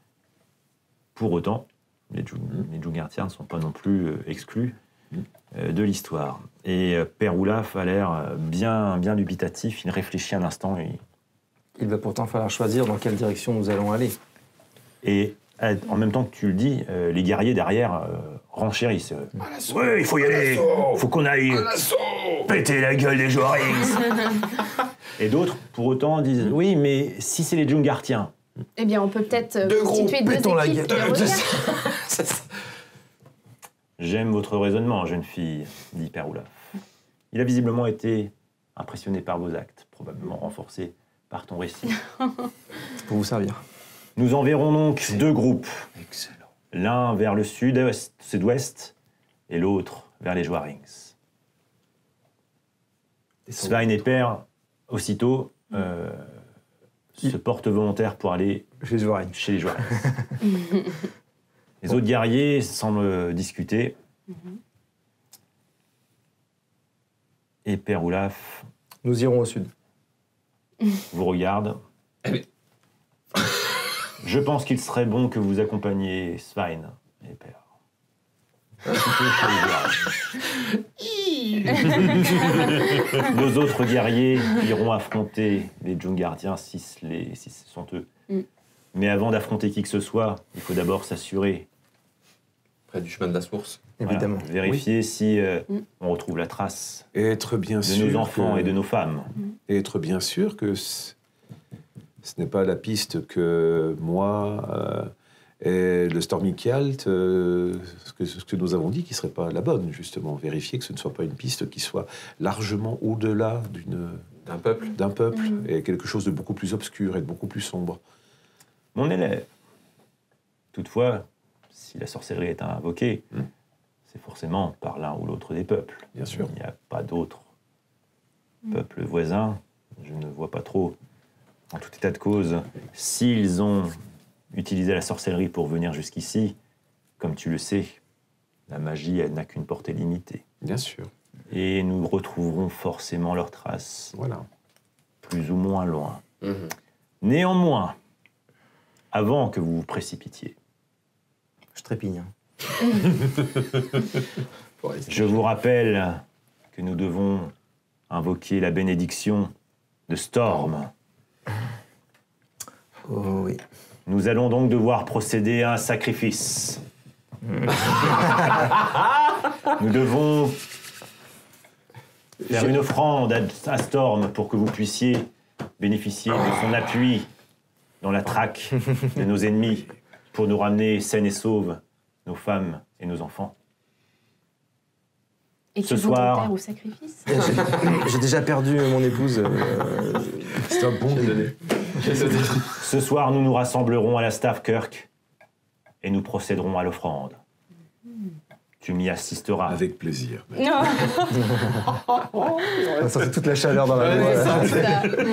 Pour autant, les Djungartiens ne sont pas non plus euh, exclus euh, de l'histoire. Et euh, Père Oulaf a l'air bien, bien dubitatif. Il réfléchit un instant. Et... Il va pourtant falloir choisir dans quelle direction nous allons aller. Et euh, en même temps que tu le dis, euh, les guerriers derrière euh, renchérissent. Oui, il faut y aller. Il faut qu'on aille péter la gueule des Joarings. Et d'autres, pour autant, disent oui, mais si c'est les Djungartiens. Eh bien, on peut peut-être deux constituer deux équipes la de regard. J'aime votre raisonnement, jeune fille, dit Père Oulaf. Il a visiblement été impressionné par vos actes, probablement renforcé par ton récit. Pour vous servir. Nous enverrons donc Excellent. deux groupes. Excellent. L'un vers le sud-ouest, sud-ouest et l'autre vers les Joarings. Svein et Père, aussitôt, euh, se portent volontaires pour aller chez les Joarings. Chez les Joarings. Les bon. autres guerriers semblent discuter. Mm-hmm. Et Père Oulaf... Nous irons au sud. Vous regarde. Je pense qu'il serait bon que vous accompagniez Svein et Père. Nos autres guerriers iront affronter les Djungartiens si, les, si ce sont eux. Mm. Mais avant d'affronter qui que ce soit, il faut d'abord s'assurer. Près du chemin de la source. Voilà, évidemment. Vérifier oui. si euh, mm. on retrouve la trace et être bien de sûr nos enfants que... et de nos femmes. Et être bien sûr que ce n'est pas la piste que moi... Euh... Et le Storming-Kjalt, euh, ce, que, ce que nous avons dit, qui ne serait pas la bonne, justement. Vérifier que ce ne soit pas une piste qui soit largement au-delà d'une, d'un peuple, d'un peuple mmh. et quelque chose de beaucoup plus obscur et de beaucoup plus sombre. Mon élève. Toutefois, si la sorcellerie est invoquée, mmh. c'est forcément par l'un ou l'autre des peuples. Bien sûr. Il n'y a pas d'autres mmh. peuples voisins. Je ne vois pas trop, en tout état de cause, s'ils ont... utiliser la sorcellerie pour venir jusqu'ici, comme tu le sais, la magie, elle n'a qu'une portée limitée. Bien sûr. Et nous retrouverons forcément leurs traces. Voilà. Plus ou moins loin. Mmh. Néanmoins, avant que vous vous précipitiez... Je trépigne. Je vous rappelle que nous devons invoquer la bénédiction de Storm. Oh oui. Nous allons donc devoir procéder à un sacrifice. Nous devons faire une offrande à Storm pour que vous puissiez bénéficier de son appui dans la traque de nos ennemis pour nous ramener saines et sauves nos femmes et nos enfants. Et Ce tu soir- volontaire au sacrifice? J'ai j'ai déjà perdu mon épouse. euh, C'est un bon délai. Ce soir, nous nous rassemblerons à la Stavkirk et nous procéderons à l'offrande. Tu m'y assisteras. Avec plaisir. Non, on va sentir toute la chaleur dans la Ouais, voix. c'est ça. c'est ça.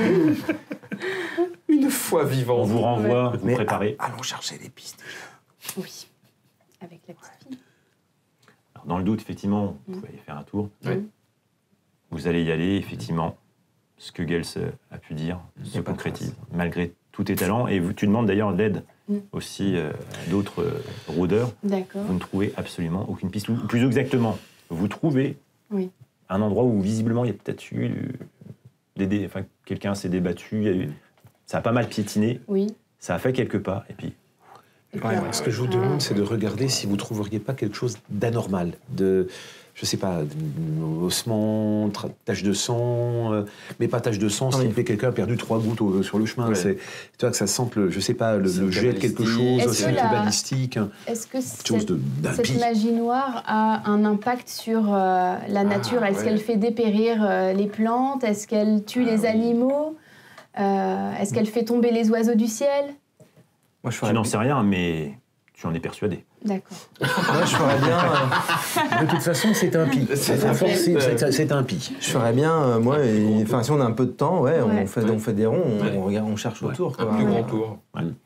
Une fois On vivant. vous renvoie, vous Mais- préparez. Allons chercher les pistes. Oui, avec la petite fille. Alors, dans le doute, effectivement, vous pouvez aller faire un tour. Ouais. Vous allez y aller, effectivement. Ce que Gels a pu dire se a pas de concrétise, malgré tous tes talents. Et vous, tu demandes d'ailleurs l'aide Mm. aussi euh, à d'autres euh, rôdeurs. D'accord. Vous ne trouvez absolument aucune piste. Ou plus exactement, vous trouvez Oui. un endroit où visiblement il y a peut-être eu euh, des, dé- enfin, quelqu'un s'est débattu, il y a eu- ça a pas mal piétiné, Oui. ça a fait quelques pas, et puis Et Ouais, puis, ouais. Ce que je vous demande, c'est de regarder si vous ne trouveriez pas quelque chose d'anormal, de, je sais pas, de- ossement, tra- tache de sang, euh, mais pas tache de sang, Ah si oui. quelqu'un a perdu trois gouttes au- sur le chemin. Ouais. C'est, tu vois que ça sent, le, je sais pas, le, C'est le jet de quelque balistique. chose, Est-ce c'est que la- balistique, hein, Est-ce que quelque chose cette, de cette d'impie. magie noire a un impact sur euh, la nature? Est-ce ouais. qu'elle fait dépérir euh, les plantes? Est-ce qu'elle tue Ah les oui. animaux? Euh, Est-ce qu'elle fait tomber les oiseaux du ciel? Moi, je tu ferais, n'en sais rien, mais tu en es persuadé. D'accord. moi, je ferais bien, euh, De toute façon, c'est impie. C'est À un force, fait. c'est- c'est c'est impie. je ferais bien, euh, moi, et- enfin, si on a un peu de temps, ouais, Ouais. on, fait, on fait des ronds, on, Ouais. on regarde, on cherche Ouais. autour. Un quoi. plus Ouais. grand tour.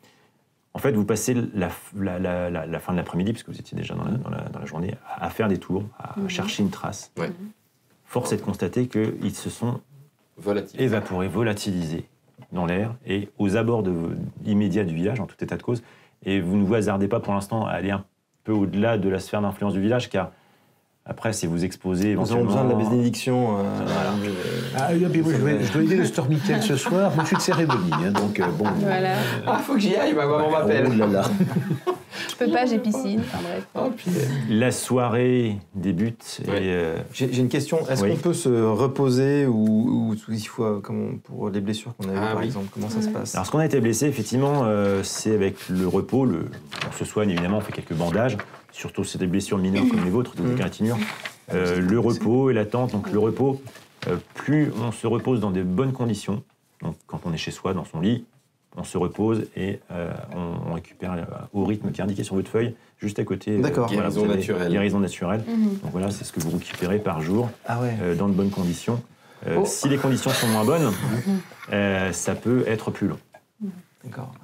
En fait, vous passez la, la- la- la- la fin de l'après-midi, puisque vous étiez déjà dans la, dans la- dans la journée, à, à faire des tours, à Mhm. chercher une trace. Ouais. Force est de constater qu'ils se sont Volatile. évaporés, volatilisés dans l'air et aux abords de, immédiats du village, en tout état de cause. Et vous ne vous hasardez pas pour l'instant à aller un peu au-delà de la sphère d'influence du village, car après, c'est vous exposer Nous avons éventuellement... besoin de la bénédiction. euh, de- Ah, oui, mais moi, je, dois, je dois aider le Stormitel ce soir. Moi, je suis de cérémonie, hein, donc euh, bon. Voilà. Ah, faut que j'y aille, ma maman m'appelle. Oh là là. Je peux pas, j'ai piscine. Enfin, bref. Oh, puis, La soirée débute et... Ouais. euh, J'ai j'ai une question. Est-ce Oui. qu'on peut se reposer ou, ou il faut, euh, comme pour les blessures qu'on a eues, Ah par oui. exemple, comment ça se Ouais. passe? Alors, ce qu'on a été blessé, effectivement, euh, c'est avec le repos. Le... On se soigne, évidemment, on fait quelques bandages, surtout si c'est des blessures mineures comme les vôtres, des Mhm. égratignures. Euh, le repos et l'attente. Donc, le repos, euh, plus on se repose dans des bonnes conditions, donc quand on est chez soi, dans son lit, on se repose et euh, on, on récupère euh, au rythme qui est indiqué sur votre feuille, juste à côté. euh, D'accord. Guérison vous avez naturelle. Guérison naturelle. Mhm. Donc voilà, c'est ce que vous récupérez par jour. Ah ouais. euh, dans de bonnes conditions. Euh, Oh. Si les conditions sont moins bonnes, euh, ça peut être plus long. D'accord.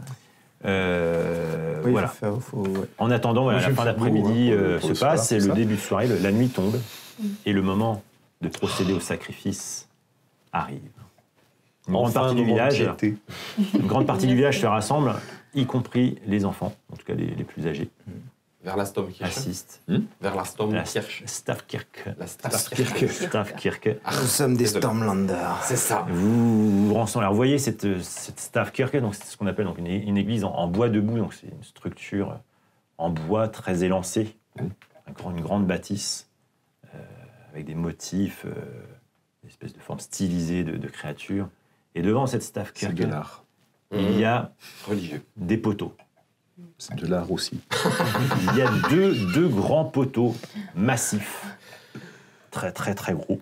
Euh, Oui, voilà. faut faire- faut- ouais. En attendant, voilà, Moi, la je fin vais faire d'après-midi beau, hein, pour euh, le- pour se le soir, passe, c'est tout le ça. début de soirée, le- la nuit tombe, et le moment de procéder au sacrifice arrive. Une grande Enfin, partie du moment de village, piété. une grande partie du village se rassemble, y compris les enfants, en tout cas les, les plus âgés, Vers la Stomkirche. assistent Vers la à la Stomkirche. Stavkirk. La Stavkirche. Stavkirk. Nous sommes des désolé. Stormlanders. C'est ça. Vous vous rassemblez. Alors, vous voyez cette, cette Stavkirke, donc c'est ce qu'on appelle donc une, une église en, en bois debout, donc c'est une structure en bois très élancée, un grand- une grande bâtisse euh, avec des motifs, euh, une espèce de forme stylisée de, de créatures. Et devant cette C'est Stavkirke, de l'art. il y a Religieux. des poteaux. C'est de l'art aussi. Il y a deux, deux grands poteaux massifs, très très très gros,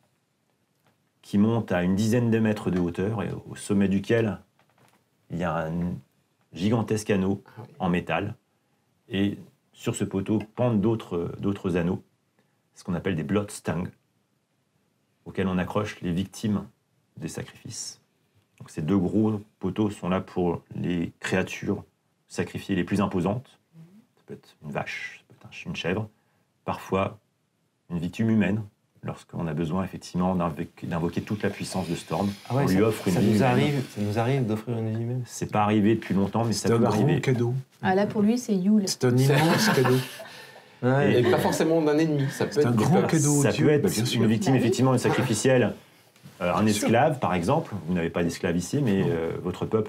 qui montent à une dizaine de mètres de hauteur et au sommet duquel il y a un gigantesque anneau Ah oui. en métal. Et sur ce poteau pendent d'autres d'autres anneaux, ce qu'on appelle des bloodstangs, auxquels on accroche les victimes des sacrifices. Donc ces deux gros poteaux sont là pour les créatures sacrifiées les plus imposantes. Ça peut être une vache, ça peut être un- une chèvre, parfois une victime humaine, lorsqu'on a besoin effectivement d'invoquer d'invoquer toute la puissance de Storm. Ah ouais, on ça, lui offre une ça vie nous humaine. arrive, ça nous arrive d'offrir une vie humaine. C'est pas arrivé depuis longtemps, mais ça C'est un peut grand arriver. cadeau. Ah, là, pour lui, c'est Yule. C'est un immense cadeau. Ouais. Et pas forcément d'un ennemi. Ça peut C'est être un des grand peurs. cadeau. Ça Dieu, peut être bah, bien sûr. une victime Bah oui. effectivement une sacrificielle, euh, un Bien sûr. esclave par exemple. Vous n'avez pas d'esclave ici, mais Non. euh, votre peuple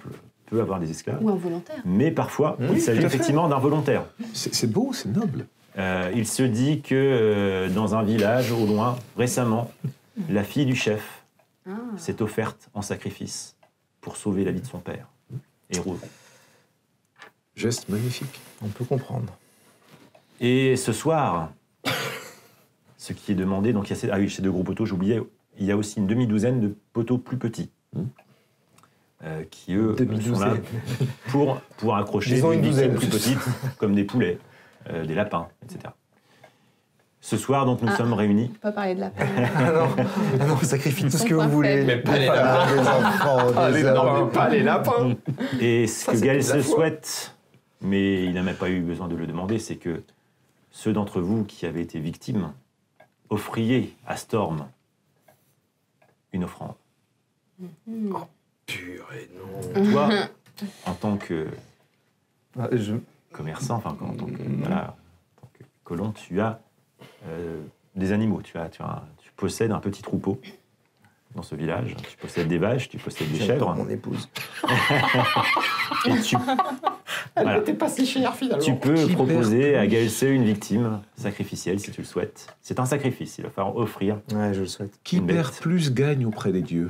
peut avoir des esclaves. Ou involontaire. Mais parfois, Oui, il s'agit tout à fait. effectivement d'un volontaire. C'est c'est beau, c'est noble. Euh, il se dit que euh, dans un village au loin, récemment, la fille du chef Ah. s'est offerte en sacrifice pour sauver la vie de son père. Héros. Geste magnifique. On peut comprendre. Et ce soir, ce qui est demandé, donc il y a ces, ah oui, ces deux gros poteaux, j'oubliais, il y a aussi une demi-douzaine de poteaux plus petits. Mmh. euh, qui eux sont Demi-douzaine. là pour, pour accrocher Disons des une victimes douzaine. plus petites, comme des poulets, euh, des lapins, et cetera. Ce soir, donc, nous Ah. sommes réunis. On peut pas parler de la peine. Ah non, ah non, sacrifie tout ce que Sont vous pas voulez. faibles. Mais pas les Ah, lapins. des enfants, Ah, des les- hommes. non, mais pas les lapins. Et ce Ça, que c'est Gaël de la se foi. souhaite, mais il n'a même pas eu besoin de le demander, c'est que ceux d'entre vous qui avaient été victimes offriez à Storm une offrande. Hmm. Purée, non. Toi, en tant que Ah, je- commerçant, enfin en tant que, voilà, en tant que colon, tu as euh, des animaux, tu, as, tu, as, tu possèdes un petit troupeau dans ce village, tu possèdes des vaches, tu possèdes des J'adore chèvres, mon épouse. et tu, Elle Voilà. n'était pas si chère finalement. tu peux proposer à Gaëlce une victime sacrificielle si tu le souhaites. C'est un sacrifice, il va falloir offrir. Ouais, je le souhaite. Qui Une perd bête. plus gagne auprès des dieux.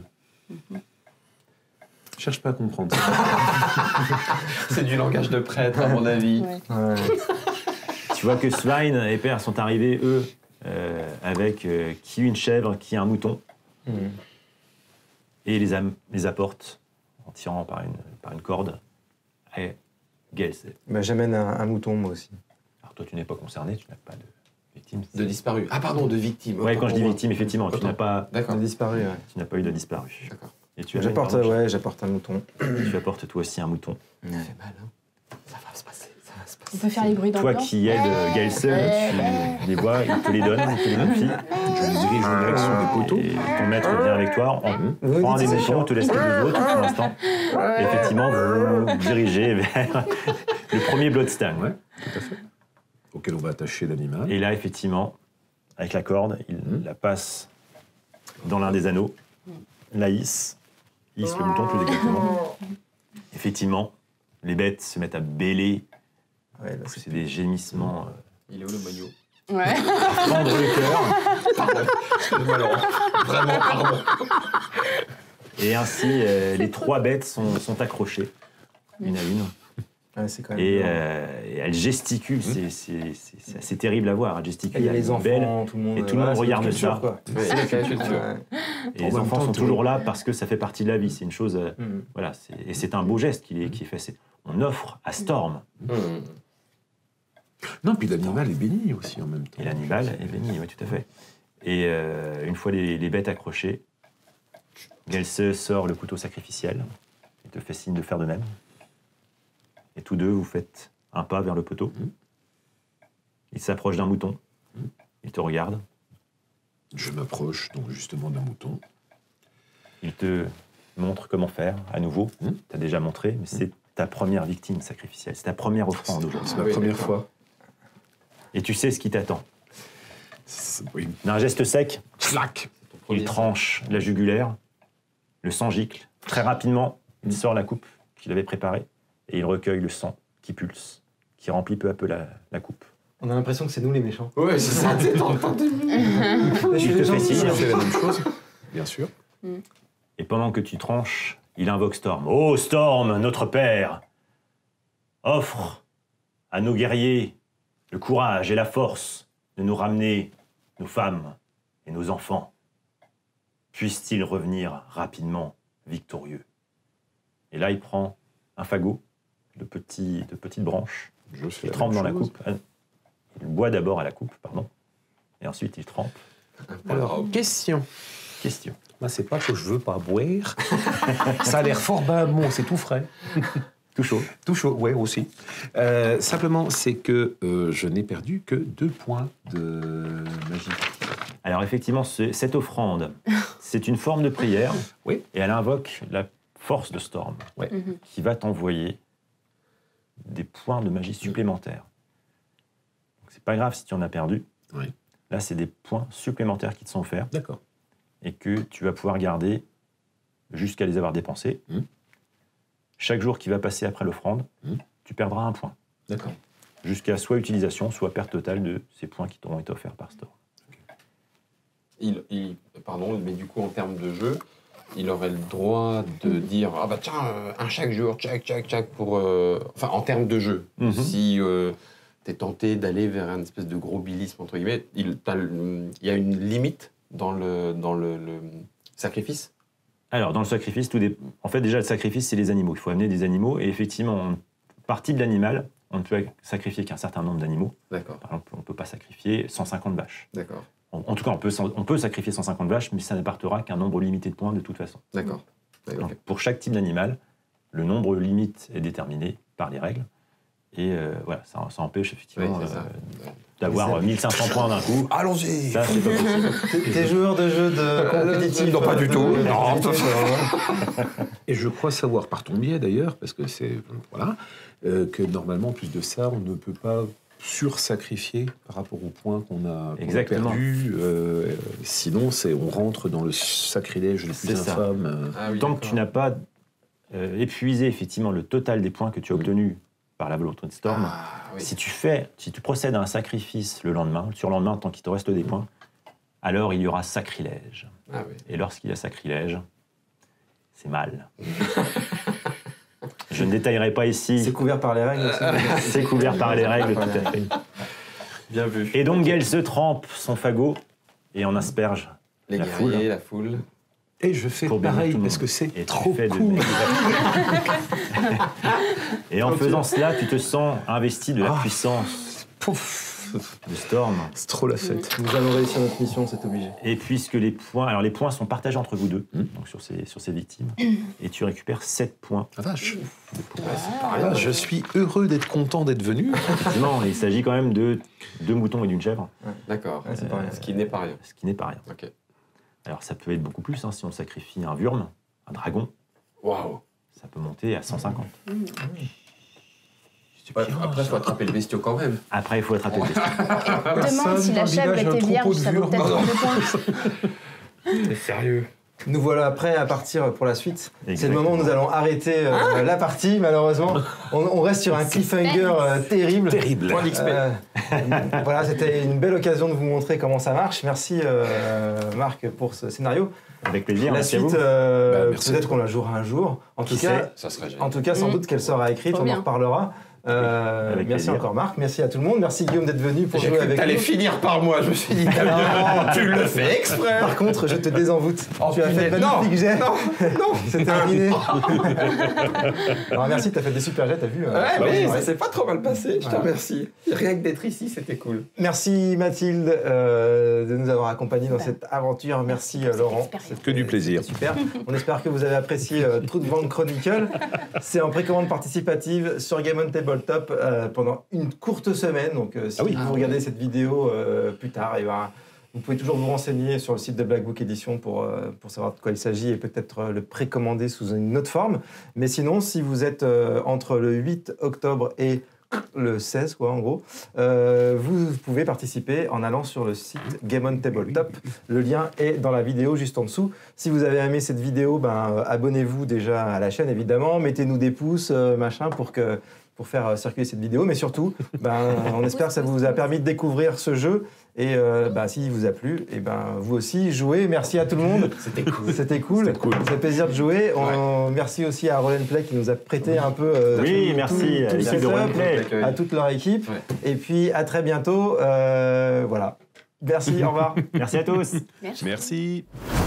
Cherche pas à comprendre ça. C'est du langage de prêtre, à mon avis. Ouais. Ouais. Tu vois que Svein et Père sont arrivés, eux, euh, avec euh, qui une chèvre, qui un mouton, Hmm. et les, am- les apportent en tirant par une, par une corde à Gaëlce. Bah, j'amène un, un mouton, moi aussi. Alors toi, tu n'es pas concerné, tu n'as pas de victime. De disparu. Ah pardon, de victime. Ouais, Autant quand je dis pour moi. victime, effectivement, tu Autant. n'as pas, Il a D'accord. disparu, ouais. tu n'as pas eu de disparu. D'accord. Et tu amènes, J'apporte, pardon, ouais, j'apporte un mouton. tu apportes toi aussi un mouton. Ça fait mal, hein. Ça va se passer, ça va se passer. On peut faire les bruits Toi d'ambiance. qui aides euh, Gaëlce, tu les vois, il te les donne, il te les confie. Je me dirige en direction des poteaux. Et ton maître vient avec toi, on Vous prend un dites des c'est moutons, chiant. te laisse les deux autres pour l'instant. Et effectivement, vous vous dirigez vers le premier Bloodstone. Ouais, tout à fait. Auquel on va attacher l'animal. Et là, effectivement, avec la corde, il la passe dans l'un des anneaux, la hisse, hisse le mouton plus exactement. Effectivement, les bêtes se mettent à bêler, Ouais, là, c'est- c'est des gémissements, euh, Il est où le moignon? Ouais. fendre le cœur. Pardon. Excuse-moi, Laurent. Vraiment, pardon. Et ainsi, euh, les trois bêtes sont, sont accrochées, une à une. ouais, c'est quand même. Et, dur. euh, et elles gesticulent, c'est- c'est c'est- c'est assez terrible à voir. Elles Et gesticulent, il y a elles les sont belles. enfants, tout le monde. et tout le voilà, monde c'est regarde une culture, ça. quoi. Ouais, c'est la culture. Ouais. Et En les même enfants temps, sont tu- toujours là parce que ça fait partie de la vie. C'est une chose, euh, Hmm. voilà, c'est- et c'est un beau geste qui est, qui est fait. C'est- On offre à Storm, Mmh. Non, puis l'animal est béni aussi en même temps. et l'animal est béni, oui, tout à fait. Et euh, une fois les, les bêtes accrochées, Gaëlce sort le couteau sacrificiel et te fait signe de faire de même. Et tous deux, vous faites un pas vers le poteau. Mhm. Il s'approche d'un mouton. Mhm. Il te regarde. Je m'approche donc justement d'un mouton. Il te montre comment faire à nouveau. Mhm. Tu as déjà montré, mais c'est ta première victime sacrificielle. C'est ta première offrande aujourd'hui. C'est ma oui, première d'accord. fois. Et tu sais ce qui t'attend. C'est- Oui. D'un geste sec, Clac. il tranche la jugulaire, le sang gicle. Très rapidement, il sort la coupe qu'il avait préparée et il recueille le sang qui pulse, qui remplit peu à peu la, la coupe. On a l'impression que c'est nous les méchants. Ouais, c'est ça, t'es dans le temps de Je suis Il te fait gentil, signe. hein. C'est la même chose, bien sûr. Et pendant que tu tranches, il invoque Storm. Ô Storm, notre père, offre à nos guerriers le courage et la force de nous ramener nos femmes et nos enfants. Puissent-ils revenir rapidement victorieux. Et là, il prend un fagot de, petits, de petites branches, Je fais il la trempe même dans la chose. coupe. Il boit d'abord à la coupe, pardon, et ensuite il trempe. Alors, question. Question. Moi, c'est pas que je veux pas boire. Ça a l'air fort ben bon, c'est tout frais. Tout chaud. Tout chaud, ouais, aussi. Euh, simplement, c'est que euh, je n'ai perdu que deux points de magie. Alors effectivement, ce- cette offrande, c'est une forme de prière, Oui. et elle invoque la force de Storm, Mhm. qui va t'envoyer des points de magie supplémentaires. Donc, c'est pas grave si tu en as perdu. Oui. Là, c'est des points supplémentaires qui te sont offerts D'accord. et que tu vas pouvoir garder jusqu'à les avoir dépensés. Mhm. chaque jour qui va passer après l'offrande, Mmh. tu perdras un point. D'accord. Jusqu'à soit utilisation, soit perte totale de ces points qui t'auront été offerts par store. Il, il- pardon, mais du coup, en termes de jeu, il aurait le droit de dire ah bah tiens, euh, un chaque jour, tchac, tchac, tchac, pour. euh, Enfin, en termes de jeu. Mhm. Si euh, tu es tenté d'aller vers un espèce de gros bilisme, entre guillemets, il, t'as le- il y a une limite dans le, dans le, le sacrifice. Alors, dans le sacrifice, tout dé... en fait, déjà, le sacrifice, c'est les animaux. Il faut amener des animaux. Et effectivement, on... par type d'animal, on ne peut sacrifier qu'un certain nombre d'animaux. D'accord, Par exemple, on ne peut pas sacrifier cent cinquante vaches. d'accord, En, en tout cas, on peut, on peut sacrifier cent cinquante vaches, mais ça n'apportera qu'un nombre limité de points de toute façon. d'accord. Ouais, Donc, ok. pour chaque type d'animal, le nombre limite est déterminé par les règles. Et euh, voilà, ça, ça empêche effectivement Ouais, c'est euh, ça. d'avoir euh, mille cinq cents points d'un coup. Allons-y. Ça, c'est pas possible. T'es t'es joueur de jeux de compétitifs? non, pas du de- tout. de- Non. de- Et je crois savoir par ton biais d'ailleurs, parce que c'est voilà, euh, que normalement, en plus de ça, on ne peut pas sur-sacrifier par rapport aux points qu'on a, qu'on a Exactement. perdus. Euh, sinon, c'est on rentre dans le sacrilège le plus C'est ça. infâme. euh. Ah oui, Tant d'accord. que tu n'as pas euh, épuisé effectivement le total des points que tu as obtenus par la volonté de Storm, Ah, oui. si tu fais, si tu procèdes à un sacrifice le lendemain, le surlendemain, tant qu'il te reste des points, alors il y aura sacrilège. Ah oui. Et lorsqu'il y a sacrilège, c'est mal. Je ne détaillerai pas C'est ici, couvert par les règles aussi. c'est couvert par les règles, tout à fait. Bien vu. Et donc Gale se trempe son fagot et en asperge Les la guerriers, foule. la foule. Et je fais Pour bénir pareil tout le parce monde. que c'est Et tu trop fais de- cool. Et en faisant cela, tu te sens investi de la Ah. puissance Pouf, de Storm. c'est trop la fête. Nous allons réussir notre mission, c'est obligé. Et puisque les points, alors les points sont partagés entre vous deux, Hmm. donc sur ces, sur ces victimes, et tu récupères sept points. La vache. de points. Ah, je suis heureux d'être content d'être venu. Effectivement, il s'agit quand même de deux moutons et d'une chèvre, D'accord. Ouais, c'est pas rien. Ce qui n'est pas rien. ce qui n'est pas rien. Ok. Alors ça peut être beaucoup plus, hein, si on sacrifie un wurm, un dragon, Waouh. ça peut monter à cent cinquante. Ouais, après, il faut attraper le bestiau quand même. Après, il faut attraper le bestiau. Demande si la chèvre était vierge, ça vaut peut-être plus de points. T'es sérieux? Nous voilà prêts à partir pour la suite. C'est le Exactement. moment où nous allons arrêter euh, la partie, malheureusement. On, on reste sur un cliffhanger euh, terrible. Terrible. Point d'X P. Euh, voilà, c'était une belle occasion de vous montrer comment ça marche. Merci euh, Marc pour ce scénario. Avec plaisir, La merci à suite, vous. euh, Bah, merci à peut-être toi. qu'on la jouera un jour. En Qui tout cas, Ça serait génial. en tout cas, sans Mm. doute qu'elle sera écrite, Trop on en bien. reparlera. Euh, Avec merci plaisir. encore Marc, merci à tout le monde, merci Guillaume d'être venu pour J'ai jouer cru que avec t'allais nous. finir par moi. Je me suis dit, t'as Non. bien- tu le fais exprès. Par contre, je te désenvoûte. Oh, tu as fait le punaise, non, magnifique jet. non, non. C'est terminé. Alors, merci, tu as fait des super jets, t'as vu. euh, Ouais, bah mais oui, ça ouais. s'est pas trop mal passé. Je te Voilà. remercie. Rien que d'être ici, c'était cool. Merci Mathilde euh, de nous avoir accompagnés dans cette aventure. Merci euh, Laurent. expérience. C'était- Que du plaisir. c'était Super. On espère que vous avez apprécié euh, Truthbank Chronicle. C'est en précommande participative sur Game on Tabletop euh, pendant une courte semaine. Donc euh, si Ah oui. vous regardez cette vidéo euh, plus tard, et ben, vous pouvez toujours vous renseigner sur le site de Black Book Edition pour, euh, pour savoir de quoi il s'agit et peut-être euh, le précommander sous une autre forme. Mais sinon, si vous êtes euh, entre le huit octobre et le seize, quoi, en gros, euh, vous pouvez participer en allant sur le site Game on Tabletop. Le lien est dans la vidéo juste en dessous. Si vous avez aimé cette vidéo, ben, euh, abonnez-vous déjà à la chaîne, évidemment. Mettez-nous des pouces, euh, machin, pour que pour faire euh, circuler cette vidéo, mais surtout, ben, on espère que ça vous a permis de découvrir ce jeu. Et euh, ben, s'il vous a plu, et ben, vous aussi, jouez. Merci à tout le monde. C'était cool. C'était cool. C'était cool. Ça fait plaisir de jouer. On- Merci aussi à Roll and Play qui nous a prêté un peu euh, Oui, tout- merci tout- à tout le l'équipe de setup, Roll and Play. à toute leur équipe. Ouais. Et puis à très bientôt. Euh, voilà. Merci, au revoir. Merci à tous. Merci. Merci.